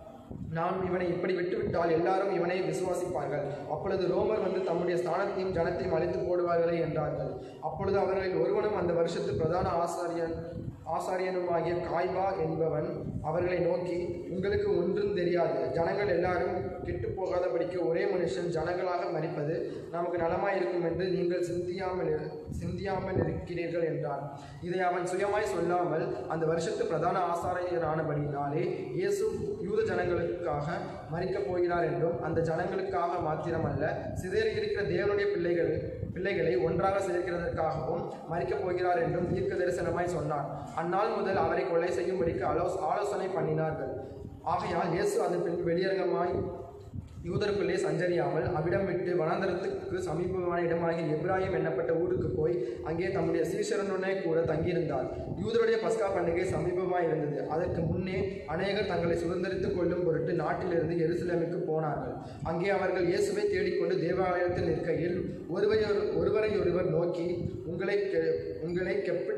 நாம் இவனை இப்படி விட்டுவிட்டால் எல்லாரும் இவனை விசுவாசிப்பார்கள். அப்பொழுது ரோமர் வந்து தம்முடைய ஸ்தானத்தையும் ஜனத்தையும் அழித்து போடுவார்களே என்றார்கள். அப்பொழுது அவர்களில் ஒருவனும் அந்த வருஷத்து பிரதான ஆசாரியன் ஆசாரியனுமாகிய காய்பா என்பவன் அவர்களை நோக்கி, உங்களுக்கு ஒன்றும் தெரியாது. ஜனங்கள் எல்லாரும் கெட்டு போகாதபடிக்கு ஒரே மனுஷன் ஜனங்களாக மரிப்பது நமக்கு நலமாயிருக்கும் என்று நீங்கள் சிந்தியாமல் சிந்தியாமல் இருக்கிறீர்கள் என்றான். இதை அவன் சுயமாய் சொல்லாமல் அந்த வருஷத்து பிரதான ஆசாரியரானபடினாலே இயேசு யூத ஜனங்களுக்காக மரிக்கப் போகிறார் என்றும், அந்த ஜனங்களுக்காக மாத்திரமல்ல, சிதறியிருக்கிற தேவனுடைய பிள்ளைகள் பிள்ளைகளை ஒன்றாக சேர்க்கிறதற்காகவும் மரிக்கப் போகிறார் என்றும் தீர்க்க தரிசனமாய் சொன்னான். அந்நாள் முதல் அவரை கொலை செய்யும்படிக்கு ஆலோச ஆலோசனை பண்ணினார்கள். ஆகையால் இயேசு அதன் பின்பு வெளியரங்கமாய் யூதருக்குள்ளே சஞ்சரியாமல் அவ்விடம் விட்டு வனாந்தரத்துக்கு சமீபமான இடமாகிய எப்ராயிம் என்னப்பட்ட ஊருக்கு போய் அங்கே தம்முடைய சீஷருடனே கூட தங்கியிருந்தார். யூதருடைய பஸ்கா பண்டிகை சமீபமாய் இருந்தது. அதற்கு முன்னே அநேகர் தங்களை சுதந்திரித்துக் கொள்ளும் பொருட்டு நாட்டிலிருந்து எருசலேமுக்கு போனார்கள். அங்கே அவர்கள் இயேசுவை தேடிக்கொண்டு தேவாலயத்தில் நிற்கையில் ஒருவரை ஒருவரை ஒருவர் நோக்கி, உங்களை உங்களை கெப்பி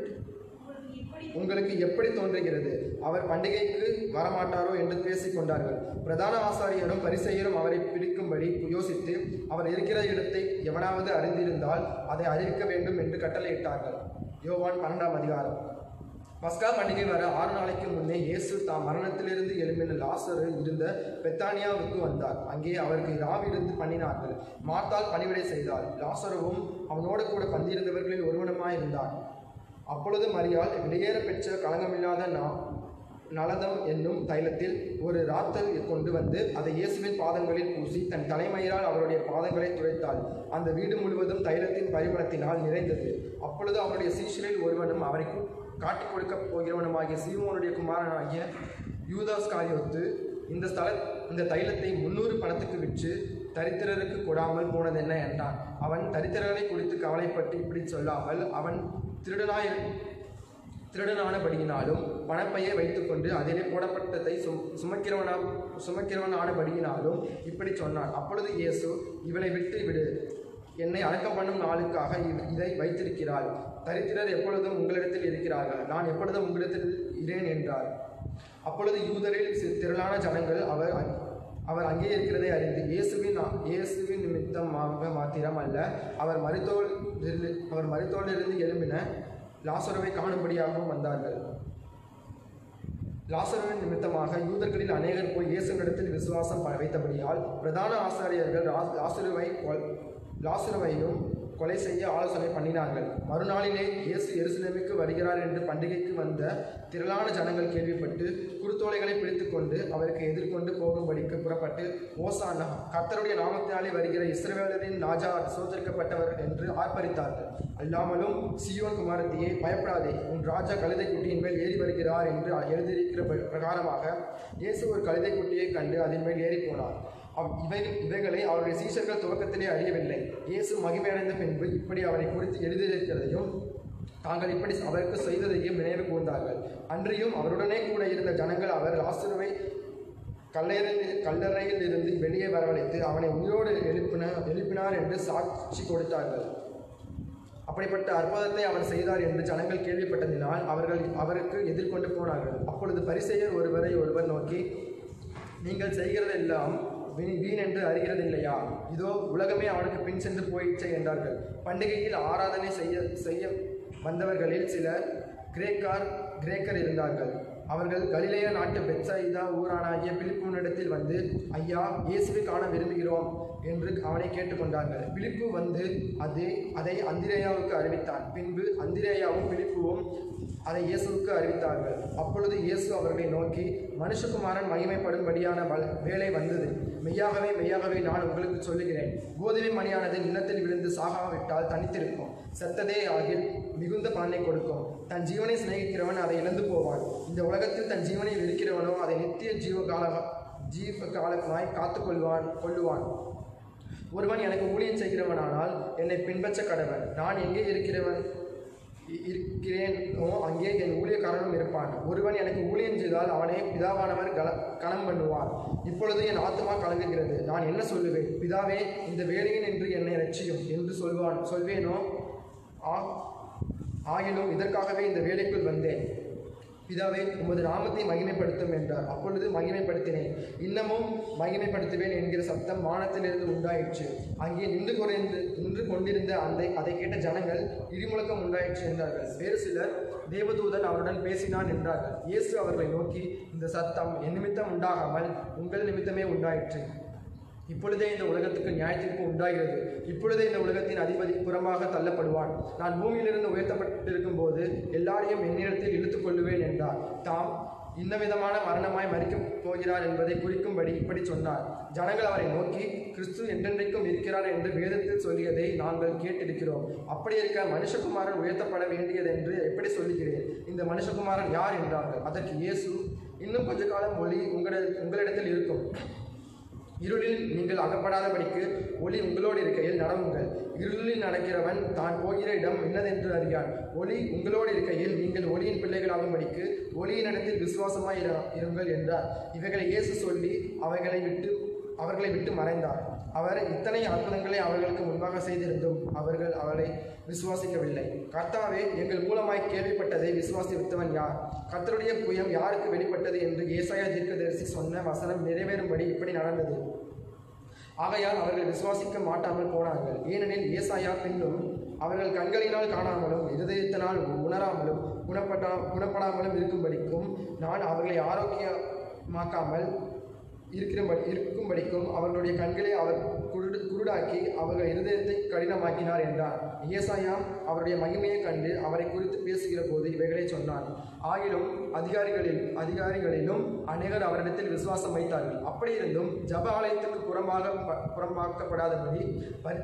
உங்களுக்கு எப்படி தோன்றுகிறது? அவர் பண்டிகைக்கு வரமாட்டாரோ என்று பேசிக் கொண்டார்கள். பிரதான ஆசாரியரும் பரிசேயரும் அவரை பிடிக்கும்படி யோசித்து, அவர் இருக்கிற இடத்தை எவனாவது அறிந்திருந்தால் அதை அறிவிக்க வேண்டும் என்று கட்டளையிட்டார்கள். யோவான் பன்னெண்டாம் அதிகாரம். பஸ்கா பண்டிகை வர ஆறு நாளைக்கு முன்னே இயேசு தாம் மரணத்திலிருந்து எழும்பின லாசரு இருந்த பெத்தானியாவுக்கு வந்தார். அங்கே அவருக்கு ராவிருந்து பண்ணினார்கள். மார்த்தாள் பணிவிடை செய்தாள். லாசருவும் அவனோடு கூட பந்தியிருந்தவர்களில் ஒருவனுமாயிருந்தார். அப்பொழுது மரியாள் வெளியேற பெற்ற களங்கமில்லாத நா நலதம் என்னும் தைலத்தில் ஒரு ராத்தல் கொண்டு வந்து அதை இயேசுவின் பாதங்களில் பூசி தன் தலைமயிரால் அவருடைய பாதங்களை துடைத்தாள். அந்த வீடு முழுவதும் தைலத்தின் பரிமளத்தினால் நிறைந்தது. அப்பொழுது அவருடைய சீஷரில் ஒருவனும் அவரை காட்டிக் கொடுக்கப் போகிறவனுமாகிய சீமோனுடைய குமாரனாகிய யூதாஸ் காரியோத்து இந்த ஸ்தல இந்த தைலத்தை முன்னூறு பணத்துக்கு விற்று தரித்திரருக்கு கொடாமல் போனது என்ன என்றான். அவன் தரித்திரர்களை குறித்து கவலைப்பட்டு இப்படி சொல்லாமல் அவன் திருடனாய் திருடனானபடியினாலும் பணப்பையை வைத்துக்கொண்டு அதிலே போடப்பட்டதை சும் சுமக்கிறவனா சுமக்கிறவனானபடியினாலும் இப்படி சொன்னான். அப்பொழுது இயேசு, இவளை விட்டு விடு, என்னை அடக்கம் பண்ணும் நாளுக்காக இதை வைத்திருக்கிறாள். தரித்திரர் எப்பொழுதும் உங்களிடத்தில் இருக்கிறார்கள், நான் எப்பொழுதும் உங்களிடத்தில் இரேன் என்றார். அப்பொழுது யூதரில் திரளான ஜனங்கள் அவர் அவர் அங்கே இருக்கிறதை அறிந்து இயேசுவின் இயேசுவின் நிமித்தமாக மாத்திரம் அல்ல, அவர் மரித்தோல் அவர் மரித்தோலிருந்து எழும்பின லாசருவை காணும்படியாகவும் வந்தார்கள். லாசருவின் நிமித்தமாக யூதர்களில் அநேகர் போய் இயேசுவினிடத்தில் விசுவாசம் வைத்தபடியால் பிரதான ஆசாரியர்கள் லாசருவை லாசருவையும் கொலை செய்ய ஆலோசனை பண்ணினார்கள். மறுநாளிலே இயேசு எருசலேமுக்கு வருகிறார் என்று பண்டிகைக்கு வந்த திரளான ஜனங்கள் கேள்விப்பட்டு குருத்தோலைகளை பிடித்து கொண்டு அவருக்கு எதிர்கொண்டு போகும்படிக்கு புறப்பட்டு, ஓசானா, கர்த்தருடைய நாமத்தினாலே வருகிற இஸ்ரவேலரின் ராஜா சோதரிக்கப்பட்டவர் என்று ஆர்ப்பரித்தார்கள். அல்லாமலும், சீயோன் குமாரத்தியே, பயப்படாதே, உன் ராஜா கழுதை குட்டியின் மேல் ஏறி வருகிறார் என்று எழுதியிருக்கிற பிரகாரமாக இயேசு ஒரு கழுதை குட்டியை கண்டு அதன் மேல் ஏறி போனார். இவை இவைகளை அவருடைய சீஷர்கள் துவக்கத்திலே அறியவில்லை. இயேசு மகிமையடைந்த பின்பு இப்படி அவரை குறித்து எழுதியிருக்கிறதையும் தாங்கள் இப்படி அவருக்கு செய்ததையும் நினைவு கூர்ந்தார்கள். அன்றியும் அவருடனே கூட இருந்த ஜனங்கள் அவர் லாசருவை கல்லறையில் கல்லறையில் இருந்து வெளியே வரவழைத்து அவனை உயிரோடு எழுப்பின எழுப்பினார் என்று சாட்சி கொடுத்தார்கள். அப்படிப்பட்ட அற்புதத்தை அவர் செய்தார் என்று ஜனங்கள் கேள்விப்பட்டதினால் அவர்கள் அவருக்கு எதிர்கொண்டு போனார்கள். அப்பொழுது பரிசேயர் ஒருவரை ஒருவர் நோக்கி, நீங்கள் செய்கிறதெல்லாம் வீண் வீண் என்று அறிகிறது இல்லையா? இதோ உலகமே அவனுக்கு பின் சென்று போயிற்றே என்றார்கள். பண்டிகையில் ஆராதனை செய்ய செய்ய வந்தவர்களில் சிலர் கிரேக்கார் கிரேக்கர் இருந்தார்கள். அவர்கள் கலிலேயா நாட்டு பெத்சாயிதா ஊரானாகிய பிலிப்புவினிடத்தில் வந்து, ஐயா, இயேசுவை காண விரும்புகிறோம் என்று அவனை கேட்டுக்கொண்டார்கள். பிலிப்பு வந்து அதே அதை அந்திரேயாவுக்கு அறிவித்தான். பின்பு அந்திரேயாவும் பிலிப்புவும் அதை இயேசுவுக்கு அறிவித்தார்கள். அப்பொழுது இயேசு அவர்களை நோக்கி, மனுஷகுமாரன் மகிமைப்படும்படியான வேலை வந்தது. மெய்யாகவே மெய்யாகவே நான் உங்களுக்கு சொல்லுகிறேன், கோதுமை மணியானது நிலத்தில் விழுந்து சாகாவிட்டால் தனித்திருக்கும், செத்ததே ஆகில் மிகுந்த பலனை கொடுக்கும். தன் ஜீவனை சிநேகிக்கிறவன் அதை இழந்து போவான். இந்த உலகத்தில் தன் ஜீவனை வெறுக்கிறவனோ அதை நித்திய ஜீவகால ஜீவ காலமாய் காத்து கொள்வான் கொள்ளுவான். ஒருவன் எனக்கு ஊழியம் செய்கிறவனானால் என்னை பின்பற்ற கடவன். நான் எங்கே இருக்கிறவன் இருக்கிறேனோ அங்கே என் ஊழியக்காரனும் இருப்பான். ஒருவன் எனக்கு ஊழியம் செய்தால் அவனை பிதாவானவர் கல கணம் பண்ணுவார். இப்பொழுது என் ஆத்மா கலங்குகிறது. நான் என்ன சொல்லுவேன்? பிதாவே, இந்த வேலையின் என்று என்னை ரட்சியும் என்று சொல்வான் சொல்வேனோ? ஆ ஆயினும் இதற்காகவே இந்த வேலைக்குள் வந்தேன். பிதாவே, உமது நாமத்தை மகிமைப்படுத்தும் என்றார். அப்பொழுது மகிமைப்படுத்தினேன், இன்னமும் மகிமைப்படுத்துவேன் என்கிற சத்தம் வானத்திலிருந்து உண்டாயிற்று. அங்கே நின்று குறைந்து நின்று கொண்டிருந்த அந்த அதை கேட்ட ஜனங்கள் இடிமுழக்கம் உண்டாயிற்று என்றார்கள். வேறு சிலர், தேவதூதன் அவருடன் பேசினான் என்றார்கள். இயேசு அவர்களை நோக்கி, இந்த சத்தம் என் நிமித்தம் உண்டாகாமல் உங்கள் நிமித்தமே உண்டாயிற்று. இப்பொழுதே இந்த உலகத்துக்கு நியாயத்தீர்ப்பு உண்டாகிறது. இப்பொழுதே இந்த உலகத்தின் அதிபதி புறமாக தள்ளப்படுவான். நான் பூமியிலிருந்து உயர்த்தப்பட்டிருக்கும் போது எல்லாரையும் என்னிடத்தில் இழுத்துக் கொள்ளுவேன் என்றார். தாம் இந்த விதமான மரணமாய் மறிக்கப் போகிறார் என்பதை குறிக்கும்படி இப்படி சொன்னார். ஜனங்கள் அவரை நோக்கி, கிறிஸ்து என்றென்றைக்கும் இருக்கிறார் என்று வேதத்தில் சொல்லியதை நாங்கள் கேட்டிருக்கிறோம். அப்படி இருக்க மனுஷகுமாரன் உயர்த்தப்பட வேண்டியது என்று எப்படி சொல்லுகிறேன்? இந்த மனுஷகுமாரன் யார் என்றார்கள். அதற்கு இயேசு, இன்னும் கொஞ்ச காலம் ஒளி உங்களிட உங்களிடத்தில் இருக்கும். இருளில் நீங்கள் அகப்படாதபடிக்கு ஒளி உங்களோடு இருக்கையில் நடவுங்கள். இருளில் நடக்கிறவன் தான் போகிற இடம் இன்னதென்று அறியான். ஒளி உங்களோடு இருக்கையில் நீங்கள் ஒளியின் பிள்ளைகளாகும்படிக்கு ஒளியினிடத்தில் விசுவாசமாய் இருங்கள் என்றார். இவைகளை இயேசு சொல்லி அவைகளை விட்டு அவர்களை விட்டு மறைந்தார். அவர் இத்தனை அற்புதங்களை அவர்களுக்கு முன்பாக செய்திருந்தும் அவர்கள் அவரை விசுவாசிக்கவில்லை. கர்த்தாவே, எங்கள் மூலமாய் கேள்விப்பட்டதை விசுவாசித்தவன் யார்? கர்த்தருடைய புயம் யாருக்கு வெளிப்பட்டது என்று ஏசாயா தீர்க்கதரிசி சொன்ன வசனம் நிறைவேறும்படி இப்படி நடந்தது. ஆகையால் அவர்கள் விசுவாசிக்க மாட்டாமல் போனார்கள். ஏனெனில் ஏசாயா பின்னும் அவர்கள் கண்களினால் காணாமலும் இருதயத்தினால் உணராமலும் குணப்பட்டா குணப்படாமலும் இருக்கும்படிக்கும் நான் அவர்களை ஆரோக்கியமாக்காமல் இருக்கிறபடி இருக்கும்படிக்கும் அவர்களுடைய கண்களை அவர் குருடு குருடாக்கி அவர்கள் இருதயத்தை கடினமாக்கினார் என்றார். ஏசாயா அவருடைய மகிமையை கண்டு அவரை குறித்து பேசுகிற போது இவைகளை சொன்னார். ஆயினும் அதிகாரிகளில் அதிகாரிகளிலும் அநேகர் அவரிடத்தில் விசுவாசம் வைத்தார்கள். அப்படியிருந்தும் ஜப ஆலயத்துக்கு புறமாக புறம்பாக்கப்படாதபடி பரி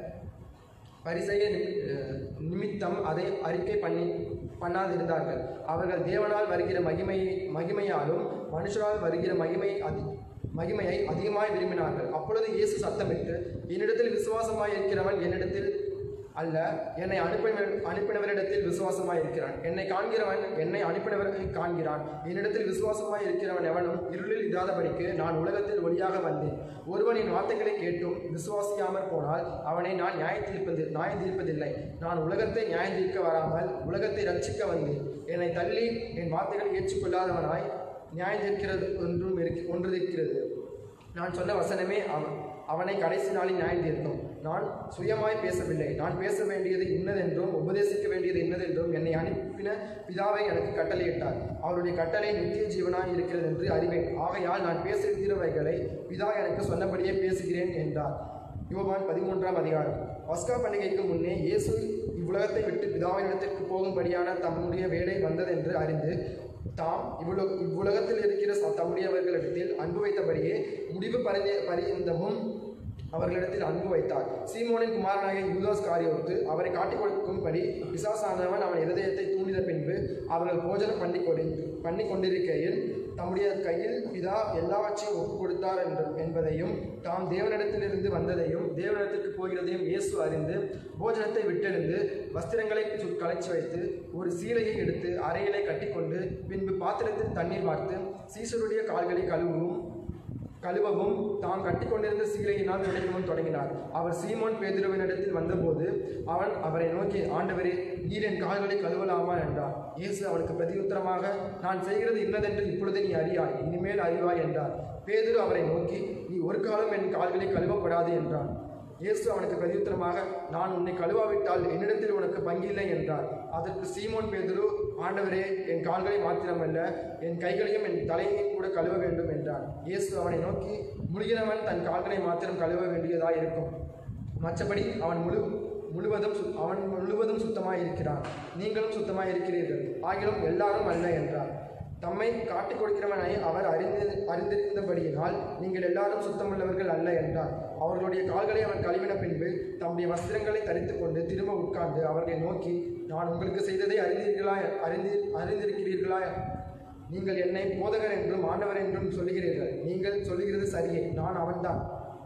பரிசெய நிமித்தம் அதை அறிக்கை பண்ணி பண்ணாதிருந்தார்கள். அவர்கள் தேவனால் வருகிற மகிமையை மகிமையாலும் மனுஷரால் வருகிற மகிமை அதி மகிமையை அதிகமாய் விரும்பினார்கள். அப்பொழுது இயேசு சத்தமிட்டு, என்னிடத்தில் விசுவாசமாய் இருக்கிறவன் என்னிடத்தில் அல்ல, என்னை அனுப்பின அனுப்பினவரிடத்தில் விசுவாசமாய் இருக்கிறான். என்னை காண்கிறவன் என்னை அனுப்பினவரை காண்கிறான். என்னிடத்தில் விசுவாசமாய் இருக்கிறவன் எவனும் இருளில் இராதபடிக்கு நான் உலகத்தில் ஒளியாக வந்தேன். ஒருவனின் வார்த்தைகளை கேட்டும் விசுவாசியாமற் போனால் அவனை நான் நியாய தீர்ப்பது நியாய தீர்ப்பதில்லை. நான் உலகத்தை நியாய தீர்க்க வராமல் உலகத்தை ரட்சிக்க வந்தேன். என்னை தள்ளி என் வார்த்தைகளை ஏற்றுக்கொள்ளாதவனாய் நியாயம் தீர்க்கிறது ஒன்றும் ஒன்று இருக்கிறது. நான் சொன்ன வசனமே அவன் அவனை கடைசி நாளில் நியாயம் தீர்க்கும். நான் சுயமாய் பேசவில்லை. நான் பேச வேண்டியது இன்னதென்றும் உபதேசிக்க வேண்டியது இன்னதென்றும் என்னை அனுப்பின பிதாவை எனக்கு கட்டளையிட்டார். அவருடைய கட்டளை நித்திய ஜீவனாய் இருக்கிறது என்று அறிவேன். ஆகையால் நான் பேசுகிறவைகளை பிதா எனக்கு சொன்னபடியே பேசுகிறேன் என்றார். யோவான் பதிமூன்றாம் அதிகாரம். பஸ்கா பண்டிகைக்கு முன்னே இயேசு இவ்வுலகத்தை விட்டு பிதாவின் இடத்திற்கு போகும்படியான தம்முடைய வேலை வந்ததென்று அறிந்து தாம் இவ்வுலக இவ்வுலகத்தில் இருக்கிற தம்முடையவர்களிடத்தில் அன்பு வைத்தபடியே முடிவு பரிந்த பரிந்தமும் அவர்களிடத்தில் அன்பு வைத்தார். சீமோனின் குமாரனாகிய யூதாஸ் காரியோத்து அவரை காட்டிக் கொடுக்கும்படி பிசாசானவன் அவன் இருதயத்தை தூண்டின பின்பு அவர்கள் போஜனம் பண்ணி கொண்டு பண்ணி கொண்டிருக்கையில் தம்முடைய கையில் பிதா எல்லாவற்றையும் ஒப்புக் கொடுத்தார் என்று என்பதையும் தாம் தேவனிடத்திலிருந்து வந்ததையும் தேவனிடத்திற்கு போகிறதையும் இயேசு அறிந்து போஜனத்தை விட்டெழுந்து வஸ்திரங்களை களைச்சி வைத்து ஒரு சீலையை எடுத்து அறையிலே கட்டிக்கொண்டு பின்பு பாத்திரத்தில் தண்ணீர் வார்த்து சீசருடைய கால்களை கழுவவும் கழுவவும் தாம் கட்டிக்கொண்டிருந்த சீலையினால் துடைக்கவும் தொடங்கினார். அவர் சீமோன் பேதுருவினிடத்தில் வந்தபோது அவன் அவரை நோக்கி, ஆண்டவரே, நீர் என் கால்களை கழுவலாமா என்றார். இயேசு அவனுக்கு பிரதியுத்தரமாக, நான் செய்கிறது இன்னதென்று இப்பொழுது நீ அறியாய், இனிமேல் அறிவாய் என்றார். பேதுரு அவரை நோக்கி, நீ ஒரு காலம் என் கால்களை கழுவப்படாது என்றான். இயேசு அவனுக்கு பிரதியுத்தரமாக, நான் உன்னை கழுவாவிட்டால் என்னிடத்தில் உனக்கு பங்கில்லை என்றார். அதற்கு சீமோன் பேதுரு, ஆண்டவரே, என் கால்களை மாத்திரமல்ல என் கைகளையும் என் தலையையும் கூட கழுவ வேண்டும் என்றான். இயேசு அவனை நோக்கி, முழுகிறவன் தன் கால்களை மாத்திரம் கழுவ வேண்டியதாய் இருக்கும், மற்றபடி அவன் முழு முழுவதும் அவன் முழுவதும் சுத்தமாய் இருக்கிறான். நீங்களும் சுத்தமாய் இருக்கிறீர்கள், ஆகிலும் எல்லாரும் அல்ல என்றார். தம்மை காட்டிக் கொடுக்கிறவனை அவர் அறிந்து அறிந்திருந்தபடியினால் நீங்கள் எல்லாரும் சுத்தமுள்ளவர்கள் அல்ல என்றார். அவர்களுடைய கால்களை அவர் கழுவின பின்பு தம்முடைய வஸ்திரங்களை தரித்து கொண்டு திரும்ப உட்கார்ந்து அவர்களை நோக்கி, நான் உங்களுக்கு செய்ததை அறிந்தீர்களா அறிந்து அறிந்திருக்கிறீர்களா? நீங்கள் என்னை போதகர் என்றும் ஆண்டவர் என்றும் சொல்லுகிறீர்கள். நீங்கள் சொல்லுகிறது சரியே. நான் அவன்தான்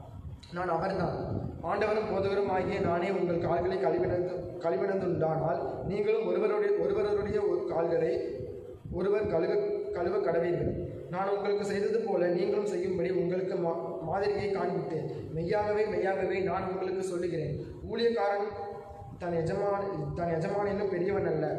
நான் அவர்தான் ஆண்டவரும் போதகரும் ஆகிய நானே உங்கள் கால்களை கழுவினது கழுவினதுண்டானால் நீங்களும் ஒருவருடைய ஒருவருடைய கால்களை ஒருவர் கழுவ கழுவ கடவீர்கள். நான் உங்களுக்கு செய்தது போல நீங்களும் செய்யும்படி உங்களுக்கு மா மாதிரியை காண்பித்தேன். மெய்யாகவே மெய்யாகவே நான் உங்களுக்கு சொல்லுகிறேன், ஊழியக்காரன் தன் எஜமான தன் எஜமானிலும் பெரியவன் அல்ல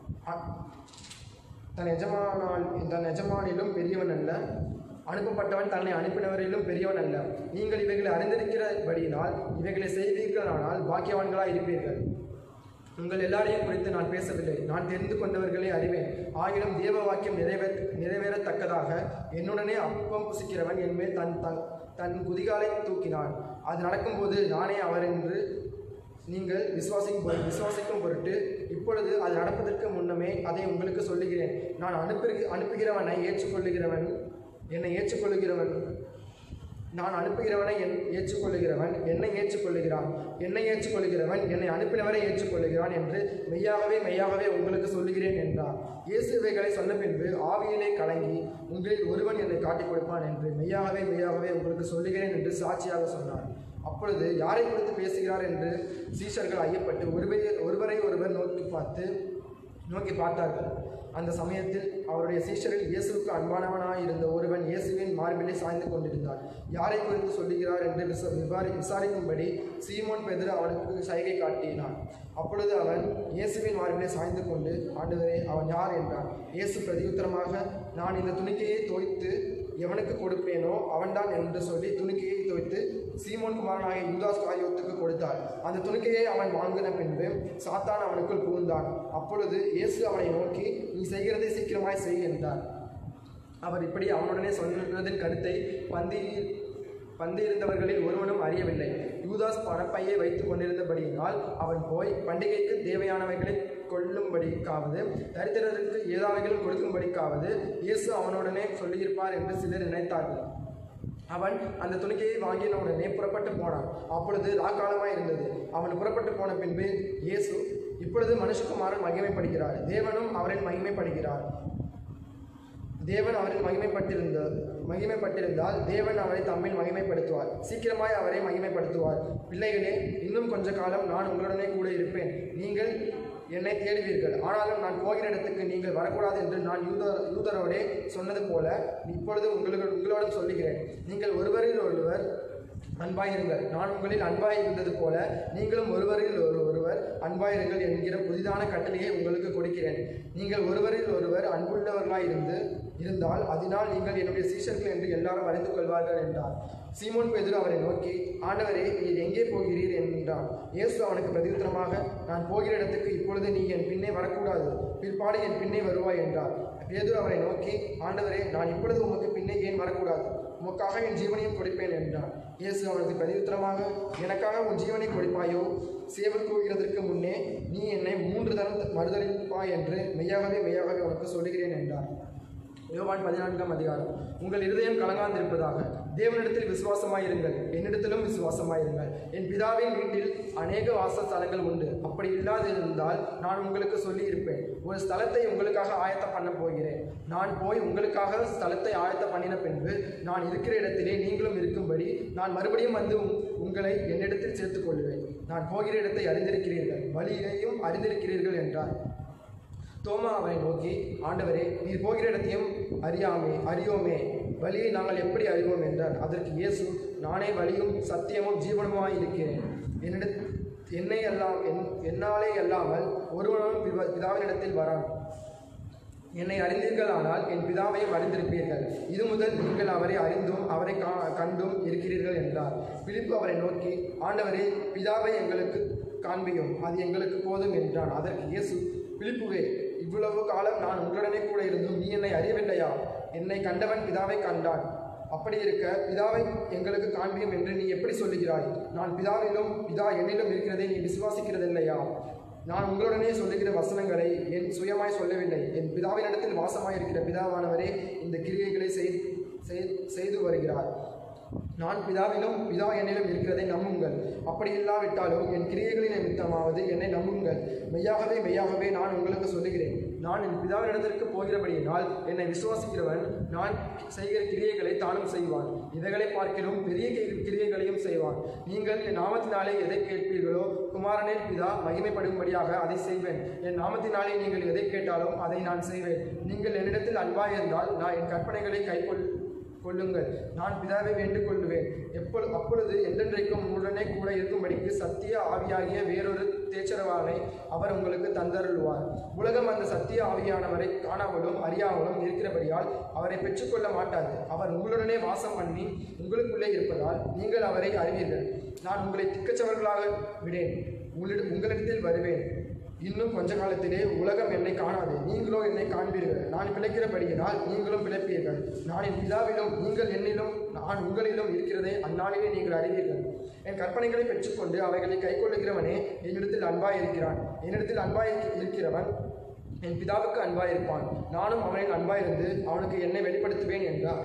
தன் எஜமானால் தன் எஜமானிலும் பெரியவன் அல்ல அனுப்பப்பட்டவன் தன்னை அனுப்பினவரிலும் பெரியவன் அல்ல. நீங்கள் இவைகளை அறிந்திருக்கிறபடியினால் இவைகளை செய்வீர்களானால் பாக்கியவான்களாய் இருப்பீர்கள். உங்கள் எல்லாரையும் குறித்து நான் பேசவில்லை, நான் தெரிந்து கொண்டவர்களை அறிவேன். ஆகிலும் தேவ வாக்கியம் நிறைவே நிறைவேறத்தக்கதாக என்னுடனே அப்பம் புசிக்கிறவன் என்மேல் தன் தன் தன் குதிகாலை தூக்கினான். அது நடக்கும்போது நானே அவர் என்று நீங்கள் விசுவாசிக்கும் பொருள் விசுவாசிக்கும் பொருட்டு இப்பொழுது அது நடப்பதற்கு முன்னமே அதை உங்களுக்கு சொல்லுகிறேன். நான் அனுப்பி அனுப்புகிறவனை ஏற்றுக்கொள்ளுகிறவன் என்னை ஏற்றுக்கொள்ளுகிறவன் நான் அனுப்புகிறவனை என் ஏற்றுக்கொள்ளுகிறவன் என்னை ஏற்றுக்கொள்ளுகிறான் என்னை ஏற்றுக்கொள்ளுகிறவன் என்னை அனுப்பினவரை ஏற்றுக்கொள்ளுகிறான் என்று மெய்யாகவே மெய்யாகவே உங்களுக்கு சொல்லுகிறேன் என்றார். இயேசு இவைகளை சொன்ன பின்பு ஆவியிலே கலங்கி, உங்களில் ஒருவன் என்னை காட்டிக் கொடுப்பான் என்று மெய்யாகவே மெய்யாகவே உங்களுக்கு சொல்லுகிறேன் என்று சாட்சியாக சொன்னார். அப்பொழுது யாரை குறித்து பேசுகிறார் என்று சீஷர்கள் ஐயப்பட்டு ஒருவரை ஒருவரை ஒருவர் நோக்கி பார்த்து நோக்கி பார்த்தார்கள். அந்த சமயத்தில் அவருடைய சீஷரில் இயேசுவுக்கு அன்பானவனாய் இருந்த ஒருவன் இயேசுவின் மார்பிலே சாய்ந்து கொண்டிருந்தார். யாரை குறித்து சொல்லுகிறார் என்று விச விவாரி விசாரிக்கும்படி சீமோன் பேதுரு அவனுக்கு சைகை காட்டினான். அப்பொழுது அவன் இயேசுவின் மார்பிலே சாய்ந்து கொண்டு, ஆண்டவரே, அவன் யார் என்றான். இயேசு பிரதியுத்தரமாக, நான் இந்த துணிக்கையை தோய்த்து எவனுக்கு கொடுப்பேனோ அவன்தான் என்று சொல்லி துணிக்கையை துவைத்து சீமோன் குமாரனாகிய யூதாஸ் காரியோத்துக்கு கொடுத்தார். அந்த துணிக்கையை அவன் வாங்கின பின்பு சாத்தான் அவனுக்குள் புகுந்தான். அப்பொழுது இயேசு அவனை நோக்கி, நீ செய்கிறதை சீக்கிரமாய் செய் என்றார். அவர் இப்படி அவனுடனே சொன்னதின் கருத்தை பந்தி பந்தியிருந்தவர்களில் ஒருவனும் அறியவில்லை. யூதாஸ் பணப்பையை வைத்துக் கொண்டிருந்தபடியினால் அவன் போய் பண்டிகைக்கு தேவையானவைகளை கொள்ளும்படிக்காவது தரித்திரருக்கு ஏதாவைகள் கொடுக்கும்படிக்காவது இயேசு அவனுடனே சொல்லியிருப்பார் என்று சிலர் நினைத்தார்கள். அவன் அந்த துணிக்கையை வாங்கின உடனே புறப்பட்டு போனான். அப்பொழுது ராக்காலமாய் இருந்தது. அவன் புறப்பட்டு போன பின்பு இயேசு, இப்பொழுது மனுஷகுமாரன் மகிமைப்படுகிறார், தேவனும் அவரில் மகிமைப்படுகிறார். தேவன் அவரில் மகிமைப்பட்டிருந்த மகிமைப்பட்டிருந்தால் தேவன் அவரை தம்மில் மகிமைப்படுத்துவார். சீக்கிரமாய் அவரை மகிமைப்படுத்துவார். பிள்ளைகளே, இன்னும் கொஞ்ச காலம் நான் உங்களுடனே கூட இருப்பேன். நீங்கள் என்னை தேடுவீர்கள். ஆனாலும் நான் போகிற இடத்துக்கு நீங்கள் வரக்கூடாது என்று நான் யூத யூதரோடே சொன்னது போல இப்பொழுது உங்களுக்கு உங்களோடும் சொல்லுகிறேன். நீங்கள் ஒருவரில் ஒருவர் அன்பாயிருங்கள். நான் உங்களில் அன்பாய் இருந்தது போல நீங்களும் ஒருவரில் ஒரு ஒருவர் அன்பாயிருங்கள் என்கிற புதிதான கட்டளையை உங்களுக்கு கொடுக்கிறேன். நீங்கள் ஒருவரில் ஒருவர் அன்புள்ளவர்களாய் இருந்து இருந்தால் அதனால் நீங்கள் என்னுடைய சீஷர்கள் என்று எல்லாரும் அறிந்து கொள்வார்கள் என்றார். சீமோன் பேதுரு அவரை நோக்கி, ஆண்டவரே, நீர் எங்கே போகிறீர் என்றான். இயேசு அவனுக்கு பிரதியுத்தரமாக, நான் போகிற இடத்துக்கு இப்பொழுது நீ என் பின்னே வரக்கூடாது, பிற்பாடு என் பின்னே வருவாய் என்றார். பேதுரு அவரை நோக்கி, ஆண்டவரே, நான் இப்பொழுது உமக்கு பின்னே ஏன் வரக்கூடாது? உமக்காக என் ஜீவனையும் கொடுப்பேன் என்றான். இயேசு அவனுக்கு பிரதியுத்தரமாக, எனக்காக உன் ஜீவனை கொடுப்பாயோ? சேவல் கூவுகிறதற்கு முன்னே நீ என்னை மூன்று தரம் மறுதலிப்பாய் என்று மெய்யாகவே மெய்யாகவே உனக்கு சொல்லுகிறேன் என்றார். யோவான் பதினான்காம் அதிகாரம். உங்கள் இருதயம் கலங்காந்திருப்பதாக. தேவனிடத்தில் விசுவாசமாயிருங்கள், என்னிடத்திலும் விசுவாசமாயிருங்கள். என் பிதாவின் வீட்டில் அநேக வாசஸ்தலங்கள் உண்டு. அப்படி இல்லாதிருந்தால் நான் உங்களுக்கு சொல்லியிருப்பேன். ஒரு ஸ்தலத்தை உங்களுக்காக ஆயத்தம் பண்ண போகிறேன். நான் போய் உங்களுக்காக ஸ்தலத்தை ஆயத்தம் பண்ணின பின்பு நான் இருக்கிற இடத்திலே நீங்களும் இருக்கும்படி நான் மறுபடியும் வந்து உங்களை என்னிடத்தில் சேர்த்துக் கொள்வேன். நான் போகிற இடத்தை அறிந்திருக்கிறீர்கள், வழியையும் அறிந்திருக்கிறீர்கள் என்றார். தோமா அவரை நோக்கி, ஆண்டவரே, நீர் போகிற இடத்தையும் அறியாமே அறியோமே, வழியை நாங்கள் எப்படி அறிவோம் என்றார். அதற்கு இயேசு, நானே வழியும் சத்தியமும் ஜீவனுமாய் இருக்கிறேன். என்னிட என்னை எல்லாம் என் என்னாலே அல்லாமல் ஒருவனும் பிதாவினிடத்தில் வரான். என்னை அறிந்தீர்களானால் என் பிதாவையும் அறிந்திருப்பீர்கள். இது முதல் நீங்கள் அவரை அறிந்தும் அவரை கா கண்டும் இருக்கிறீர்கள் என்றார். பிலிப்பு அவரை நோக்கி, ஆண்டவரே, பிதாவை எங்களுக்கு காண்பியும், அது எங்களுக்கு போதும் என்றான். அதற்கு இயேசு, பிலிப்புவே, இவ்வளவு காலம் நான் உங்களுடனே கூட இருந்தும் நீ என்னை அறியவில்லையா? என்னை கண்டவன் பிதாவை கண்டான். அப்படி இருக்க பிதாவை எங்களுக்கு காண்பியும் என்று நீ எப்படி சொல்லுகிறாய்? நான் பிதாவிலும் பிதா என்னிலும் இருக்கிறதை நீ விசுவாசிக்கிறதில்லையா? நான் உங்களுடனே சொல்லுகிற வசனங்களை என் சுயமாய் சொல்லவில்லை. என் பிதாவினிடத்தில் வாசமாய் இருக்கிற பிதாவானவரே இந்த கிரியைகளை செய்து வருகிறார். நான் பிதாவிலும் பிதா என்னிலும் இருக்கிறதை நம்புங்கள். அப்படி இல்லாவிட்டாலும் என் கிரியைகளின் நிமித்தமாவது என்னை நம்புங்கள். மெய்யாகவே மெய்யாகவே நான் உங்களுக்கு சொல்லுகிறேன், நான் என் பிதாவினிடத்திற்கு போகிறபடியினால் என்னை விசுவாசிக்கிறவன் நான் செய்கிற கிரியைகளை தானும் செய்வான், இவைகளை பார்க்கிலும் பெரிய கிரியைகளையும் செய்வான். நீங்கள் என் நாமத்தினாலே எதை கேட்பீர்களோ குமாரனில் பிதா மகிமைப்படும்படியாக அதை செய்வேன். என் நாமத்தினாலே நீங்கள் எதை கேட்டாலும் அதை நான் செய்வேன். நீங்கள் என்னிடத்தில் அன்பாயிருந்தால் நான் என் கற்பனைகளை கைக்கொள் கொள்ளுங்கள். நான் பிதாவை வேண்டிக் கொள்ளுவேன். எப்பொழு அப்பொழுது என்றென்றைக்கும் உங்களுடனே கூட இருக்கும்படிக்கு சத்திய ஆவியாகிய வேறொரு தேச்சரவானை அவர் உங்களுக்கு தந்தருள்வார். உலகம் அந்த சத்திய ஆவியானவரை காணாமலும் அறியாமலும் இருக்கிறபடியால் அவரை பெற்றுக்கொள்ள மாட்டாது. அவர் உங்களுடனே வாசம் பண்ணி உங்களுக்குள்ளே இருப்பதால் நீங்கள் அவரை அறிவீர்கள். நான் உங்களை திக்கச்சவர்களாக விடேன், உங்களிடம் உங்களிடத்தில் வருவேன். இன்னும் கொஞ்ச காலத்திலே உலகம் என்னை காணாது, நீங்களோ என்னை காண்பீர்கள். நான் பிழைக்கிறபடியினால் நீங்களும் பிழைப்பீர்கள். நான் என் பிதாவிலும் நீங்கள் என்னிலும் நான் உங்களிலும் இருக்கிறதை அந்நாளிலே நீங்கள் அறிவீர்கள். என் கற்பனைகளை பெற்றுக்கொண்டு அவைகளை கைக்கொள்ளுகிறவனே என்னிடத்தில் அன்பாய் இருக்கிறான். என்னிடத்தில் அன்பாய் இருக்கிறவன் என் பிதாவுக்கு அன்பாய் இருப்பான். நானும் அவனில் அன்பாயிருந்து அவனுக்கு என்னை வெளிப்படுத்துவேன் என்றார்.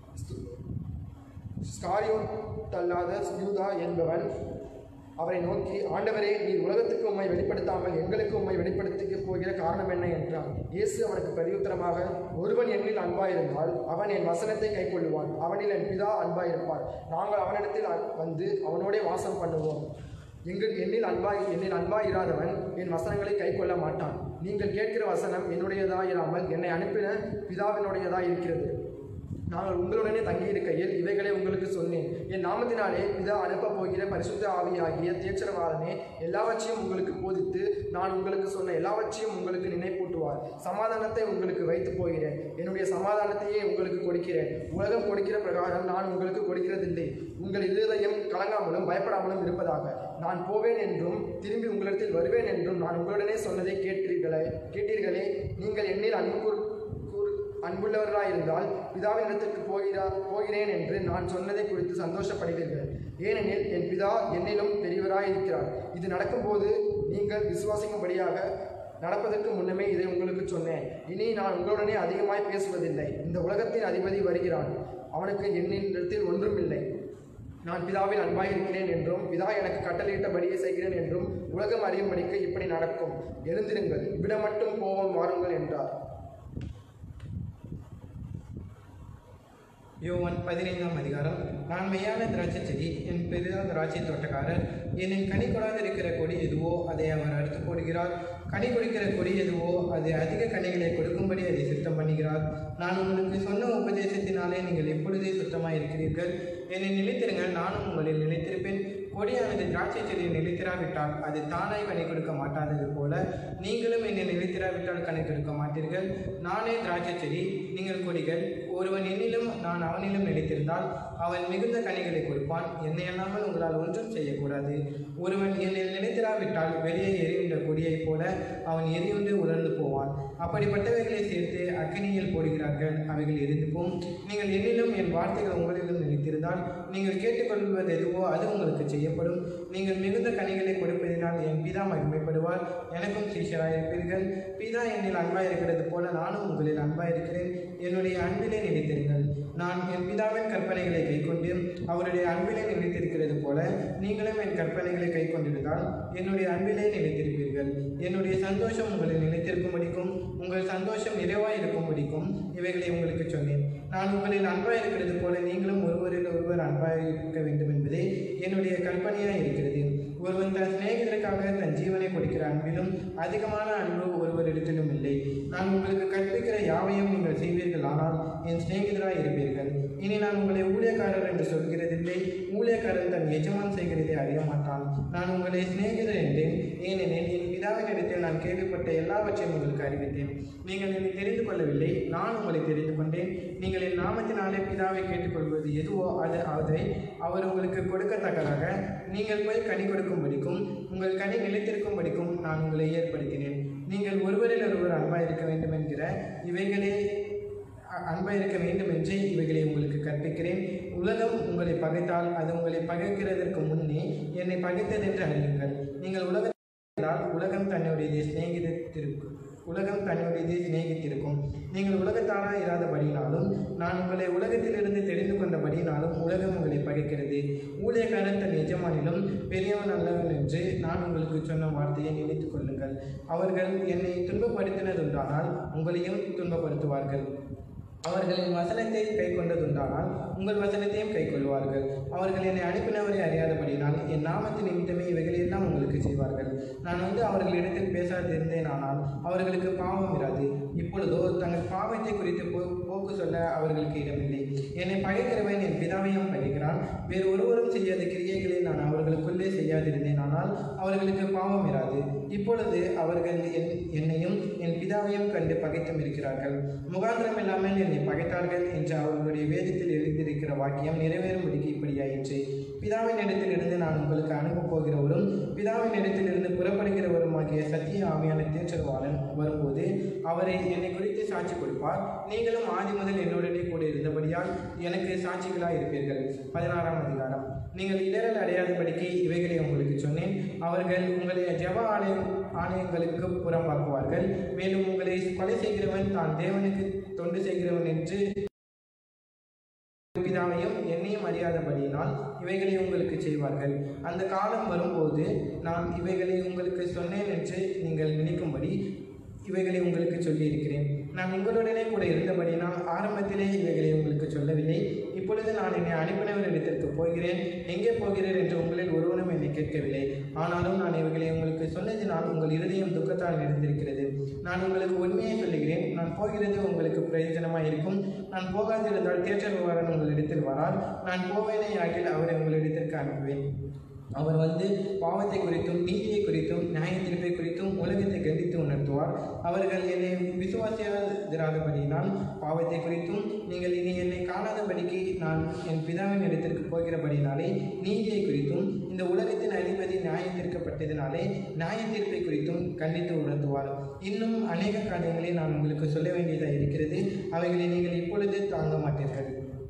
ஸ்காரியோத்தல்லாத யூதா என்பவன் அவரை நோக்கி, ஆண்டவரே, நீர் உலகத்துக்கு உம்மை வெளிப்படுத்தாமல் எங்களுக்கு உம்மை வெளிப்படுத்த போகிற காரணம் என்ன என்றான். இயேசு அவனுக்கு பிரதியுத்தரமாக, ஒருவன் என்னில் அன்பாயிருந்தால் அவன் என் வசனத்தை கைக்கொள்ளுவான். அவனில் என் பிதா அன்பாயிருப்பார். நாங்கள் அவனிடத்தில் வந்து அவனோடே வாசம் பண்ணுவோம். எங்கள் என்னில் அன்பாய் என்னில் அன்பாயிராதவன் என் வசனங்களை கைக்கொள்ள மாட்டான். நீங்கள் கேட்கிற வசனம் என்னுடையதாயிராமல் என்னை அனுப்பின பிதாவினுடையதாய் இருக்கிறது. நாங்கள் உங்களுடனே தங்கியிருக்கையில் இவைகளை உங்களுக்கு சொன்னேன். என் நாமத்தினாலே பிதா அனுப்பப் போகிற பரிசுத்த ஆவியாகிய தேற்றரவாளனே எல்லாவற்றையும் உங்களுக்கு போதித்து நான் உங்களுக்கு சொன்ன எல்லாவற்றையும் உங்களுக்கு நினைப்பூட்டுவார். சமாதானத்தை உங்களுக்கு வைத்து போகிறேன், என்னுடைய சமாதானத்தையே உங்களுக்கு கொடுக்கிறேன். உலகம் கொடுக்கிற பிரகாரம் நான் உங்களுக்கு கொடுக்கிறதில்லை. உங்கள் இருதயம் கலங்காமலும் பயப்படாமலும் இருப்பதாக. நான் போவேன் என்றும் திரும்பி உங்களிடத்தில் வருவேன் என்றும் நான் உங்களுடனே சொன்னதை கேட்டீர்களே கேட்டீர்களே நீங்கள் என்னில் அன்பு கூர் அன்புள்ளவர்களாயிருந்தால் பிதாவின் இடத்திற்கு போகிறா போகிறேன் என்று நான் சொன்னதை குறித்து சந்தோஷப்படுவீர்கள். ஏனெனில் என் பிதா என்னிலும் பெரியவராயிருக்கிறார். இது நடக்கும்போது நீங்கள் விசுவாசிக்கும்படியாக நடப்பதற்கு முன்னமே இதை உங்களுக்கு சொன்னேன். இனி நான் உங்களுடனே அதிகமாய் பேசுவதில்லை. இந்த உலகத்தின் அதிபதி வருகிறான், அவனுக்கு என்னிடத்தில் ஒன்றும் இல்லை. நான் பிதாவில் அன்பாயிருக்கிறேன் என்றும் பிதா எனக்கு கட்டளையிட்டபடியே செய்கிறேன் என்றும் உலகம் அறியும்படிக்கு இப்படி நடக்கும். எழுந்திருங்கள், விட மட்டும் போவோம் வாருங்கள் என்றார். யோவான் பதினைந்தாம் அதிகாரம். நான் மெய்யான திராட்சை செடி, என் பெரிதா திராட்சை தோட்டக்காரர். என்னின் கனி கொடாது இருக்கிற கொடி எதுவோ அதை அவர் அறுத்து போடுகிறார். கனி கொடுக்கிற கொடி எதுவோ அது அதிக கனிகளை கொடுக்கும்படி அதை சுத்தம் பண்ணுகிறார். நான் உங்களுக்கு சொன்ன உபதேசத்தினாலே நீங்கள் எப்பொழுதே சுத்தமாக இருக்கிறீர்கள். என்னை நிலைத்திருங்கள், நானும் உங்களில் நிலைத்திருப்பேன். கொடியானது திராட்சை செடியை நிலைத்திராவிட்டால் அது தானாய் கனி கொடுக்க மாட்டாதது போல நீங்களும் என்னை நிலைத்திராவிட்டால் கனி கொடுக்க மாட்டீர்கள். நானே திராட்சை செடி, நீங்கள் கொடிகள். ஒருவன் என்னிலும் நான் அவனிலும் நிலைத்திருந்தால் அவன் மிகுந்த கனிகளை கொடுப்பான். என்னை அல்லாமல் உங்களால் ஒன்றும் செய்யக்கூடாது. ஒருவன் என்னில் நிலைத்திராவிட்டால் வெளியே எரியுண்ட கொடியைப் போல அவன் எரியுண்டு உலர்ந்து போவான். அப்படிப்பட்டவைகளை சேர்த்து அக்கினியில் போடுகிறார்கள், அவைகள் எரிந்து போம். நீங்கள் என்னிலும் என் வார்த்தைகள் உங்களிலும் நிலைத்திருந்தால் நீங்கள் கேட்டுக்கொள்வது எதுவோ அது உங்களுக்கு செய்யப்படும். நீங்கள் மிகுந்த கனிகளை கொடுப்பதினால் என் பிதா மகிமைப்படுவார். எனக்கும் சீஷராயிருப்பீர்கள். பிதா என்னில் அன்பாயிருக்கிறது போல நானும் உங்களில் அன்பாயிருக்கிறேன். என்னுடைய அன்பிலே நிலைத்திருங்கள். நான் என் பிதாவின் கற்பனைகளை கை கொண்டு அவருடைய அன்பிலே நிலைத்திருக்கிறது போல நீங்களும் என் கற்பனைகளை கை கொண்டிருந்தால் என்னுடைய அன்பிலே நிலைத்திருப்பீர்கள். என்னுடைய சந்தோஷம் உங்களில் நிலைத்திருக்கும்படிக்கும் உங்கள் சந்தோஷம் நிறைவாய் இருக்கும்படிக்கும் இவைகளை உங்களுக்கு சொன்னேன். நான் உங்களில் அன்பாய் இருக்கிறது போல நீங்களும் ஒருவரில் ஒருவர் அன்பாய் இருக்க வேண்டும் என்பதே என்னுடைய கற்பனையாய் இருக்கிறது. ஒருவன் தன் சிநேகிதருக்காக தன் ஜீவனை கொடுக்கிற அன்பிலும் அதிகமான அன்பு ஒருவரிடத்திலும் இல்லை. நான் உங்களுக்கு கற்பிக்கிற யாவையும் நீங்கள் செய்வீர்கள், ஆனால் என் சிநேகிதராய் இருப்பீர்கள். இனி நான் உங்களை ஊழியக்காரர் என்று சொல்கிறதில்லை, ஊழியக்காரன் தன் எஜமான் செய்கிறதை அறிய மாட்டான். நான் உங்களை சிநேகிதர் என்றேன், ஏனெனில் என் பிதாவின் இடத்தில் நான் கேள்விப்பட்ட எல்லாவற்றையும் உங்களுக்கு அறிவித்தேன். நீங்கள் என்னை தெரிந்து கொள்ளவில்லை, நான் உங்களை தெரிந்து கொண்டேன். நீங்கள் என் நாமத்தினாலே பிதாவை கேட்டுக்கொள்வது எதுவோ அது அதை அவர் உங்களுக்கு கொடுக்கத்தக்கதாக நீங்கள் போய் கனி கொடுக்கும்படிக்கும் உங்கள் கனி நிலைத்திருக்கும்படிக்கும் நான் உங்களை ஏற்படுத்தினேன். நீங்கள் ஒருவரில் ஒருவர் அன்பாய் இருக்க வேண்டும் என்கிற இவைகளே அன்பாய் இருக்க வேண்டும் என்றே இவைகளை உங்களுக்கு கற்பிக்கிறேன். உலகம் உங்களை பகைத்தால் அது உங்களை பகைக்கிறதற்கு முன்னே என்னை பகைத்தது என்று அறியுங்கள். நீங்கள் உலகத்தால் உலகம் தன்னுடைய சிநேகிதத்திற்கு உலகம் தன்னுடையதை சிநேகித்திருக்கும். நீங்கள் உலகத்தாராக இராதபடினாலும் நான் உங்களை உலகத்திலிருந்து தெரிந்து கொண்டபடினாலும் உலகம் உங்களை பகைக்கிறது. ஊழியக்காரன் தன் எஜமானிலும் பெரியவன் அல்லவன் என்று நான் உங்களுக்கு சொன்ன வார்த்தையை நினைத்துக் கொள்ளுங்கள். அவர்கள் என்னை துன்பப்படுத்தினதுண்டானால் உங்களையும் துன்பப்படுத்துவார்கள். அவர்களின் வசனத்தை கை கொண்டதுண்டானால் உங்கள் வசனத்தையும் கை கொள்வார்கள். அவர்கள் என்னை அனுப்பினவரை அறியாதபடினால் என் நாமத்தின் நிமித்தமே இவைகளெல்லாம் உங்களுக்கு செய்வார்கள். நான் வந்து அவர்களிடத்தில் பேசாதிருந்தேன், ஆனால் அவர்களுக்கு பாவம் இராது. இப்பொழுதோ தங்கள் பாவத்தை குறித்து போ போக்கு சொல்ல அவர்களுக்கு இடமில்லை. என்னை பகைக்கிறவன் என் பிதாவையும் பகைக்கிறான். வேறு ஒருவரும் செய்யாத கிரியைகளை நான் அவர்களுக்குள்ளே செய்யாதிருந்தேன், ஆனால் அவர்களுக்கு பாவம் இராது. இப்பொழுது அவர்கள் என் என்னையும் என் பிதாவையும் கண்டு பகைத்தும் இருக்கிறார்கள். முகாந்திரம் இல்லாமல் என்னை பகைத்தார்கள் என்று அவர்களுடைய வேதத்தில் எழுதியிருக்கிற வாக்கியம் நிறைவேறும்படிக்கு இப்படியாயிற்று. பிதாவின் இடத்திலிருந்து நான் உங்களுக்கு அனுப்பப் போகிறவரும் பிதாவின் இடத்திலிருந்து புறப்படுகிறவருமாகிய சத்திய ஆவியான தேற்றரவாளன் வரும்போது அவரை என்னை குறித்து சாட்சி கொடுப்பார். நீங்களும் ஆதி முதல் என்னுடனே கூட இருந்தபடியால் எனக்கு சாட்சிகளாக இருப்பீர்கள். பதினாறாம் அதிகாரம். நீங்கள் இடரல் அடையாதபடிக்கு இவைகளை உங்களுக்கு சொன்னேன். அவர்கள் உங்களை ஜெப ஆலயம் ஆலயங்களுக்கு புறம்பாக்குவார்கள். மேலும் உங்களை கொலை செய்கிறவன் தான் தேவனுக்கு தொண்டு செய்கிறவன் என்று பிதாவையும் என்னையும் அறியாதபடியினால் இவைகளை உங்களுக்கு செய்வார்கள். அந்த காலம் வரும்போது நான் இவைகளை உங்களுக்கு சொன்னேன் என்று நீங்கள் நினைக்கும்படி இவைகளை உங்களுக்கு சொல்லியிருக்கிறேன். நான் உங்களுடனே கூட இருந்தபடினால் ஆரம்பத்திலே இவைகளை உங்களுக்கு சொல்லவில்லை. இப்பொழுது நான் என்னை அனுப்பினவரிடத்திற்கு போகிறேன். எங்கே போகிறேன் என்று உங்களில் ஒருவனும் என்னை கேட்கவில்லை. ஆனாலும் நான் இவைகளை உங்களுக்கு சொன்னதினால் உங்கள் இருதயம் துக்கத்தால் நிறைந்திருக்கிறது. நான் உங்களுக்கு உண்மையை சொல்லுகிறேன், நான் போகிறது உங்களுக்கு பிரயோஜனமாக இருக்கும். நான் போகாதிருந்தால் தேற்றவாளன் உங்களிடத்தில் வரார். நான் போவேனே ஆகில் அவரை உங்களிடத்திற்கு அனுப்புவேன். அவர் வந்து பாவத்தை குறித்தும் நீதியை குறித்தும் நியாயத்தீர்ப்பை குறித்தும் உலகத்தை கண்டித்து உணர்த்துவார். அவர்கள் என்னை விசுவாசியாதிராதபடியினால் பாவத்தை குறித்தும் நீங்கள் இனி என்னை காணாதபடிக்கு நான் என் பிதாவின் இடத்திற்கு போகிறபடினாலே நீதியை குறித்தும் இந்த உலகத்தின் அதிபதி நியாயத்தீர்க்கப்பட்டதினாலே நியாயத்தீர்ப்பை குறித்தும் கண்டித்து உணர்த்துவார். இன்னும் அநேக காரியங்களை நான் உங்களுக்கு சொல்ல வேண்டியதாக இருக்கிறது. அவைகளை நீங்கள் இப்பொழுது தாங்க மாட்டீர்கள்.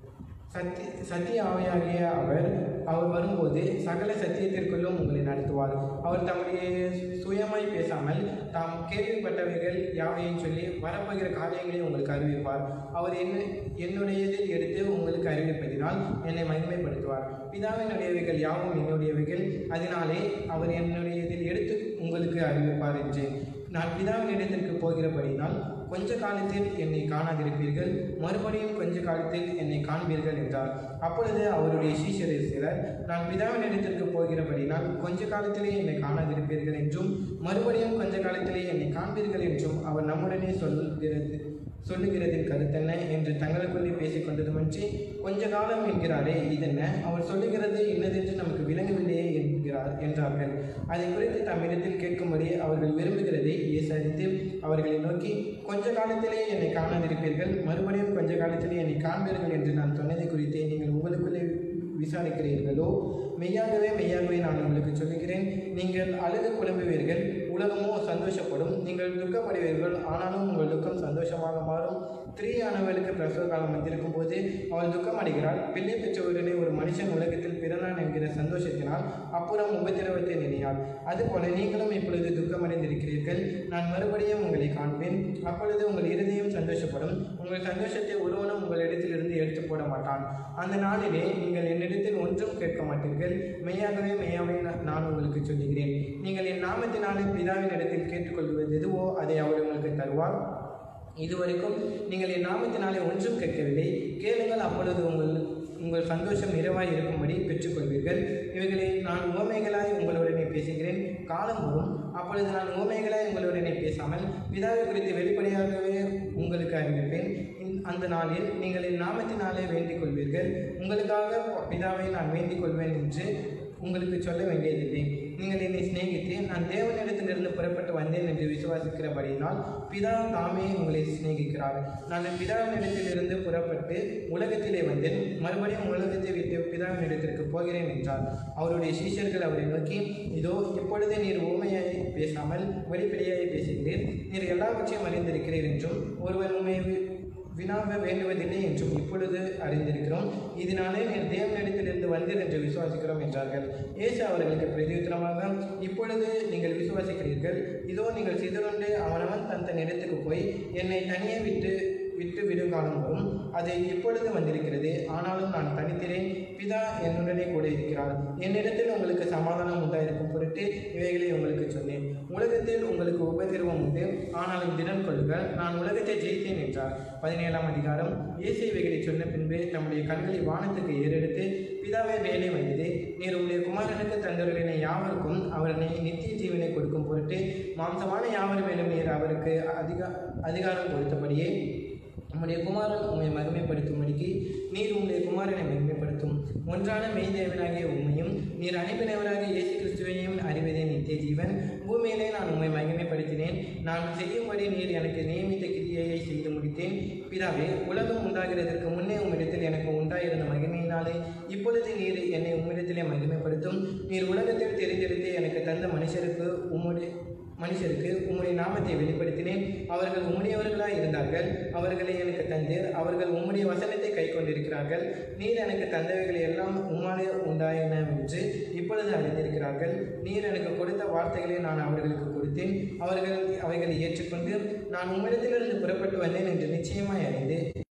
சத்திய சத்திய ஆவியாகிய அவர் அவர் வரும்போது சகல சத்தியத்திற்குள்ளும் உங்களை நடத்துவார். அவர் தம்முடைய சுயமாய் பேசாமல் தாம் கேள்விப்பட்டவைகள் யாவையும் சொல்லி வரப்போகிற காரியங்களை உங்களுக்கு அறிவிப்பார். அவர் என்ன என்னுடையதில் எடுத்து உங்களுக்கு அறிவிப்பதினால் என்னை மகிமைப்படுத்துவார். பிதாவினுடையவைகள் யாவும் என்னுடையவைகள், அதனாலே அவர் என்னுடையதில் எடுத்து உங்களுக்கு அறிவிப்பார் என்று. நான் பிதாவின் இடத்திற்கு போகிறபடினால் கொஞ்ச காலத்தில் என்னை காணாதிருப்பீர்கள், மறுபடியும் கொஞ்ச காலத்தில் என்னை காண்பீர்கள் என்றார். அப்பொழுது அவருடைய சீஷரில் சிலர், நான் பிதாவின் இடத்திற்கு போகிறபடினால் கொஞ்ச காலத்திலே என்னை காணாதிருப்பீர்கள் என்றும் மறுபடியும் கொஞ்ச காலத்திலே என்னை காண்பீர்கள் என்றும் அவர் நம்முடனே சொல்கிறது சொல்லுகிறதின் கருத்தென்ன என்று தங்களுக்குள்ளே பேசிக் கொண்டதுமன்றி கொஞ்ச காலம் என்கிறாரே, இதென்ன? அவர் சொல்லுகிறது இன்னதென்று நமக்கு விளங்கவில்லையே என்கிறார் என்றார்கள். அதை குறித்து தம்மிடத்தில் கேட்கும்படி அவர்கள் விரும்புகிறதை இயேசு அறிந்து அவர்களை நோக்கி, கொஞ்ச காலத்திலே என்னை காணாதிருப்பீர்கள், மறுபடியும் கொஞ்ச காலத்திலே என்னை காண்பீர்கள் என்று நான் சொன்னதை குறித்து நீங்கள் உங்களுக்குள்ளே விசாரிக்கிறீர்களோ? மெய்யாகவே மெய்யாகவே நான் உங்களுக்கு சொல்லுகிறேன், நீங்கள் அழுது புலம்புவீர்கள், உலகமோ சந்தோஷப்படும். நீங்கள் துக்கப்படுவீர்கள், ஆனாலும் உங்கள் துக்கம் சந்தோஷமாக மாறும். ஸ்திரீயானவளுக்கு பிரசவ காலம் வந்திருக்கும் போது அவள் துக்கம் அடைகிறாள். பிள்ளை பெற்றவுடனே ஒரு மனுஷன் உலகத்தில் பிறனான் என்கிற சந்தோஷத்தினால் அப்புறம் உபத்திரவத்தை நினையாள். அதுபோல நீங்களும் இப்பொழுது துக்கமடைந்திருக்கிறீர்கள். நான் மறுபடியும் உங்களை காண்பேன், அப்பொழுது உங்கள் இருதயம் சந்தோஷப்படும். உங்கள் சந்தோஷத்தை ஒருவனும் உங்களிடத்திலிருந்து எடுத்து போட மாட்டான். அந்த நாளிலே நீங்கள் என்னிடத்தில் ஒன்றும் கேட்க மாட்டீர்கள். மெய்யாகவே மெய்யாகவே நான் உங்களுக்கு சொல்லுகிறேன், நீங்கள் என் நாமத்தினாலே பிதாவின் இடத்தில் கேட்டுக்கொள்வது எதுவோ அதை அவர் உங்களுக்கு தருவார். இதுவரைக்கும் நீங்கள் என் நாமத்தினாலே ஒன்றும் கேட்கவில்லை. கேளுங்கள், அப்பொழுது உங்கள் உங்கள் சந்தோஷம் நிறைவாய் இருக்கும்படி பெற்றுக்கொள்வீர்கள். இவைகளை நான் உவமைகளாய் உங்களுடனே பேசுகிறேன். காலம் வரும், அப்பொழுது நான் உவமைகளாய் உங்களுடனே பேசாமல் பிதாவை குறித்து வெளிப்படையாகவே உங்களுக்கு அறிவிப்பேன். அந்த நாளில் நீங்கள் என் நாமத்தினாலே வேண்டிக் கொள்வீர்கள். உங்களுக்காக பிதாவை நான் வேண்டிக் கொள்வேன் என்று உங்களுக்கு சொல்ல வேண்டியதில்லை. நீங்கள் என்னை சிநேகித்து நான் தேவனிடத்திலிருந்து புறப்பட்டு வந்தேன் என்று விசுவாசிக்கிறபடியினால் பிதா தாமே உங்களை சிநேகிக்கிறார். நான் பிதாவினிடத்திலிருந்து புறப்பட்டு உலகத்திலே வந்தேன், மறுபடியும் உலகத்தை விட்டு பிதாவினிடத்திற்கு போகிறேன் என்றார். அவருடைய சீஷர்கள் அவரை நோக்கி, இதோ இப்பொழுது நீர் ஊமையாய் பேசாமல் வெளிப்படையாய் பேசுகிறீர். நீர் எல்லாவற்றையும் அறிந்திருக்கிறீர் என்றும் ஒருவர் உண்மை வினாவ வேண்டுவதில்லை என்றும் இப்பொழுது அறிந்திருக்கிறோம். இதனாலே நீர் தேவனிடத்திலிருந்து வந்தீர் என்று விசுவாசிக்கிறோம் என்றார்கள். இயேசு அவர்களுக்கு பிரதியுத்தரமாக, இப்பொழுது நீங்கள் விசுவாசிக்கிறீர்கள். இதோ நீங்கள் சிதறுண்டு அவனவன் தன் தன் இடத்துக்கு போய் என்னை தனியே விட்டு விட்டு விடும் காலம் வரும். அது இப்பொழுது வந்திருக்கிறது. ஆனாலும் நான் தனித்திறேன், பிதா என்னுடனே கூட இருக்கிறார். என்னிடத்தில் உங்களுக்கு சமாதானம் உண்டாயிருக்கும் பொருட்டு இவைகளை உங்களுக்கு சொன்னேன். உலகத்தில் உங்களுக்கு உபதிரவம் உண்டு, ஆனாலும் திடன் கொள்ளுங்கள், நான் உலகத்தை ஜெயித்தேன் என்றார். பதினேழாம் அதிகாரம். இயேசு இவைகளை சொன்ன பின்பு தம்முடைய கண்களை வானத்துக்கு ஏறெடுத்து, பிதாவே வேலை வந்தது, நீர் உடைய குமாரனுக்கு தந்தவர்களினை யாவருக்கும் அவரனை நித்திய ஜீவனை கொடுக்கும் பொருட்டு மாம்சமான யாவர் மேலும் நீர் அவருக்கு அதிகா அதிகாரம் கொடுத்தபடியே உம்முடைய குமாரன் உம்மை மகிமைப்படுத்தும்படிக்கு நீர் உம்முடைய குமாரனை மகிமைப்படுத்தும். ஒன்றான மெய்தேவனாகிய உண்மையும் நீர் அனுப்பினவராகிய இயேசு கிறிஸ்துவையும் அறிவதே நித்திய ஜீவன். பூமியிலே நான் உம்மை மகிமைப்படுத்தினேன். நான் செய்யும்படி நீர் எனக்கு நியமித்த கிரியையை செய்து முடித்தேன். பிதாவே, உலகம் உண்டாகிறதற்கு முன்னே உம்மிடத்தில் எனக்கு உண்டாயிருந்த மகிமையினாலே இப்பொழுது நீர் என்னை உம்மிடத்திலே மகிமைப்படுத்தும். நீர் உலகத்தில் தெரிந்தெடுத்து எனக்கு தந்த மனுஷருக்கு உம்முடைய மனுஷருக்கு உம்முடைய நாமத்தை வெளிப்படுத்தினேன். அவர்கள் உம்முடையவர்களாய் இருந்தார்கள். அவர்களை எனக்கு தந்தீர். அவர்கள் உம்முடைய வசனத்தை கை கொண்டிருக்கிறார்கள். நீர் எனக்கு தந்தவைகளை எல்லாம் உம்மாலே உண்டாயினவென்று இப்பொழுது அறிந்திருக்கிறார்கள். நீர் எனக்கு கொடுத்த வார்த்தைகளை நான் அவர்களுக்கு கொடுத்தேன். அவர்கள் அவைகளை ஏற்றுக்கொண்டு நான் உம்மிடத்திலிருந்து புறப்பட்டு வந்தேன் என்று நிச்சயமாய் அறிந்து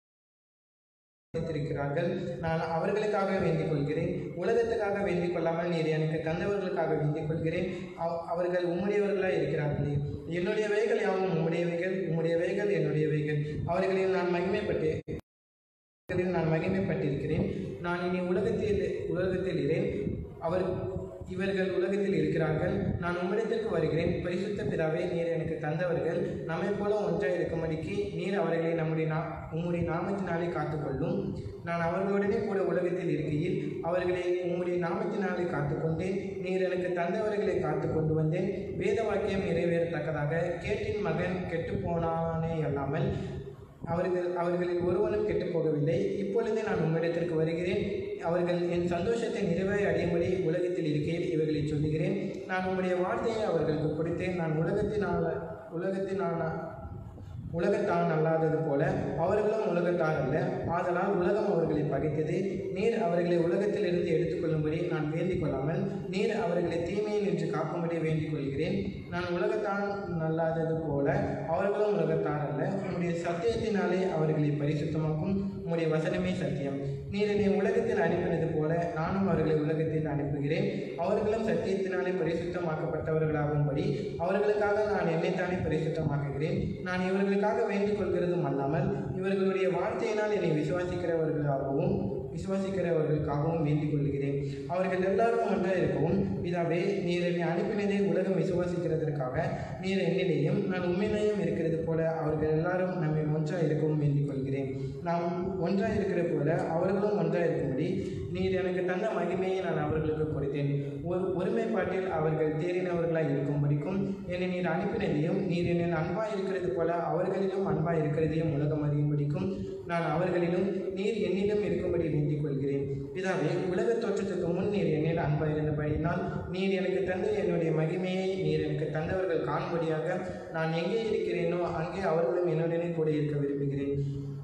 இருக்கிறார்கள். நான் அவர்களுக்காக வேண்டிக் கொள்கிறேன், உலகத்துக்காக வேண்டிக் கொள்ளாமல் நீர் எனக்கு தந்தவர்களுக்காக வேண்டிக் கொள்கிறேன். அவர்கள் உம்முடையவர்களாய் இருக்கிறார்களே. என்னுடைய வேலைகள் யாவும் உம்முடைய உம்முடையவைகள், உம்முடையவைகள் என்னுடையவைகள். அவர்களில் நான் மகிமைப்பட்டு நான் மகிமைப்பட்டிருக்கிறேன். நான் இனி உலகத்தில் உலகத்தில் இரேன். அவர் இவர்கள் உலகத்தில் இருக்கிறார்கள். நான் உம்மிடத்திற்கு வருகிறேன். பரிசுத்த பிதாவே, நீர் எனக்கு தந்தவர்கள் நம்மை போல ஒன்றாய் இருக்கும்படிக்கு நீர் அவர்களை நம்முடைய நா உம்முடைய நாமத்தினாலே காத்துக்கொள்ளும். நான் அவர்களுடனே கூட உலகத்தில் இருக்கையில் அவர்களை உம்முடைய நாமத்தினாலே காத்துக்கொண்டு நீர் எனக்கு தந்தவர்களை காத்து கொண்டு வந்தேன். வேத வாக்கியம் நிறைவேறத்தக்கதாக கேட்டின் மகன் கெட்டுப்போனானே அல்லாமல் அவர்கள் அவர்களில் ஒருவனும் கெட்டுப்போகவில்லை. இப்பொழுது நான் உம்மிடத்திற்கு வருகிறேன். அவர்கள் என் சந்தோஷத்தை நிறைவே அடையும்படி உலகத்தில் இருக்கையில் இவர்களை சொல்லுகிறேன். நான் உம்முடைய வார்த்தையை அவர்களுக்கு கொடுத்தேன். நான் உலகத்தினால் உலகத்தினால் உலகத்தான் அல்லாதது போல அவர்களும் உலகத்தார் அல்ல. ஆதலால் உலகம் அவர்களை பகைத்தது. நீர் அவர்களை உலகத்திலிருந்து எடுத்துக்கொள்ளும்படி நான் வேண்டிக் கொள்ளாமல் நீர் அவர்களை தீமையில் நின்று காக்கும்படி வேண்டிக் கொள்கிறேன். நான் உலகத்தான் அல்லாதது போல அவர்களும் உலகத்தார் அல்ல. உம்முடைய சத்தியத்தினாலே அவர்களை பரிசுத்தமாக்கும். உம்முடைய வசனமே சத்தியம். நீர் என்னை உலகத்தில் அனுப்பினது போல நானும் அவர்களை உலகத்தில் அனுப்புகிறேன். அவர்களும் சத்தியத்தினாலே பரிசுத்தமாக்கப்பட்டவர்களாகும்படி அவர்களுக்காக நான் என்னைத்தானே பரிசுத்தமாக்குகிறேன். நான் இவர்களுக்காக வேண்டிக் கொள்கிறதும் அல்லாமல் இவர்களுடைய வார்த்தையினால் என்னை விசுவாசிக்கிறவர்களாகவும் விசுவாசிக்கிறவர்களுக்காகவும் வேண்டிக் கொள்கிறேன். அவர்கள் எல்லாரும் ஒன்றாக இருக்கவும். பிதாவே, நீர் என்னை அனுப்பினதை உலகம் விசுவாசிக்கிறதற்காக நீர் என்னிலேயும் நான் உண்மையிலேயும் இருக்கிறது போல அவர்கள் எல்லாரும் நம்மை ஒன்றாக இருக்கவும் வேண்டிக் கொள்கிறேன். நாம் ஒன்றாக இருக்கிற போல அவர்களும் ஒன்றாக இருக்கும்படி நீர் எனக்கு தந்த மகிமையை நான் அவர்களுக்கு கொடுத்தேன். ஒரு ஒருமைப்பாட்டில் அவர்கள் தேறினவர்களாய் இருக்கும்படிக்கும் என்னை நீர் அனுப்பினதையும் நீர் என்னை அன்பாய் இருக்கிறது போல அவர்களிலும் அன்பாய் இருக்கிறதையும் உலகம் அறியும்படிக்கும் நான் அவர்களிலும் நீர் என்னிலும் இருக்கும்படி வேண்டிக் கொள்கிறேன். பிதாவே, உலக தோற்றத்துக்கு முன் நீர் என்னில் அன்பாய் இருந்தபடியினால் நீர் எனக்கு தந்த என்னுடைய மகிமையை நீர் எனக்கு தந்தவர்கள் காணும்படியாக நான் எங்கே இருக்கிறேனோ அங்கே அவர்களும் என்னுடனே கூட இருக்க விரும்புகிறேன்.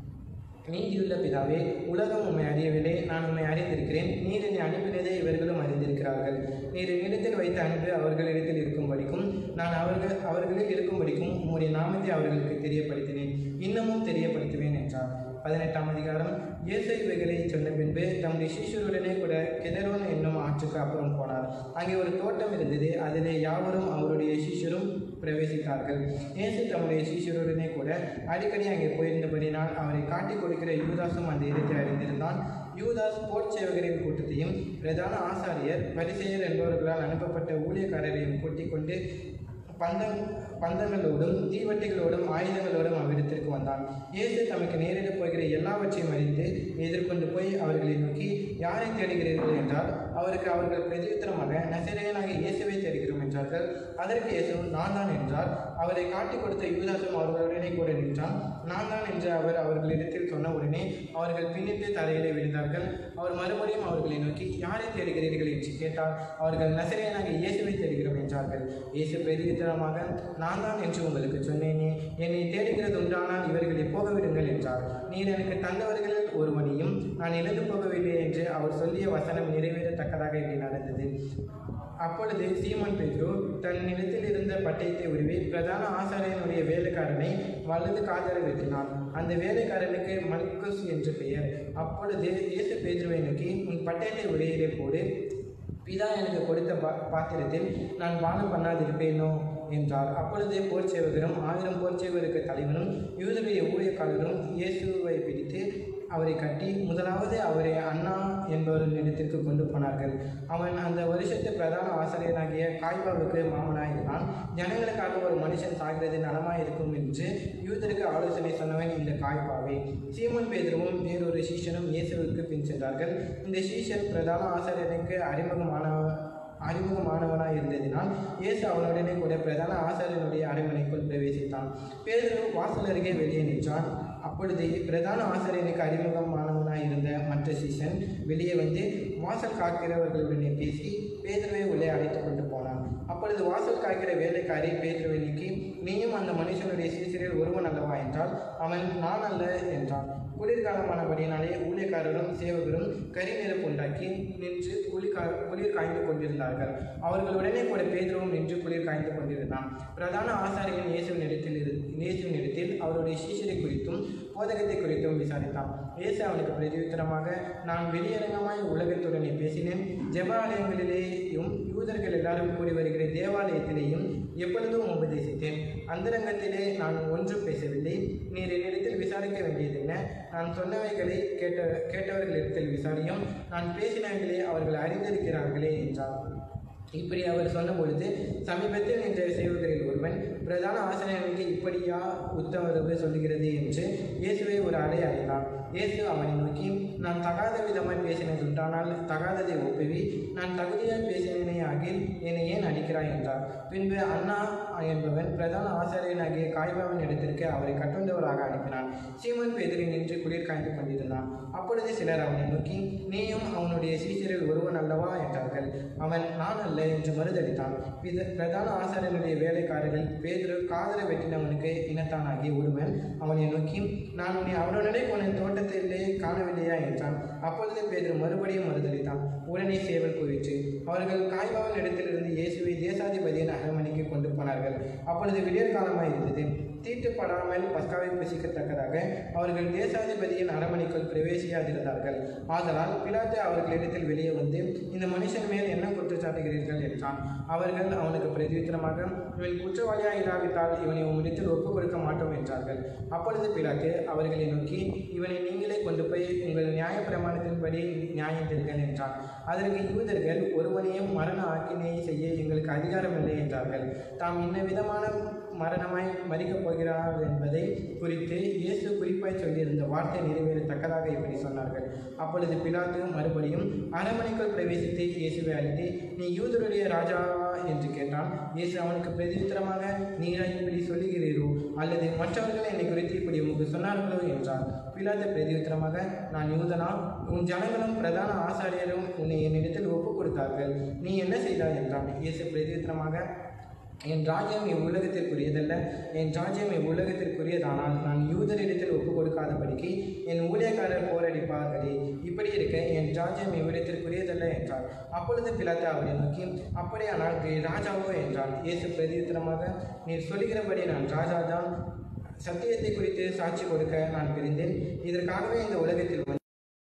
நீதியுள்ள பிதாவே, உலகம் உம்மை அறியவில்லை, நான் உம்மை அறிந்திருக்கிறேன். நீர் என்னை அனுப்பினதை இவர்களும் அறிந்திருக்கிறார்கள். நீர் என்னிடத்தில் வைத்த அன்பு அவர்களிடத்தில் இருக்கும்படிக்கும் நான் அவர்கள் அவர்களில் இருக்கும்படிக்கும் உம்முடைய நாமத்தை அவர்களுக்கு தெரியப்படுத்தினேன், இன்னமும் தெரியப்படுத்துவேன் என்றார். பதினெட்டாம் அதிகாரம். இயேசு இவைகளை சொன்ன பின்பு தம்முடைய சீஷருடனே கூட கெதரோன் என்னும் ஆற்றுக்கு அப்புறம் போனார். அங்கே ஒரு தோட்டம் இருந்தது. அதிலே யாவரும் அவருடைய சீஷரும் பிரவேசித்தார்கள். இயேசு தம்முடைய சீஷருடனே கூட அடிக்கடி அங்கே போயிருந்தபடினால் அவரை காட்டிக் கொடுக்கிற யூதாசும் அந்த இடத்தை அறிந்திருந்தான். யூதாஸ் போர் சேவகரின் கூட்டத்தையும் பிரதான ஆசாரியர் பரிசேயர் என்பவர்களால் அனுப்பப்பட்ட ஊழியக்காரரையும் கூட்டிக் கொண்டு பந்தம் பந்தங்களோடும் தீவட்டிகளோடும் ஆயுதங்களோடும் அவ்விடத்திற்கு வந்தான். இயேசு தமக்கு நேரிடப் போகிற எல்லாவற்றையும் அறிந்து எதிர்கொண்டு போய் அவர்களை நோக்கி, யாரை தேடுகிறீர்கள் என்றால் அவருக்கு அவர்கள் பிரதியுத்தரமாக, நசரேயனாகிய இயேசுவை தேடுகிறோம் என்றார்கள். அதற்கு இயேசு, நான் தான் என்றார். அவரை காட்டிக் கொடுத்த யூதாசும் அவர்களுடனே கூட நின்றான். நான் தான் என்று அவர் அவர்களிடத்தில் சொன்ன உடனே அவர்கள் பின்னிட்டு தலையிலே விழுந்தார்கள். அவர் மறுபடியும் அவர்களை நோக்கி, யாரை தேடுகிறீர்கள் என்று கேட்டார். அவர்கள் நசரேயனாகிய இயேசுவை தேடுகிறோம் என்றார்கள். இயேசு பிரதியுத்தரமாக, நான் தான் என்று உங்களுக்கு சொன்னேனே, என்னை தேடுகிறது உண்டானால் இவர்களை போகவிடுங்கள் என்றார். நீர் எனக்கு தந்தவர்களில் ஒருவனையும் நான் இழந்து போகவில்லை என்று அவர் சொல்லிய வசனம் நிறைவேறத்தக்கதாக இப்படி நடந்தது. அப்பொழுது சீமோன் பேதுரு தன் நிலத்தில் இருந்த பட்டயத்தை உருவி பிரதான ஆசாரியனுடைய வேலைக்காரனை வலது காதலை வெட்டினான். அந்த வேலைக்காரனுக்கு மல்குஸ் என்று பெயர். அப்பொழுது இயேசு பேதுருவை நோக்கி, உன் பட்டயத்தை உரையிலே போடு, பிதா எனக்கு கொடுத்த பா பாத்திரத்தில் நான் பானம் பண்ணாதிருப்பேனோ என்றார். அப்பொழுது போர் சேவகரும் ஆயிரம் போர் சேவகருக்கு தலைவனும் யூதருடைய ஊழியக்காரரும் இயேசுவை பிடித்து அவரை கட்டி முதலாவது அவரை அண்ணா என்பவரின் இடத்திற்கு கொண்டு போனார்கள். அவன் அந்த வருஷத்து பிரதான ஆசிரியனாகிய காய்பாவுக்கு மாமனாயிருந்தான். ஜனங்களுக்காக ஒரு மனுஷன் சாகிறது நலமாயிருக்கும் என்று யூதருக்கு ஆலோசனை சொன்னவன் இந்த காய்பாவே. சீமோன் பேதுருவும் வேறொரு சீஷனும் இயேசுவுக்கு பின் சென்றார்கள். இந்த சீஷன் பிரதான ஆசிரியனுக்கு அறிமுகமான அறிமுகமானவனாய் இருந்ததினால் இயேசு அவனுடனே கூட பிரதான ஆசாரியனுடைய அரண்மனைக்குள் பிரவேசித்தான். பேதுரு வாசல் அருகே வெளியே நின்றான். அப்பொழுது பிரதான ஆசாரியனுக்கு அறிமுகமானவனாய் இருந்த மற்ற சீசன் வெளியே வந்து வாசல் காக்கிறவர்களுடனே பேசி பேதுருவை உள்ளே அழைத்து கொண்டு போனான். அப்பொழுது வாசல் காக்கிற வேலைக்காரி பேதுருவை நீக்கி, நீயும் அந்த மனுஷனுடைய சீசரில் ஒருவன் அல்லவா என்றால், அவன் நான் அல்ல என்றான். குளிர்காலமானபடியினாலே ஊழியக்காரரும் சேவகரும் கரி நெருப்பு உண்டாக்கி நின்று குளிர் கா குளிர் காய்ந்து கொண்டிருந்தார்கள். அவர்களுடனே கூட பேதுருவும் நின்று குளிர் காய்ந்து கொண்டிருந்தான். பிரதான ஆசாரியன் இயேசுவின் இடத்தில் இரு இயேசுவின் இடத்தில் அவருடைய சீஷரை குறித்தும் போதகத்தை குறித்தும் விசாரித்தான். இயேசு அவனுக்கு பிரதியுத்தரமாக, நான் வெளியரங்கமாய் உலகத்துடனே பேசினேன். ஜெப ஆலயங்களிலேயும் யூதர்கள் எல்லாரும் கூடி வருகிற தேவாலயத்திலேயும் எப்பொழுதும் உபதேசித்தேன். அந்தரங்கத்திலே நான் ஒன்றும் பேசவில்லை. நீர் என்னிடத்தில் விசாரிக்க வேண்டியது என்ன? நான் சொன்னவைகளை கேட்ட கேட்டவர்களிடத்தில் விசாரியும். நான் பேசினவைகளை அவர்கள் அறிந்திருக்கிறார்களே என்றார். இப்படி அவர் சொன்ன பொழுது சமீபத்தில் நின்ற சேவகரில் ஒருவன், பிரதான ஆசிரியர்களுக்கு இப்படியா உத்தரவு சொல்லுகிறது என்று இயேசுவை ஒரு அறை அறைந்தார். இயேசு அவனை நோக்கி, நான் தகாத விதமாய் பேசினதுண்டானால் தகாததை ஒப்புவி, நான் தகுதியாய் பேசினேனே ஆகில் என்னை ஏன் அடிக்கிறாய் என்றார். பின்பு அண்ணா என்பவன் பிரதான ஆசிரியனாகிய காய்பாவின் இடத்திற்கு அவரை கட்டுண்டவராக அனுப்பினான். சீமோன் பேதுரு நின்று குளிர் காய்ந்து கொண்டிருந்தான். அப்பொழுது சிலர் அவனை நோக்கி, நீயும் அவனுடைய சீஷரில் ஒருவன் அல்லவா என்றார்கள். அவன், நான் அல்ல என்று மறுதளித்தான். பிரதான ஆசாரியனுடைய வேலைக்காரர்கள் பேதுரு காதல வெட்டினவனுக்கு இனத்தானாகிய ஒருவன் அவனை நோக்கி, நான் உன்னை அவனுடனே போன தோட்டத்திலே காணவில்லையா என்றான். அப்பொழுது பேதுரு மறுபடியும் மறுதளித்தான். உடனே சேவல் கூறிற்று. அவர்கள் காய்பாவின் இடத்திலிருந்து இயேசுவை தேசாதிபதியின் அரண்மனைக்கு கொண்டு போனார்கள். அப்பொழுது விடியற் காலமாய் இருந்தது. தீட்டுப்படாமல் பஸ்காவை புசிக்கத்தக்கதாக அவர்கள் தேசாதிபதியின் அரண்மனைக்குள் பிரவேசியாதிருந்தார்கள். ஆதலால் பிலாத்து அவர்களிடத்தில் வெளியே வந்து, இந்த மனுஷன் மேல் என்ன குற்றச்சாட்டுகிறீர்கள் என்றான். அவர்கள் அவனுக்கு பிரதியுத்தரமாக, இவன் குற்றவாளியா இல்லாவிட்டால் இவனை உம்மிடத்தில் ஒப்புக் கொடுக்க மாட்டோம் என்றார்கள். அப்பொழுது பிலாத்து அவர்களை நோக்கி, இவனை நீங்களே கொண்டு போய் உங்கள் நியாயப்பிரமாணத்தின்படி நியாயம் தீர்ங்கள் என்றான். அதற்கு யூதர்கள், ஒருவனையும் மரண ஆக்கினையை செய்ய எங்களுக்கு அதிகாரமில்லை என்றார்கள். தாம் இன்ன விதமான மரணமாய் மறிக்கப் போகிறார் என்பதை குறித்து இயேசு குறிப்பாய் சொல்லியிருந்த வார்த்தை நிறைவேறத்தக்கதாக இப்படி சொன்னார்கள். அப்பொழுது பிலாத்து மறுபடியும் அரண்மனைக்குள் பிரவேசித்து இயேசுவை அழைத்து, நீ யூதருடைய ராஜாவா என்று கேட்டான். இயேசு அவனுக்கு பிரதியுத்தரமாக, நீரா இப்படி சொல்லுகிறீரோ, அல்லது மற்றவர்கள் என்னை குறித்து இப்படி உங்களுக்கு சொன்னார்களோ என்றார். பிலாத்து பிரதியுத்தரமாக, நான் யூதனா? உன் ஜனங்களும் பிரதான ஆசாரியரும் உன்னை என்னிடத்தில் ஒப்புக் கொடுத்தார்கள். நீ என்ன செய்தாய் என்றான். இயேசு பிரதியுத்தரமாக, என் ராஜ்யம் இவ்வுலகத்திற்குரியதல்ல. என் ராஜ்யம் இவ்வுலகத்திற்குரியதானால் நான் யூதரிடத்தில் ஒப்புக் கொடுக்காதபடிக்கு என் ஊழியக்காரர் போரடிப்பார்களே. இப்படி இருக்க என் ராஜ்யம் இவ்விடத்திற்குரியதல்ல என்றார். அப்பொழுது பிலாத்து அவரை நோக்கி, அப்படியானால் நீ ராஜாவோ என்றான். இயேசு பிரதியுத்தரமாக, நீர் சொல்கிறபடி நான் ராஜாதான். சத்தியத்தை குறித்து சாட்சி கொடுக்க நான் பிரிந்தேன். இதற்காகவே இந்த உலகத்தில் வந்து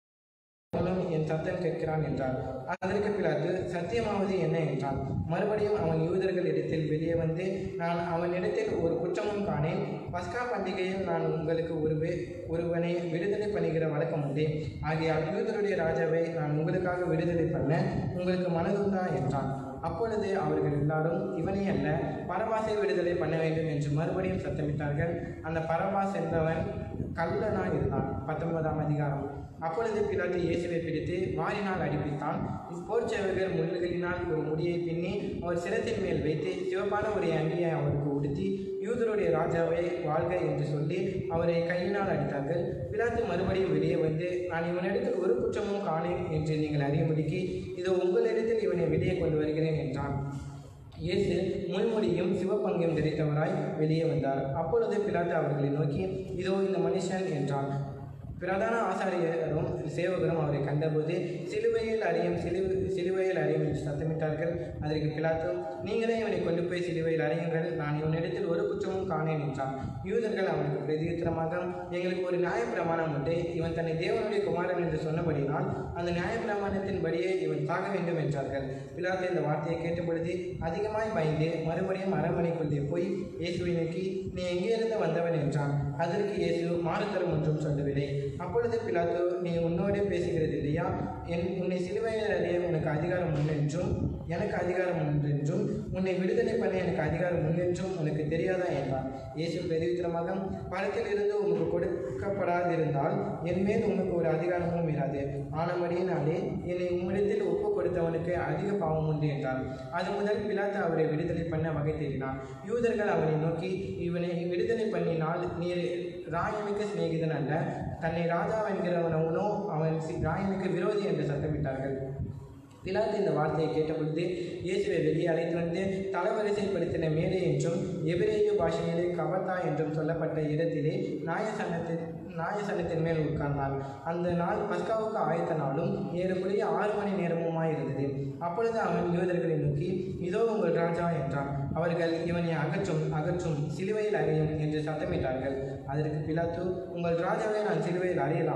என் சத்தம் கேட்கிறான் என்றார். அதற்கு பிலாத்து, சத்தியமாவது என்ன என்றான். மறுபடியும் அவன் யூதர்களிடத்தில் வெளியே வந்து, நான் அவனிடத்தில் ஒரு குற்றமும் காணேன். பஸ்கா பண்டிகையில் நான் உங்களுக்கு ஒருவே ஒருவனை விடுதலை பண்ணுகிற வழக்கம் உண்டு. ஆகையால் யூதருடைய ராஜாவை நான் உங்களுக்காக விடுதலை பண்ண உங்களுக்கு மனதுண்டா என்றான். அப்பொழுது அவர்கள் எல்லாரும், இவனே அல்ல, பரபாசை விடுதலை பண்ண வேண்டும் என்று மறுபடியும் சத்தமிட்டார்கள். அந்த பரபாஸ் என்பவன் கள்ளனாய் இருந்தான். பத்தொன்பதாம் அதிகாரம். அப்பொழுது பிலாத்து இயேசுவை பிடித்து வாரினால் அடிப்பித்தான். போர்ச்சேவகர் முள்ளுகளினால் ஒரு முடியை பின்னி அவர் சிரத்தின் மேல் வைத்து சிவப்பான ஒரு அங்கியை அவருக்கு உடுத்தி, யூதருடைய ராஜாவை வாழ்க என்று சொல்லி அவரை கையினால் அடித்தார்கள். பிலாத்து மறுபடியும் வெளியே வந்து, நான் இவனிடத்தில் ஒரு குற்றமும் காணேன் என்று நீங்கள் அறியும்படிக்கு இதோ உங்களிடத்தில் இவனை வெளியே கொண்டு வருகிறேன் என்றான். இயேசு முள்முடியும் சிவப்பங்கையும் தரித்தவராய் வெளியே வந்தார். அப்பொழுது பிலாத்து அவர்களை நோக்கி, இதோ இந்த மனுஷன் என்றான். பிரதான ஆசாரியரும் சேவகரும் அவரை கண்டபோது, சிலுவையில் அறியும் சிலுவை சிலுவையில் அறியும் என்று சத்தமிட்டார்கள். அதற்கு பிலாத்து, நீங்களே இவனை கொண்டு போய் சிலுவையில் அறியுங்கள், நான் இவனிடத்தில் ஒரு குற்றமும் காணேன் என்றான். யூதர்கள் அவனுக்கு பிரதியுத்தரமாக, எங்களுக்கு ஒரு நியாயப்பிரமாணம் உண்டு. இவன் தன்னை தேவனுடைய குமாரன் என்று சொன்னபடினால் அந்த நியாயப்பிரமாணத்தின்படியே இவன் சாக வேண்டும் என்றார்கள். பிலாத்து இந்த வார்த்தையை கேட்டபொழுது அதிகமாய் பயந்து மறுபடியும் அரண்மனைக்குள்ளே போய் இயேசுவை நோக்கி, நீ எங்கிருந்து வந்தவன் என்றான். அதற்கு இயேசு மாறுதரம் ஒன்றும் சொல்லவில்லை. அப்பொழுது பிலாத்து, நீ உன்னோடு பேசுகிறது இல்லையா? என் உன்னை சிலுவையில் அறிய உனக்கு அதிகாரம் உண்டென்றும் எனக்கு அதிகாரம் உண்டென்றும் உன்னை விடுதலை பண்ண எனக்கு அதிகாரம் உண்டென்றும் உனக்கு தெரியாதா என்றான். இயேசு பிரதியுத்தரமாக, பணத்தில் இருந்து உனக்கு கொடுக்கப்படாதிருந்தால் என் மேல் உனக்கு ஒரு அதிகாரமும் இராது. ஆனபடியினாலே என்னை உம்மிடத்தில் ஒப்பு கொடுத்தவனுக்கு அதிக பாவம் உண்டு என்றார். அது முதல் பிலாத்து அவரை விடுதலை பண்ண வகை தேடினான். யூதர்கள் அவனை நோக்கி, இவனை விடுதலை பண்ணினால் நீர் ராயனுக்கு சிநேகிதன் அல்ல, தன்னை ராஜாவென்கிறவனவனோ அவன் ராயனுக்கு விரோதி என்று சத்தமிட்டார்கள். பிலாத்து இந்த வார்த்தையை கேட்டபொழுது இயேசுவை வெளியே அழைத்து வந்து தலைவரிசைப்படுத்தின மேடை என்றும் எபிரேய பாஷையிலே கபத்தா என்றும் சொல்லப்பட்ட இடத்திலே நியாயசன்னத்தின் நியாயசன்னத்தின் மேல் உட்கார்ந்தான். அந்த நாள் பஸ்காவுக்கு ஆயத்த நாளும் ஏறக்குறைய ஆறு மணி நேரமுமாய் இருந்தது. அப்பொழுது அவன் யூதர்களை நோக்கி, இதோ உங்கள் ராஜா என்றான். அவர்கள், இவனை அகற்றும் அகற்றும் சிலுவையில் அறியும் என்று சத்தமிட்டார்கள். அதற்கு பிலாத்து, உங்கள் ராஜாவை நான் சிலுவையில் அறியலாமா?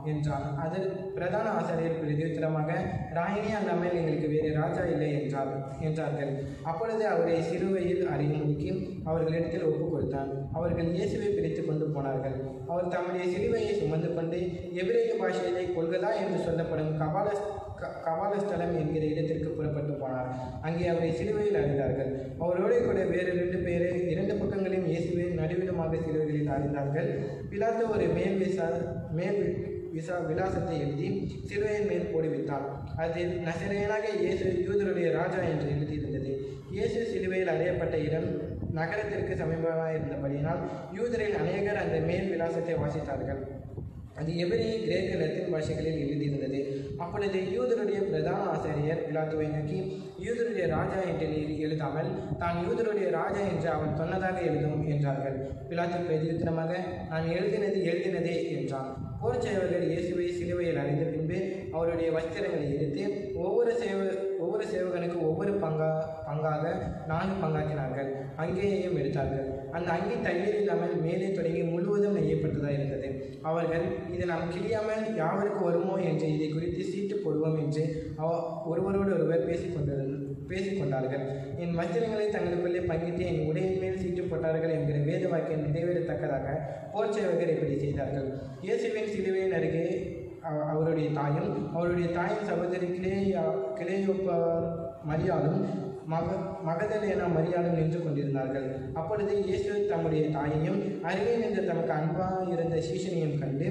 என்றான். அதில் பிரதான ஆசிரியர் பிரதியுத்தரமாக, ராயினி அல்லாமல் எங்களுக்கு வேறு ராஜா இல்லை என்றார் என்றார்கள். அப்பொழுது அவரை சிலுவையில் அறையும்படிக்கு அவர்களிடத்தில் ஒப்புக் கொடுத்தான். அவர்கள் இயேசுவை பிடித்து கொண்டு போனார்கள். அவர் தம்முடைய சிலுவையை சுமந்து கொண்டு எபிரேய பாஷையிலே கொல்கதா என்று சொல்லப்படும் கபால கபாலஸ்தலம் என்கிற இடத்திற்கு புறப்பட்டு போனார். அங்கே அவரை சிலுவையில் அறிந்தார்கள். அவரோடு கூட வேறு இரண்டு பேரை இரண்டு பக்கங்களையும் இயேசுவை நடுவிலுமாக சிலுவைகளில் அறிந்தார்கள். பிலாத்து ஒரு மேல் விசா மேல் விசா விலாசத்தை எழுதி சிலுவையின் மேல் போடுவித்தார். அதில் நசரேயனாக இயேசு யூதருடைய ராஜா என்று எழுதியிருந்தது. இயேசு சிலுவையில் அறையப்பட்ட இடம் நகரத்திற்கு சமீபமாக இருந்தபடியினால் யூதரில் அநேகர் அந்த மேல் விலாசத்தை வாசித்தார்கள். அது எபிரேய, கிரேக்க, லத்தீன் பாஷைகளில் எழுதியிருந்தது. அப்பொழுது யூதருடைய பிரதான ஆசிரியர் பிலாத்துவை நோக்கி, யூதருடைய ராஜா என்று நீர் எழுதாமல் தான் யூதருடைய ராஜா என்று அவன் சொன்னதாக எழுதும் என்றார்கள். பிலாத்து பிரதியுத்தரமாக, நான் எழுதினது எழுதினதே என்றான். போர் சேவகர் இயேசுவை சிலுவையில் அறைந்த பின்பு அவருடைய வஸ்திரங்களை எடுத்து ஒவ்வொரு சேவ ஒவ்வொரு சேவகனுக்கு ஒவ்வொரு பங்கா பங்காக நான்கு பங்காக்கினார்கள். அங்கேயும் எடுத்தார்கள். அந்த அங்கி தையல் இல்லாமல் மேலே தொடங்கி முழுவதும் நெய்யப்பட்டதாக இருந்தது. அவர்கள், இது நாம் கிழியாமல் யாவருக்கு வருமோ என்று இதை குறித்து சீட்டு போடுவோம் என்று அவ ஒருவரோடு ஒருவர் பேசிக்கொண்டு பேசிக்கொண்டார்கள். என் வஸ்திரங்களை தங்களுக்குள்ளே பங்கிட்டு என் உடையின் மேல் சீட்டு போட்டார்கள் என்கிற வேத வாக்கியம் நிறைவேறத்தக்கதாக போர் சேவகர் இப்படி செய்தார்கள். இயேசுவின் சிலுவையின் அருகே அவருடைய தாயும் அவருடைய தாயின் சகோதரி கிளேயா கிளேயோப்பார் மரியாளும் மக மகதலேனா மரியாளும் நின்று கொண்டிருந்தார்கள். அப்பொழுது இயேசு தம்முடைய தாயையும் அருகே நின்று தமக்கு அன்பாக இருந்த சீஷனையும் கண்டு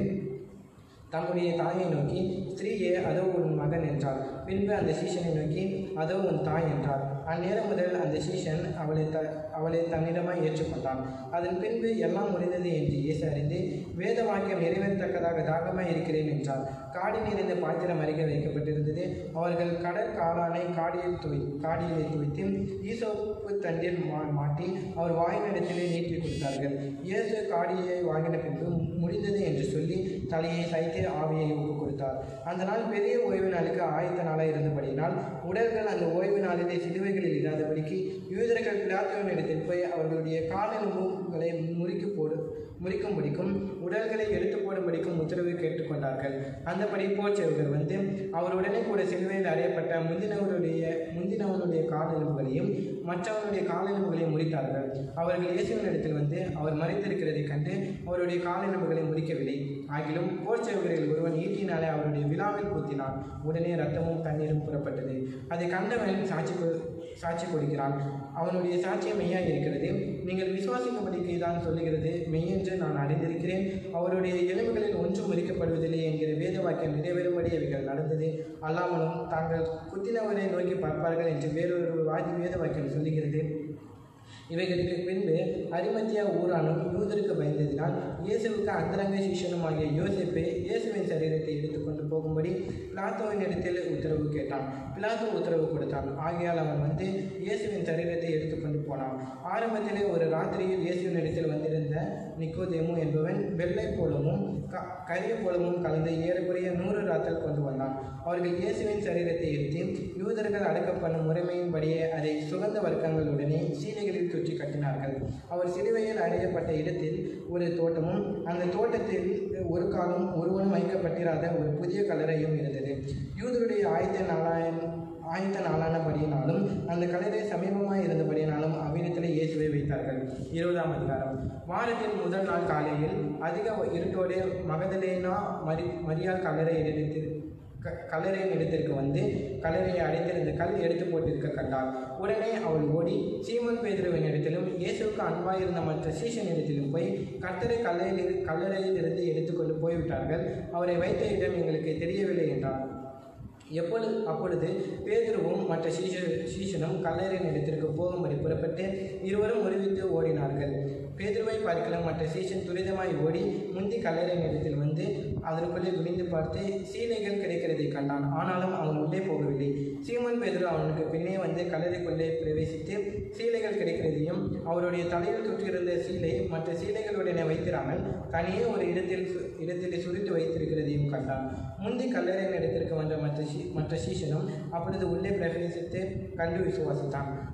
தம்முடைய தாயை நோக்கி, ஸ்திரீயே, அதோ உன் மகன் என்றார். பின்பு அந்த சீஷனை நோக்கி, அதோ உன் தாய் என்றார். அந்நேரம் முதல் அந்த சீஷன் அவளை த அவளை தன்னிடமாய் ஏற்றுக்கொண்டான். அதன் பின்பு எல்லாம் முடிந்தது என்று இயேசு அறிந்து, வேத வாக்கியம் நிறைவேறத்தக்கதாக தாகமாய் இருக்கிறேன் என்றார். காடி நிறைந்த பாத்திரம் அருகே வைக்கப்பட்டிருந்தது. அவர்கள் கடற் காளானை காடியில் துவை காடியிலே துவைத்து ஈசோப்பு தண்டில் மா மாட்டி அவர் வாயினிடத்திலே நீட்டி கொடுத்தார்கள். இயேசு காடியை வாங்கின பின்பு முடிந்தது என்று சொல்லி தலையை சாய்த்து ஆவியை ஒப்புக் கொடுத்தார். அந்த நாள் பெரிய ஓய்வு நாளுக்கு ஆயத்த நாளாக இருந்தபடியினால் உடல்கள் அந்த ஓய்வு நாளிலே சிலுவைகளில் இராதபடிக்கு யூதர்கள் பிலாத்துவின் இடத்தில் போய் அவர்களுடைய காலெலும்புகளை முறிக்கு போடு முறிக்கும்படிக்கும் உடல்களை எடுத்து போடும்படிக்கும் உத்தரவு கேட்டுக்கொண்டார்கள். அந்தபடி போர் சேவகர் வந்து அவருடனே கூட சிலுவையில் அறையப்பட்ட முந்தினவருடைய முந்தினவனுடைய காலெலும்புகளையும் மற்றவனுடைய காலெலும்புகளையும் முறித்தார்கள். அவர்கள் இயேசுவின் இடத்தில் வந்து அவர் மறைத்திருக்கிறதை கண்டு அவருடைய காலெலும்புகளை முறிக்கவில்லை. ஆகிலும் போர் சேவகரில் ஒருவன் ஈட்டினாலே அவருடைய விழாவில் குத்தினான். உடனே இரத்தமும் தண்ணீரும் புறப்பட்டது. அதை கண்டவன் சாட்சி சாட்சி கொடுக்கிறான். அவனுடைய சாட்சியம் மெய்யாக இருக்கிறது. நீங்கள் விசுவாசிக்கும்படிக்கு தான் சொல்லுகிறது மெய்யென்று நான் அறிந்திருக்கிறேன். அவருடைய எலும்புகளில் ஒன்றும் முறிக்கப்படுவதில்லை என்கிற வேத வாக்கியம் நிறைவேறும்படி அவைகள் நடந்தது. அல்லாமலும் தாங்கள் குத்தினவரை நோக்கி பார்ப்பார்கள் என்று வேறொரு வாதி வேத வாக்கியம் சொல்லுகிறது. இவைகளுக்கு பின்பு அரிமத்தியா ஊரானும் யூதருக்கு பயந்ததினால் இயேசுவுக்கு அந்தரங்க சிஷ்யனும் ஆகிய யோசேப்பை இயேசுவின் சரீரத்தை எடுத்துக்கொண்டு போகும்படி பிலாத்துவின் இடத்தில் உத்தரவு கேட்டான். பிலாத்து உத்தரவு கொடுத்தான். ஆகையால் அவன் வந்து இயேசுவின் சரீரத்தை எடுத்துக்கொண்டு போனான். ஆரம்பத்திலே ஒரு ராத்திரியில் இயேசுவின் இடத்தில் வந்திருந்த நிக்கோதேமு என்பவன் வெள்ளை போலமும் க கரிய போலமும் கலந்து ஏறக்குறைய நூறு ராத்தல் கொண்டு வந்தான். அவர்கள் இயேசுவின் சரீரத்தை எடுத்து யூதர்கள் அடக்கம் பண்ணும் முறைமையின்படியே அதை சுகந்த வர்க்கங்களுடனே சீலைகளில் சுற்றி கட்டினார்கள். அவர் சிலுவையில் அறையப்பட்ட இடத்தில் ஒரு தோட்டமும் அந்த தோட்டத்தில் ஒரு காலம் ஒருவனும் வைக்கப்பட்டிராத ஒரு புதிய கல்லறையும் இருந்தது. யூதருடைய ஆயத்த நாளாயன் ஆயத்த நாளானபடியினாலும் அந்த கல்லறை சமீபமாக இருந்தபடியினாலும் அவ்விடத்தில் இயேசுவை வைத்தார்கள். இருபதாம் அதிகாரம். வாரத்தின் முதல் நாள் காலையில் அதிக இருட்டோடு மகதலேனா மரி மரியாள் கல்லறை இடத்தில் க கல்லறையின் இடத்திற்கு வந்து கல்லறையை அடைத்திருந்த கல் எடுத்து போட்டிருக்க கண்டாள். உடனே அவள் ஓடி சீமோன் பேதுருவின் இடத்திலும் இயேசுவுக்கு அன்பாயிருந்த மற்ற சீஷன் இடத்திலும் போய் கர்த்தரை கல்லறையில் கல்லறையில் இருந்து எடுத்துக்கொண்டு போய்விட்டார்கள். அவரை வைத்த இடம் எங்களுக்கு தெரியவில்லை என்றார். எப்பொழுது அப்பொழுது பேதுருவும் மற்ற சீஷ சீஷனும் கல்லறையின் இடத்திற்கு போகும்படி புறப்பட்டு இருவரும் ஒருவித்து ஓடினார்கள். பேதுருவை பார்க்கலாம் மற்ற சீஷன் துரிதமாய் ஓடி முந்தி கல்லறையின் இடத்தில் வந்து அதற்குள்ளே குனிந்து பார்த்து சீலைகள் கிடைக்கிறதை கண்டான். ஆனாலும் அவன் உள்ளே போகவில்லை. சீமோன் பேதுரு அவனுக்கு பின்னே வந்து கல்லறைக்குள்ளே பிரவேசித்து சீலைகள் கிடைக்கிறதையும் அவருடைய தலையில் சுற்றியிருந்த சீலை மற்ற சீலைகளுடனே வைத்திராமல் தனியே ஒரு இடத்தில் இடத்தில் சுருட்டு வைத்திருக்கிறதையும் கண்டான். முந்தி கல்லறையின் இடத்திற்கு வந்த மற்ற மற்ற சீஷனும் அப்பொழுது உள்ளே பிரவேசித்து கண்டு விசுவாசித்தான்.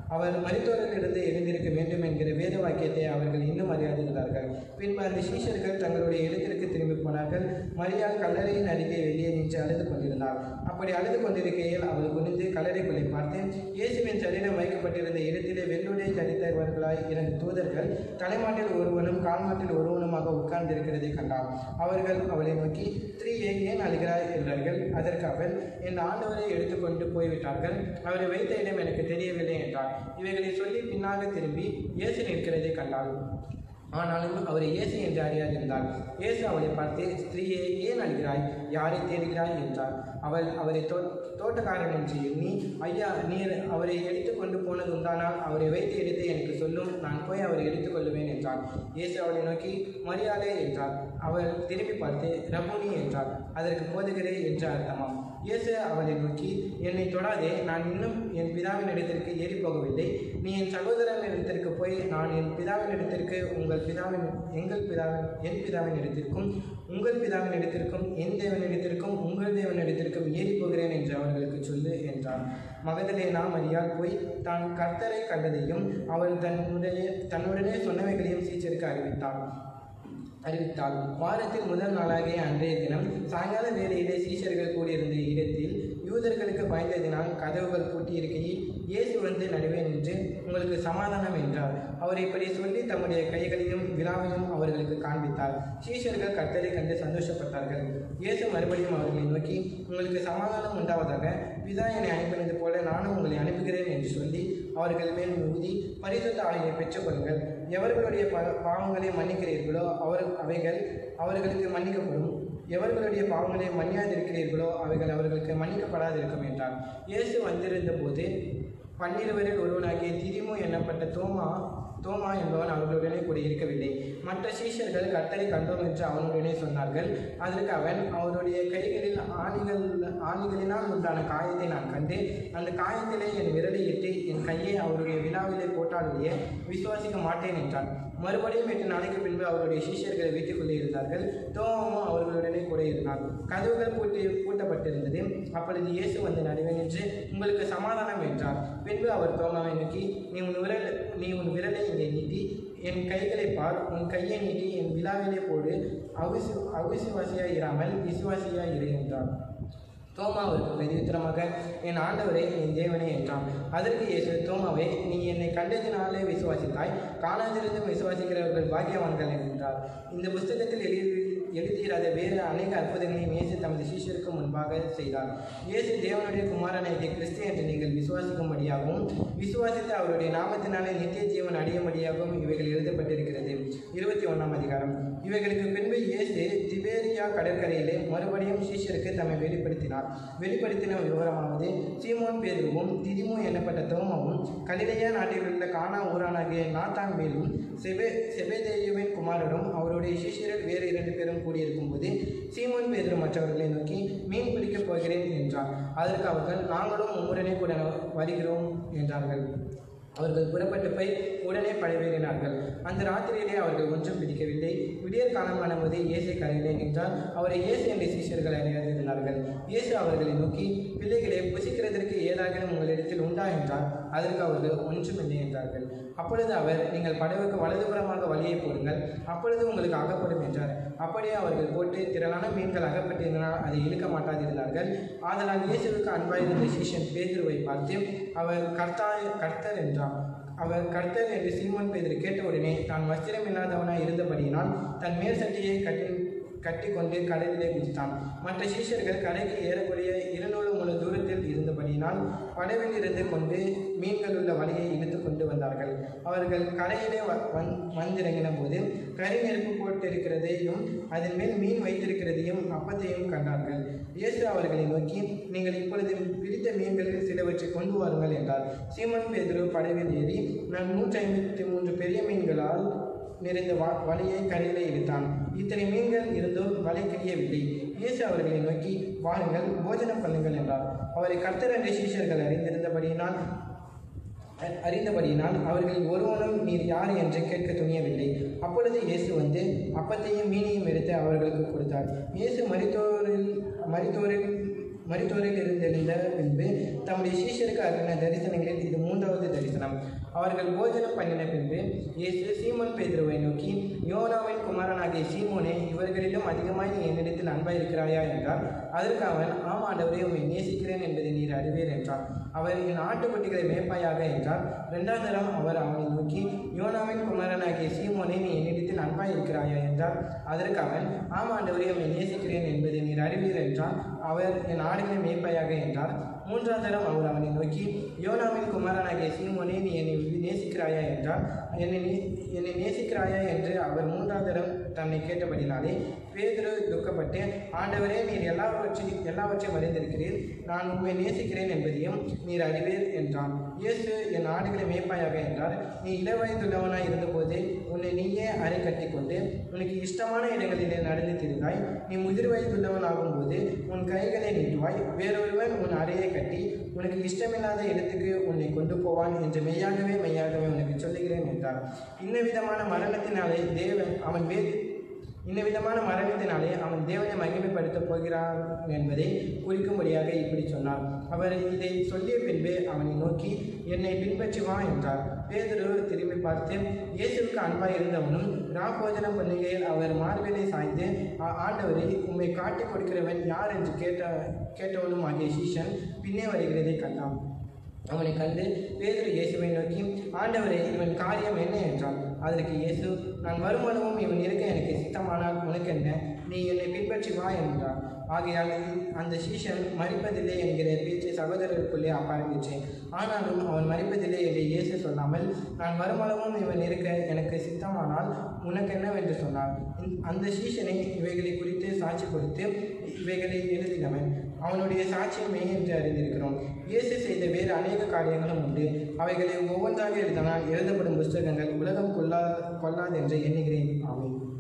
அவர் மரித்தோரிலிருந்து எழுந்திருக்க வேண்டும் என்கிற வேத வாக்கியத்தை அவர்கள் இன்னும் அறியாதிருந்தார்கள். பின்பு அந்த சீஷர்கள் தங்களுடைய இடத்திற்கு திரும்பி போனார்கள். மரியாள் கல்லறையின் அருகே வெளியே நின்று அழுது கொண்டிருந்தார். அப்படி அழுது கொண்டிருக்கையில் அவள் குனிந்து கல்லறைக்குள்ளே பார்த்து இயேசுவின் சரீரம் வைக்கப்பட்டிருந்த இடத்திலே வெள்ளுடை தரித்தவர்களாய் இரண்டு தூதர்கள் தலைமாட்டில் ஒருவனும் கால்மாட்டில் ஒருவனுமாக உட்கார்ந்திருக்கிறதை கண்டார். அவர்கள் அவளை நோக்கி, ஸ்திரீயே, ஏன் அழுகிறாய் என்றார்கள். அதற்கு அவள், என் ஆண்டவரை எடுத்துக்கொண்டு போய்விட்டார்கள், அவரை வைத்த இடம் எனக்கு தெரியவில்லை என்றார். இவைகளை சொல்லி பின்னாக திரும்பி இயேசு நிற்கிறதை கண்டாள். ஆனாலும் அவரை இயேசு என்று அறியாதிருந்தாள். இயேசு அவளை பார்த்து, ஸ்திரீயே, ஏன் அழுகிறாய்? யாரை தேடுகிறாய் என்றார். அவள் அவரை தோ தோட்டக்காரன் என்று எண்ணி, ஐயா, நீர் அவரை எடுத்துக்கொண்டு போனது உண்டானால் அவரை வைத்த இடத்தை எனக்கு சொல்லும், நான் போய் அவரை எடுத்துக்கொள்ளுவேன் என்றார். இயேசு அவளை நோக்கி, மரியாளே என்றார். அவள் திரும்பி பார்த்து, ரபுனி என்றார். அதற்கு போதுகிறே என்று அர்த்தமாம். இயேசு அவளை நோக்கி, என்னை தொடாதே, நான் இன்னும் என் பிதாவின் இடத்திற்கு ஏறி போகவில்லை. நீ என் சகோதரன் இடத்திற்கு போய், நான் என் பிதாவின் இடத்திற்கு உங்கள் பிதாவின் எங்கள் பிதாவின் என் பிதாவின் இடத்திற்கும் உங்கள் பிதாவின் இடத்திற்கும் என் தேவன் இடத்திற்கும் உங்கள் தேவன் இடத்திற்கும் ஏறி போகிறேன் என்று அவர்களுக்கு சொல்லு என்றார். மகதலேனா மரியாள் போய் தான் கர்த்தரை கண்டதையும் அவள் தன்னுடைய தன்னுடனே சொன்னவைகளையும் சீச்சருக்கு அறிவித்தாள் அறிவித்தாள் வாரத்தில் முதல் நாளாகிய அன்றைய தினம் சாயங்கால வேளையிலே சீஷர்கள் கூடியிருந்த இடத்தில் யூதர்களுக்கு பயந்ததினால் கதவுகள் பூட்டியிருக்கையில் இயேசு வந்து நடுவே நின்று, உங்களுக்கு சமாதானம் என்றார். அவர் இப்படி சொல்லி தம்முடைய கைகளையும் விழாவையும் அவர்களுக்கு காண்பித்தார். சீஷர்கள் கர்த்தரை கண்டு சந்தோஷப்பட்டார்கள். இயேசு மறுபடியும் அவர்களை நோக்கி, உங்களுக்கு சமாதானம் உண்டாவதாக, பிதா என்னை அனுப்பினது போல நானும் உங்களை அனுப்புகிறேன் என்று சொல்லி அவர்கள் மேல் ஊதி பரிசுத்த ஆவியை பெற்றுக்கொள்ளுங்கள். எவர்களுடைய ப பாவங்களை மன்னிக்கிறீர்களோ அவர் அவைகள் அவர்களுக்கு மன்னிக்கப்படும், எவர்களுடைய பாவங்களை மன்னியாதிருக்கிறீர்களோ அவைகள் அவர்களுக்கு மன்னிக்கப்படாதிருக்கும் என்றார். இயேசு வந்திருந்த போது பன்னிருவரில் ஒருவனாகிய திதிமு எண்ணப்பட்ட தோமா தோமா என்பவன் அவர்களுடனே கூட இருக்கவில்லை. மற்ற சீஷர்கள் கர்த்தரை கண்டோம் என்று அவனுடனே சொன்னார்கள். அதற்கு அவன், அவருடைய கைகளில் ஆணிகள் ஆணிகளினால் உண்டான காயத்தை நான் கண்டு அந்த காயத்திலே என் விரலை இட்டு என் கையை அவருடைய விழாவிலே போட்டாலேயே விசுவாசிக்க மாட்டேன் என்றான். மறுபடியும் எட்டு நாளைக்கு பின்பு அவருடைய சீஷர்கள் வீட்டுக்குள்ளே இருந்தார்கள். தோமாவும் அவர்களுடனே கூட இருந்தார். கதவுகள் பூட்டி பூட்டப்பட்டிருந்தது. அப்பொழுது இயேசு வந்து நடுவே நின்று, உங்களுக்கு சமாதானம் என்றார். பின்பு அவர் தோமாவை நோக்கி, நீ உன் விரல் நீ உன் விரலை இங்கே நீட்டி என் கைகளை பார், உன் கையை நீட்டி என் விழாவிலே போடு, அவிசு அவிசுவாசியாய் இராமல் விசுவாசியாய் இரு என்றார். தோமா அவருக்கு பிரதியுத்தரமாக, என் ஆண்டவரே, என் தேவனே என்றான். அதற்கு இயேசு, தோமாவே, நீ என்னை கண்டதினாலே விசுவாசித்தாய், காணாதிருந்தும் விசுவாசிக்கிறவர்கள் பாக்கியவான்கள் என்றார். இந்த புஸ்தகத்தில் எழுதி எழுதியிராத வேறு அநேக அற்புதங்களையும் இயேசு தமது சீஷருக்கு முன்பாக செய்தார். இயேசு தேவனுடைய குமாரனாகிய கிறிஸ்து என்று நீங்கள் விசுவாசிக்கும்படியாகவும் விசுவாசித்து அவருடைய நாமத்தினாலே நித்திய ஜீவன் அடையும்படியாகவும் இவைகள் எழுதப்பட்டிருக்கிறது. இருபத்தி ஒன்றாம் அதிகாரம். இவைகளுக்கு பின்பு இயேசு திபேரியா கடற்கரையிலே மறுபடியும் சீஷருக்கு தம்மை வெளிப்படுத்தினார். வெளிப்படுத்தின விவரமாவது, சீமோன் பேதுருவும் திதிமு எண்ணப்பட்ட தோமாவும் கலிலேயா நாட்டில் உள்ள கானா ஊரானாகிய நாத்தான் மேலும் செபே செபேதேயுவின் குமாரரும் அவருடைய சீஷரில் வேறு இரண்டு பேரும் கூடியிருக்கும் போது சீமோன் பேதுரு மற்றவர்களை நோக்கி, மீன் பிடிக்கப் போகிறேன் என்றார். அதற்கு அவர்கள், நாங்களும் உம்முடனே கூட வருகிறோம் என்றார்கள். அவர்கள் புறப்பட்டு போய் உடனே படைவேறினார்கள். அந்த ராத்திரியிலே அவர்கள் ஒன்றும் பிடிக்கவில்லை. விடியற் காலமான போது இயேசு கரையிலே நின்றார். அவரை இயேசு என்று சீஷர்கள் அறியாதிருந்தார்கள். இயேசு அவர்களை நோக்கி, பிள்ளைகளை புசிக்கிறதற்கு ஏதாகிலும் உங்களிடத்தில் உண்டா என்றார். அதற்கு அவர்கள், ஒன்றுமில்லை என்றார்கள். அப்பொழுது அவர், நீங்கள் படவுக்கு வலதுபுறமாக வழியை போடுங்கள், அப்பொழுது உங்களுக்கு அகப்படும் என்றார். அப்படியே அவர்கள் போட்டு திரளான மீன்கள் அகப்பட்டிருந்தனால் அதை இழுக்க மாட்டாதிருந்தார்கள். ஆதலால் இயேசுவுக்கு அன்பாயிருந்த சீஷன் பேதுருவை பார்த்து, அவர் கர்த்தா கர்த்தர் என்றார். அவர் கர்த்தர் என்று சீமோன் பேதுரு கேட்டவுடனே தான் வஸ்திரம் இல்லாதவனாய் இருந்தபடியினால் தன் மேல் சட்டையை கட்டி கட்டி கொண்டு கடலிலே குதித்தான். மற்ற சீஷர்கள் கரைக்கு ஏறக்கூடிய இருநூறு முழு தூரத்தில் இருந்தபடியினால் படவில் இருந்து கொண்டு மீன்கள் உள்ள வலையை இழுத்து கொண்டு வந்தார்கள். அவர்கள் கரையிலே வந் வந்திறங்கின போது கறி நெருப்பு போட்டிருக்கிறதையும் அதன் மேல் மீன் வைத்திருக்கிறதையும் அப்பத்தையும் கண்டார்கள். இயேசு அவர்களை நோக்கி, நீங்கள் இப்பொழுது பிடித்த மீன்களில் சிலவற்றை கொண்டு வாருங்கள் என்றார். சீமோன் பேதுரு படவில் ஏறி நான் நூற்றி ஐம்பத்தி மூன்று பெரிய மீன்களால் நிறைந்த வ வலையை கரையிலே இழுத்தான். இத்தனை மீன்கள் இருந்தும் வலை கிழியவில்லை. இயேசு அவர்களை நோக்கி, வாருங்கள், போஜனம் பண்ணுங்கள் என்றார். அவரை கர்த்தர் என்ற சீஷர்கள் அறிந்திருந்தபடியினால் அறிந்தபடியினால் அவர்கள் ஒருவனும் நீர் யார் என்று கேட்க துணியவில்லை. அப்பொழுது இயேசு வந்து அப்பத்தையும் மீனையும் எடுத்து அவர்களுக்கு கொடுத்தார். இயேசு மரித்தோரில் மரித்தோரில் மருத்துவரில் இருந்தெழுந்த பின்பு தம்முடைய சீஷருக்கு அருளின தரிசனங்களில் இது மூன்றாவது தரிசனம். அவர்கள் போஜனம் பண்ணின பின்பு இயேசு சீமோன் பேதுருவை நோக்கி, யோனாவின் குமாரனாகிய சீமோனே, இவர்களிலும் அதிகமாய் நீ என்னிடத்தில் அன்பாய் இருக்கிறாயா என்றார். அதற்கு அவன், ஆம் ஆண்டவரே, உம்மை நேசிக்கிறேன் என்பதை நீர் அறிவீர் என்றார். அவர், என் ஆட்டுக்குட்டிகளை மேய்ப்பாயாக என்றார். இரண்டாம் தரம் அவர் அவனை நோக்கி, யோனாவின் குமாரனாகிய சீமோனே, நீ என்னிடத்தில் அன்பாய் இருக்கிறாயா என்றார். அதற்கு அவன், ஆம் ஆண்டவரே, உம்மை நேசிக்கிறேன் என்பதை நீர் அறிவீர் என்றார். அவர், என் ஆடுகளை மேய்ப்பாயாக என்றார். மூன்றாம் தரம் அவர் அவனை நோக்கி, யோனாவின் குமாரனாகிய சீமோனே, நீ என்னை நேசிக்கிறாயா என்றார். என்னை நே என்னை நேசிக்கிறாயா என்று அவர் மூன்றாம் தரம் தன்னை கேட்டபடினாலே பேதுரு துக்கப்பட்டு, ஆண்டவரே, நீர் எல்லாவற்றையும் எல்லாவற்றையும் அறிந்திருக்கிறீர், நான் உண்மை நேசிக்கிறேன் என்பதையும் நீர் அறிவீர் என்றான். இயேசு, என் ஆடுகளை மேய்ப்பாயாக என்றார். நீ இளவயதுள்ளவனாய் இருந்தபோது உன்னை நீயே அறை கட்டி கொண்டு உனக்கு இஷ்டமான இடங்களிலே நடந்து திரிந்தாய். நீ முதிர் வயதுள்ளவனாகும் போது உன் கைகளை நீட்டுவாய், வேறொருவன் உன் அறையை கட்டி உனக்கு இஷ்டமில்லாத இடத்துக்கு உன்னை கொண்டு போவான் என்று மெய்யாகவே மெய்யாகவே உனக்கு சொல்லுகிறேன் என்றார். இன்ன விதமான மரணத்தினாலே தேவன் அவன் வே இன்ன விதமான மரணத்தினாலே அவன் தேவனை மகிமைப்படுத்தப் போகிறான் என்பதை குறிக்கும்படியாக இப்படி சொன்னார். அவர் இதை சொல்லிய பின்பு அவனை நோக்கி, என்னை பின்பற்றி வா என்றார். பேதுரு திரும்பி பார்த்து, இயேசுவுக்கு அன்பாய் இருந்தவனும் ராப்போஜனம் பண்ணுகையில் அவர் மார்பிலை சாய்ந்து, ஆண்டவரை, உம்மை காட்டிக் கொடுக்கிறவன் யார் என்று கேட்ட கேட்டவனும் ஆகிய சீஷன் பின்னே வருகிறதை கண்டான். அவனை கண்டு பேதுரு இயேசுவை நோக்கி, ஆண்டவரே, இவன் காரியம் என்ன என்றான். அதற்கு இயேசு, நான் வருமானமும் இவன் இருக்க எனக்கு சித்தமானால் உனக்கு என்ன, நீ என்னை பின்பற்றி வா என்றார். ஆகையால் அந்த சீஷன் மரிப்பதில்லை என்கிற பேச்சை சகோதரருக்குள்ளே ஆரம்பித்தேன். ஆனாலும் அவன் மரிப்பதில்லை என்று இயேசு சொல்லாமல், நான் வருமானமும் இவன் இருக்க எனக்கு சித்தமானால் உனக்கு என்னவென்று சொன்னார். அந்த சீஷனை இவைகளை குறித்து சாட்சி கொடுத்து இவைகளை எழுதினவன். அவனுடைய சாட்சியை மெய் என்று அறிந்திருக்கிறோம். இயேசு செய்த வேறு அநேக காரியங்களும் உண்டு. அவைகளை ஒவ்வொன்றாக எழுதினால் எழுதப்படும் புஸ்தகங்கள் உலகம் கொள்ளா கொள்ளாது என்று எண்ணுகிறேன். ஆமென்.